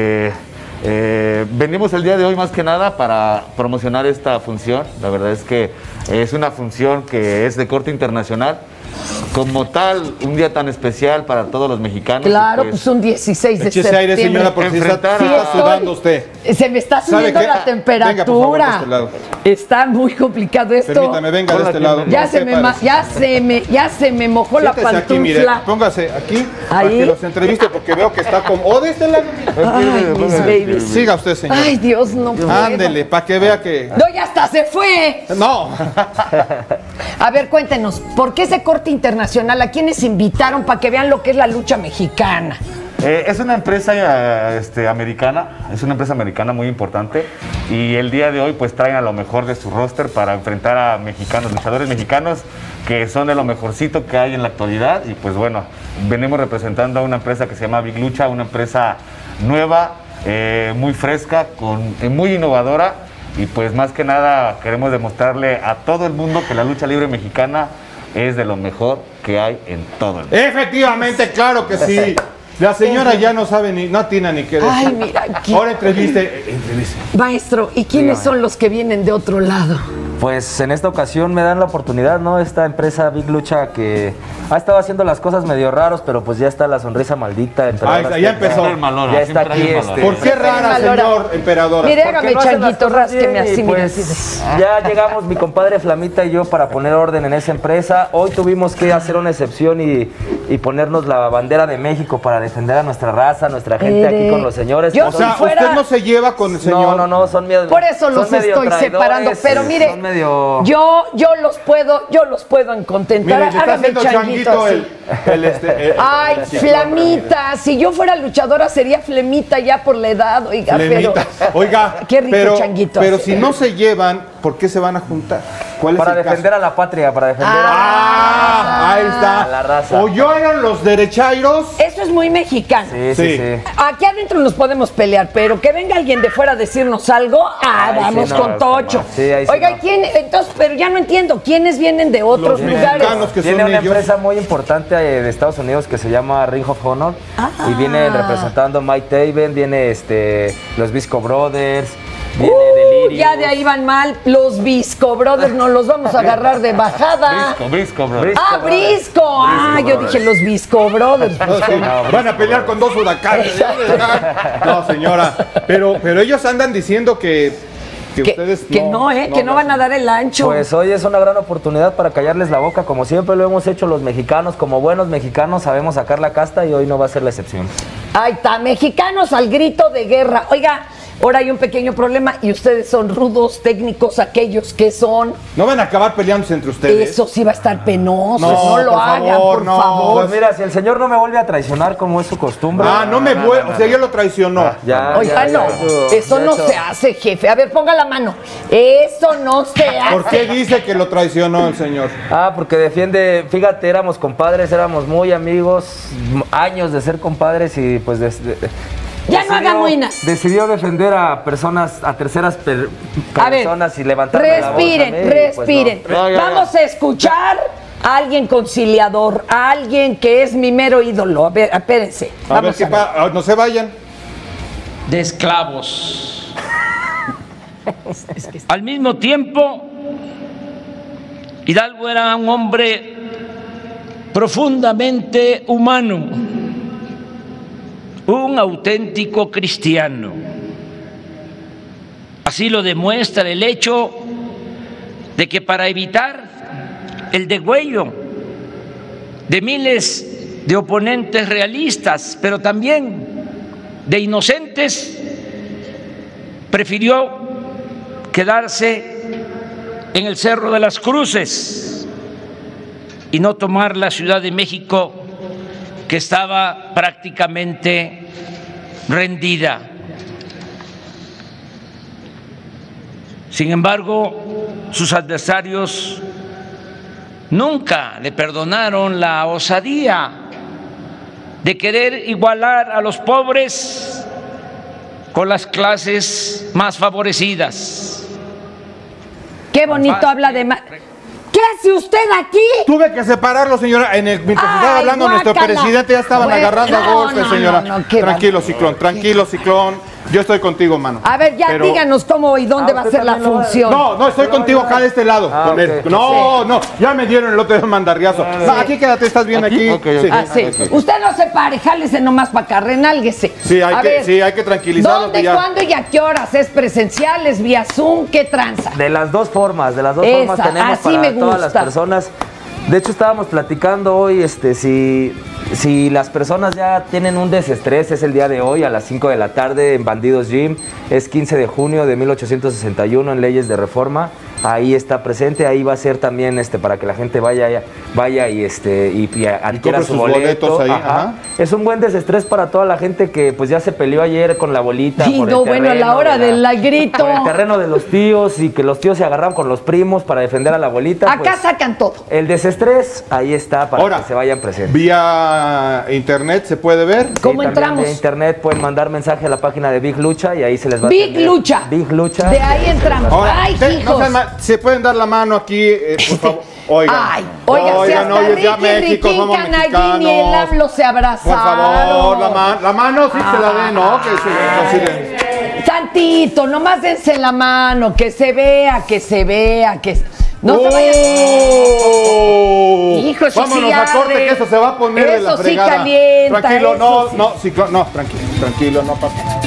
venimos el día de hoy más que nada para promocionar esta función. La verdad es que es una función que es de corte internacional. Como tal, un día tan especial para todos los mexicanos. Claro, y pues un 16 de Échese septiembre. aire, señora, porque se está, Sí, está estoy- sudando usted. Se me está ¿Sabe subiendo qué? la temperatura. Venga, por favor, de este lado. Está muy complicado esto. Permítame, venga de este lado. Ya se me mojó la Siéntese aquí, mire, pantufla. póngase aquí para Ahí. que los entreviste porque veo que está como... ¡Oh, de este lado! Ay, mis babies. Siga usted, señor. Ay, Dios, no puedo. Ándele, para que vea que... No, ya hasta se fue. No. A ver, cuéntenos, ¿por qué ese corte internacional? ¿A quiénes invitaron para que vean lo que es la lucha mexicana? Es una empresa americana, es una empresa americana muy importante y el día de hoy pues traen a lo mejor de su roster para enfrentar a mexicanos, luchadores mexicanos que son de lo mejorcito que hay en la actualidad y pues bueno, venimos representando a una empresa que se llama Big Lucha, una empresa nueva, muy fresca, muy innovadora y pues más que nada queremos demostrarle a todo el mundo que la lucha libre mexicana es de lo mejor que hay en todo el mundo. Efectivamente, claro que sí. La señora ya no sabe no atina ni qué decir. Ay, mira, Ahora entreviste. Maestro, ¿y quiénes son los que vienen de otro lado? Pues en esta ocasión me dan la oportunidad, ¿no? Esta empresa Big Lucha que ha estado haciendo las cosas medio raros, pero pues ya está la sonrisa maldita. Ahí ya empezó. Ya está aquí. ¿Por qué rara, señor emperador? Mire, hágame changuito, rásqueme así, mire. Pues ya llegamos mi compadre Flamita y yo para poner orden en esa empresa. Hoy tuvimos que hacer una excepción y ponernos la bandera de México para defender a nuestra raza, a nuestra gente aquí con los señores. Yo O sea, si fuera- usted no se lleva con el señor. No, son medio. Por eso los son medio estoy separando, traidores, pero mire, son medio- yo los puedo contentar. Mire, le está Hágame haciendo changuito changuito así. Ay, ciclón Flamita, si yo fuera luchadora sería Flemita ya por la edad, oiga, Flemita. pero... Oiga, Qué rico changuito. pero si no se llevan, ¿por qué se van a juntar? ¿Cuál Para es el defender caso? a la patria, para defender Ahí está. a la raza. ¿Oyeron los derechairos? Eso es muy mexicano. Sí. Aquí adentro nos podemos pelear, pero que venga alguien de fuera a decirnos algo, vamos con Tocho. Oiga, ¿quién? Entonces, pero ya no entiendo, ¿quiénes vienen de otros lugares? Tiene una empresa muy importante de Estados Unidos que se llama Ring of Honor y viene representando Mike Taven, viene los Visco Brothers, viene Delirious. Ya de ahí van mal, los Visco Brothers, nos los vamos a agarrar de bajada. Brisco Brothers. Brisco. Yo dije los Visco Brothers. No, sí, van a pelear con 2 huracanes. No, señora, pero ellos andan diciendo que ustedes que no van a dar el ancho. Pues hoy es una gran oportunidad para callarles la boca, como siempre lo hemos hecho los mexicanos, como buenos mexicanos sabemos sacar la casta y hoy no va a ser la excepción. Ahí está, mexicanos al grito de guerra. Oiga, ahora hay un pequeño problema y ustedes son rudos, técnicos, aquellos que son. ¿No van a acabar peleándose entre ustedes? Eso sí va a estar penoso, no lo hagan, por favor. Pues mira, si el señor no me vuelve a traicionar como es su costumbre. No me vuelve, o sea, yo lo traicionó. Oiga, eso no se hace, jefe. A ver, ponga la mano. Eso no se hace. ¿Por qué dice que lo traicionó el señor? Porque defiende, fíjate, éramos compadres, éramos muy amigos, años de ser compadres y pues ya no haga muinas. Decidió defender a personas, a terceras personas y levantar la voz. Respiren. Pues no. Vamos a escuchar a alguien conciliador, a alguien que es mi mero ídolo. A ver, espérense. No se vayan. De esclavos. Al mismo tiempo, Hidalgo era un hombre profundamente humano, un auténtico cristiano. Así lo demuestra el hecho de que para evitar el degüello de miles de oponentes realistas, pero también de inocentes, prefirió quedarse en el Cerro de las Cruces y no tomar la Ciudad de México, que estaba prácticamente rendida. Sin embargo, sus adversarios nunca le perdonaron la osadía de querer igualar a los pobres con las clases más favorecidas. Qué bonito habla de... ¿Qué hace usted aquí? Tuve que separarlo, señora. Mientras estaba hablando, nuestro presidente ya estaban agarrando a golpes, señora. Tranquilo, Ciclón. Yo estoy contigo, mano. A ver, díganos cómo y dónde va a ser la función. No, estoy contigo acá de este lado. Con él. No, ya me dieron el otro mandarriazo. Aquí quédate, estás bien aquí. Usted no se pare, jálese nomás para acá, renálguese. Sí, hay que tranquilizarlo. ¿Dónde, cuándo y a qué horas? ¿Es presencial, es vía Zoom? ¿Qué tranza? De las dos formas tenemos para todas las personas. De hecho, estábamos platicando hoy, si las personas ya tienen un desestrés, es el día de hoy a las 5 de la tarde en Bandidos Gym, es 15 de junio de 1861 en Leyes de Reforma, ahí está presente, ahí va a ser también para que la gente vaya y adquiera su boleto. Ahí, es un buen desestrés para toda la gente que pues ya se peleó ayer con la bolita. Y a la hora del grito. Por el terreno de los tíos y que los tíos se agarraron con los primos para defender a la bolita. Acá sacan todo. El desestrés, ahí está para que se vayan presentes. Vía internet se puede ver. ¿Cómo entramos? Vía internet pueden mandar mensaje a la página de Big Lucha y ahí se les va a Big Lucha. De ahí entramos. Ay, hijos. ¿Se pueden dar la mano aquí, por favor? Oigan, si hasta Ricky México, somos mexicanos. Ni el hablo se abrazaron. Por favor, la mano sí se la den, ¿no? Tantito, nomás dense la mano, que se vea. No se vayan. Hijo, eso vámonos sí a corte, que eso se va a poner de la fregada. Eso sí calienta. Tranquilo, tranquilo, no pasa nada.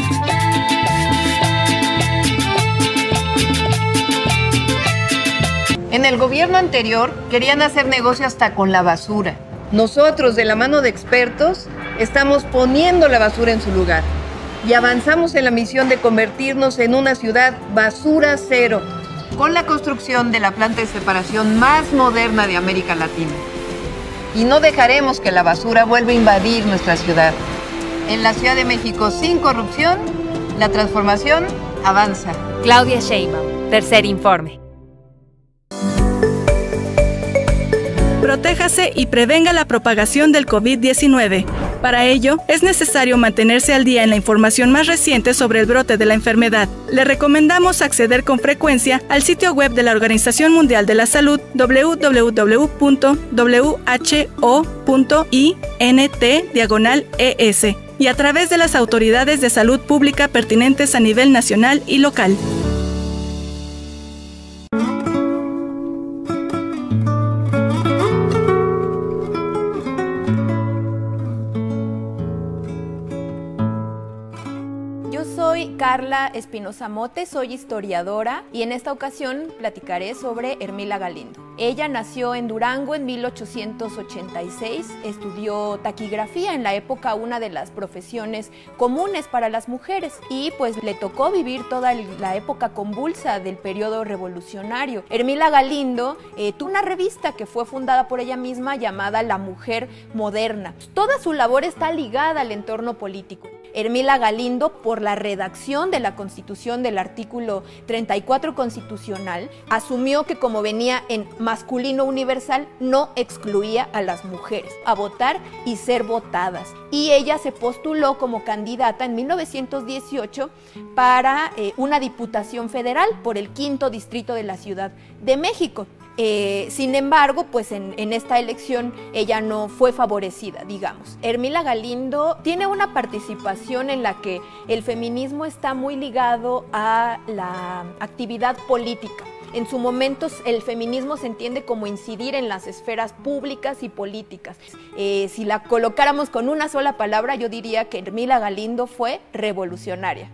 En el gobierno anterior querían hacer negocio hasta con la basura. Nosotros, de la mano de expertos, estamos poniendo la basura en su lugar y avanzamos en la misión de convertirnos en una ciudad basura cero, con la construcción de la planta de separación más moderna de América Latina. Y no dejaremos que la basura vuelva a invadir nuestra ciudad. En la Ciudad de México, sin corrupción, la transformación avanza. Claudia Sheinbaum, Tercer Informe. Protéjase y prevenga la propagación del COVID-19. Para ello, es necesario mantenerse al día en la información más reciente sobre el brote de la enfermedad. Le recomendamos acceder con frecuencia al sitio web de la Organización Mundial de la Salud, www.who.int/ES, y a través de las autoridades de salud pública pertinentes a nivel nacional y local. Soy Carla Espinosa Mote, soy historiadora y en esta ocasión platicaré sobre Hermila Galindo. Ella nació en Durango en 1886, estudió taquigrafía, en la época una de las profesiones comunes para las mujeres, y pues le tocó vivir toda la época convulsa del periodo revolucionario. Hermila Galindo tuvo una revista que fue fundada por ella misma llamada La Mujer Moderna. Toda su labor está ligada al entorno político. Hermila Galindo, por la redacción de la Constitución del artículo 34 constitucional, asumió que como venía en masculino universal, no excluía a las mujeres a votar y ser votadas. Y ella se postuló como candidata en 1918 para una diputación federal por el 5º distrito de la Ciudad de México. Sin embargo, pues en esta elección ella no fue favorecida, digamos. Hermila Galindo tiene una participación en la que el feminismo está muy ligado a la actividad política. En su momento el feminismo se entiende como incidir en las esferas públicas y políticas. Si la colocáramos con una sola palabra, yo diría que Hermila Galindo fue revolucionaria.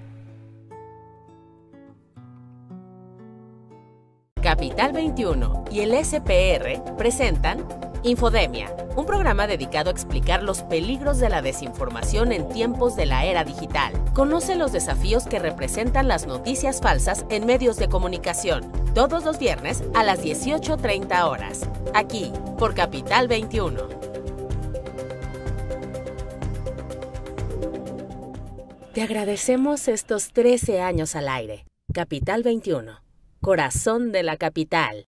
Capital 21 y el SPR presentan Infodemia, un programa dedicado a explicar los peligros de la desinformación en tiempos de la era digital. Conoce los desafíos que representan las noticias falsas en medios de comunicación, todos los viernes a las 18:30 horas, aquí por Capital 21. Te agradecemos estos 13 años al aire. Capital 21. Corazón de la capital.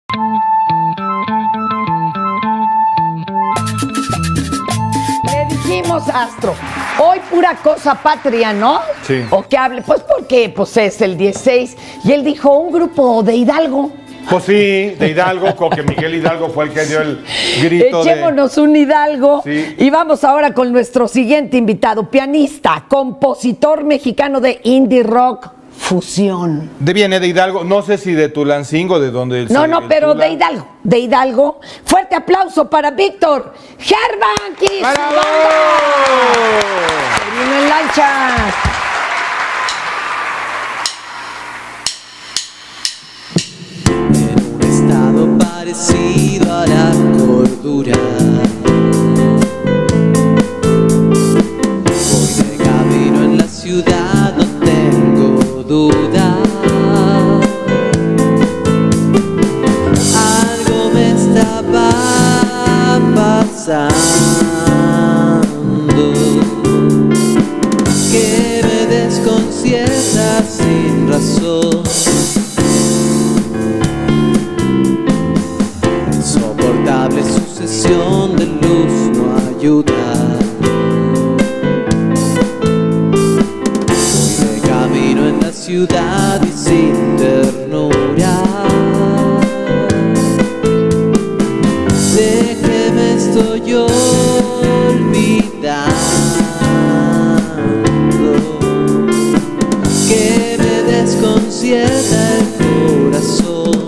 Le dijimos, Astro, hoy pura cosa patria, ¿no? Sí. O que hable, pues porque pues es el 16 y él dijo un grupo de Hidalgo. Pues sí, de Hidalgo, porque Miguel Hidalgo fue el que dio el grito. Echémonos un Hidalgo. Sí. Y vamos ahora con nuestro siguiente invitado, pianista, compositor mexicano de indie rock. Fusión. Viene de Hidalgo, no sé si de Tulancingo, de donde... Pero de Hidalgo, de Hidalgo. Fuerte aplauso para Víctor Gervanquis. ¡Bravo! Se vino en lancha. En un estado parecido a la cordura, voy de camino en la ciudad, no tengo duda. Algo me estaba pasando que me desconcierta sin razón. Insoportable sucesión de luz no ayuda. Ciudad y sin ternura, de que me estoy olvidando, que me desconcierta el corazón.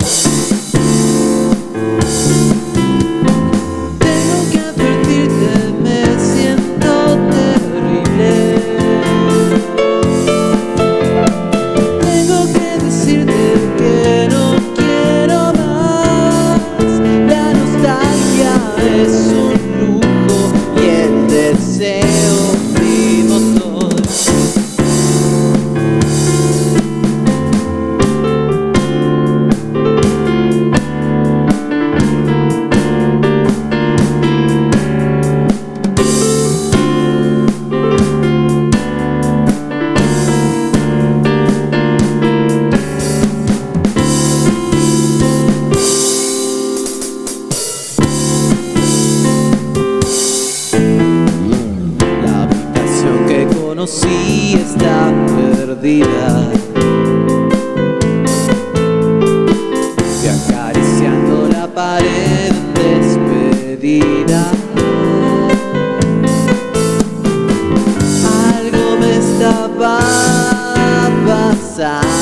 Tengo que advertirte, me siento terrible. conocí está perdida. Y acariciando la pared despedida. Algo me estaba pasando,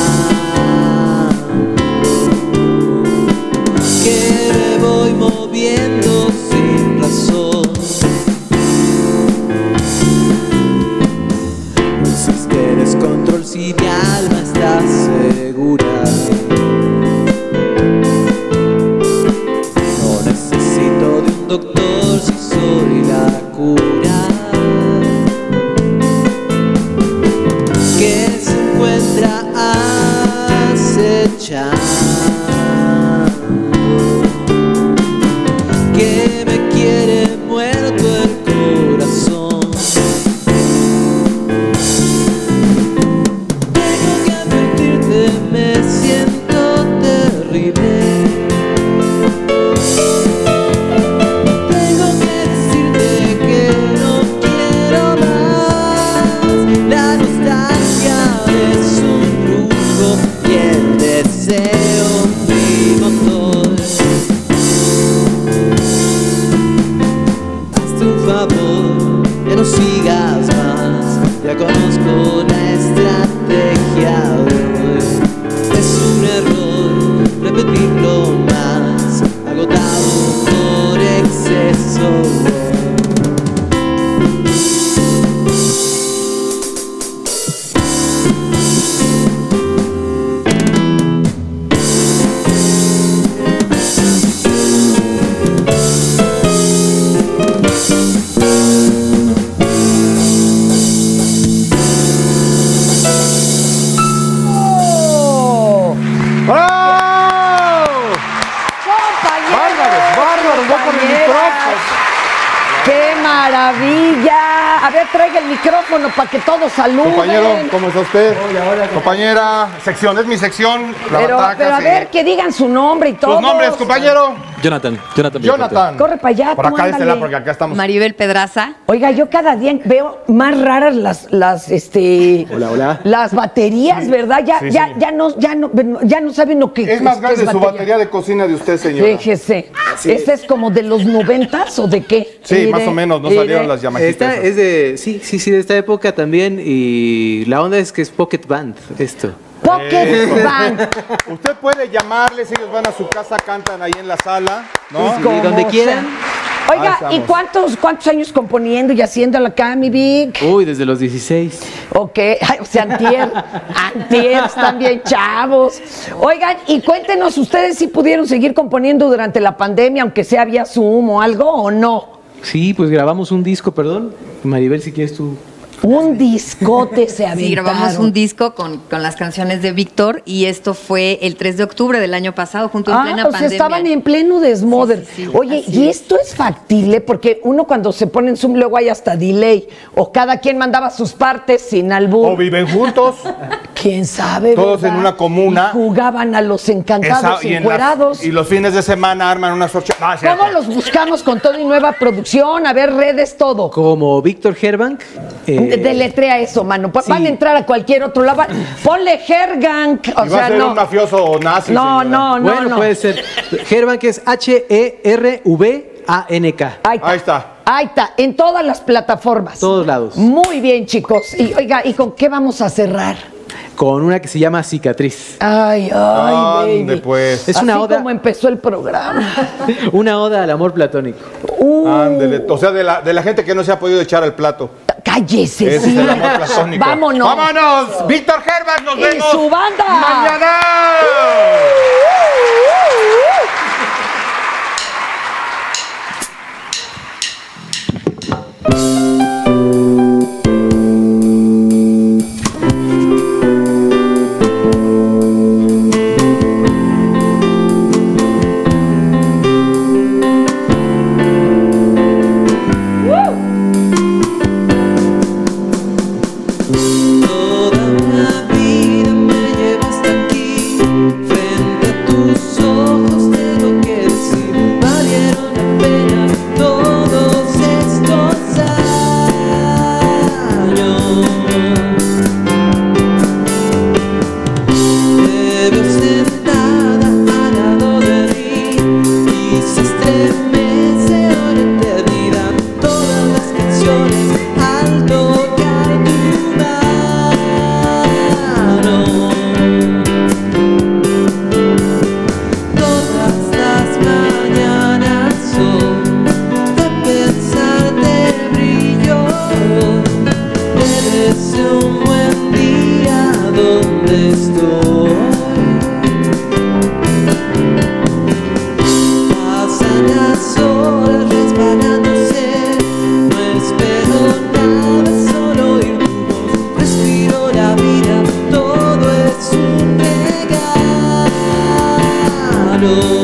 que me voy moviendo sin razón. No existe descontrol si mi alma está segura. No necesito de un doctor si soy la cura. Que se encuentra acechando, que me quiere muerto el corazón. Tengo que advertirte, me siento terrible. Tengo que decirte que no quiero más. La nostalgia es un lujo y el deseo mi motor. Hazte un favor, ya no sigas más. Ya conozco la estrategia de hoy. Es un error repetirlo más, agotado por exceso. ¡Qué maravilla! A ver, traiga el micrófono para que todos saluden. Compañero, ¿cómo está usted? Compañera, sección, es mi sección. Pero a ver, que digan su nombre y todo. ¿Sus nombres, compañero? Jonathan. Corre para allá, por acá, ándale. porque acá estamos. Maribel Pedraza. Oiga, yo cada día veo más raras las baterías, ¿verdad? Ya no saben lo que es más grande su batería de cocina de usted, señora. Fíjese. ¿Esta es como de los 90s o de qué? Sí, más o menos, no salieron las llamaquitas. Esta es de esta época también, y la onda es que es Pocket Band, esto. Pocket Band. Usted puede llamarles, ellos van a su casa, cantan ahí en la sala, ¿no? Sí, donde quieran. Oiga, ¿y cuántos años componiendo y haciéndolo acá, mi Vic? Uy, desde los 16. Ok, o sea, antier, están bien chavos. Oigan, y cuéntenos, ¿ustedes sí pudieron seguir componiendo durante la pandemia, aunque sea vía Zoom o algo, o no? Sí, pues grabamos un disco, perdón. Maribel, si quieres tú. Un discote se aventaron. Sí, grabamos un disco con las canciones de Víctor, y esto fue el 3 de octubre del año pasado, junto en plena pandemia. Estaban en pleno desmoder. Oye, ¿y esto es factible? Porque uno cuando se pone en Zoom luego hay hasta delay, o cada quien mandaba sus partes sin albur. O viven juntos. ¿Quién sabe? Todos ¿verdad? en una comuna. Y jugaban a los encantados encuerados. Y los fines de semana arman unas ocho. ¿Cómo los buscamos con todo y nueva producción? A ver, redes, todo. Como Víctor Herbank. Deletrea eso, mano. Sí. Van a entrar a cualquier otro lado. Ponle Herbank. O sea, va a ser un mafioso nazi. No. Bueno, puede ser. Herbank es Hervank. Ahí está. Ahí está, en todas las plataformas. Todos lados. Muy bien, chicos. Y oiga, ¿y con qué vamos a cerrar? Con una que se llama Cicatriz. Ay, baby. Pues. Es una oda. Como empezó el programa. Una oda al amor platónico. Ándele. O sea, de la gente que no se ha podido echar al plato. Cállese, Ese es el amor platónico. Vámonos. ¡Vámonos! Víctor Herbank, nos vemos. Y su banda. ¡Mañana! Toda una vida me lleva hasta aquí, frente a mano.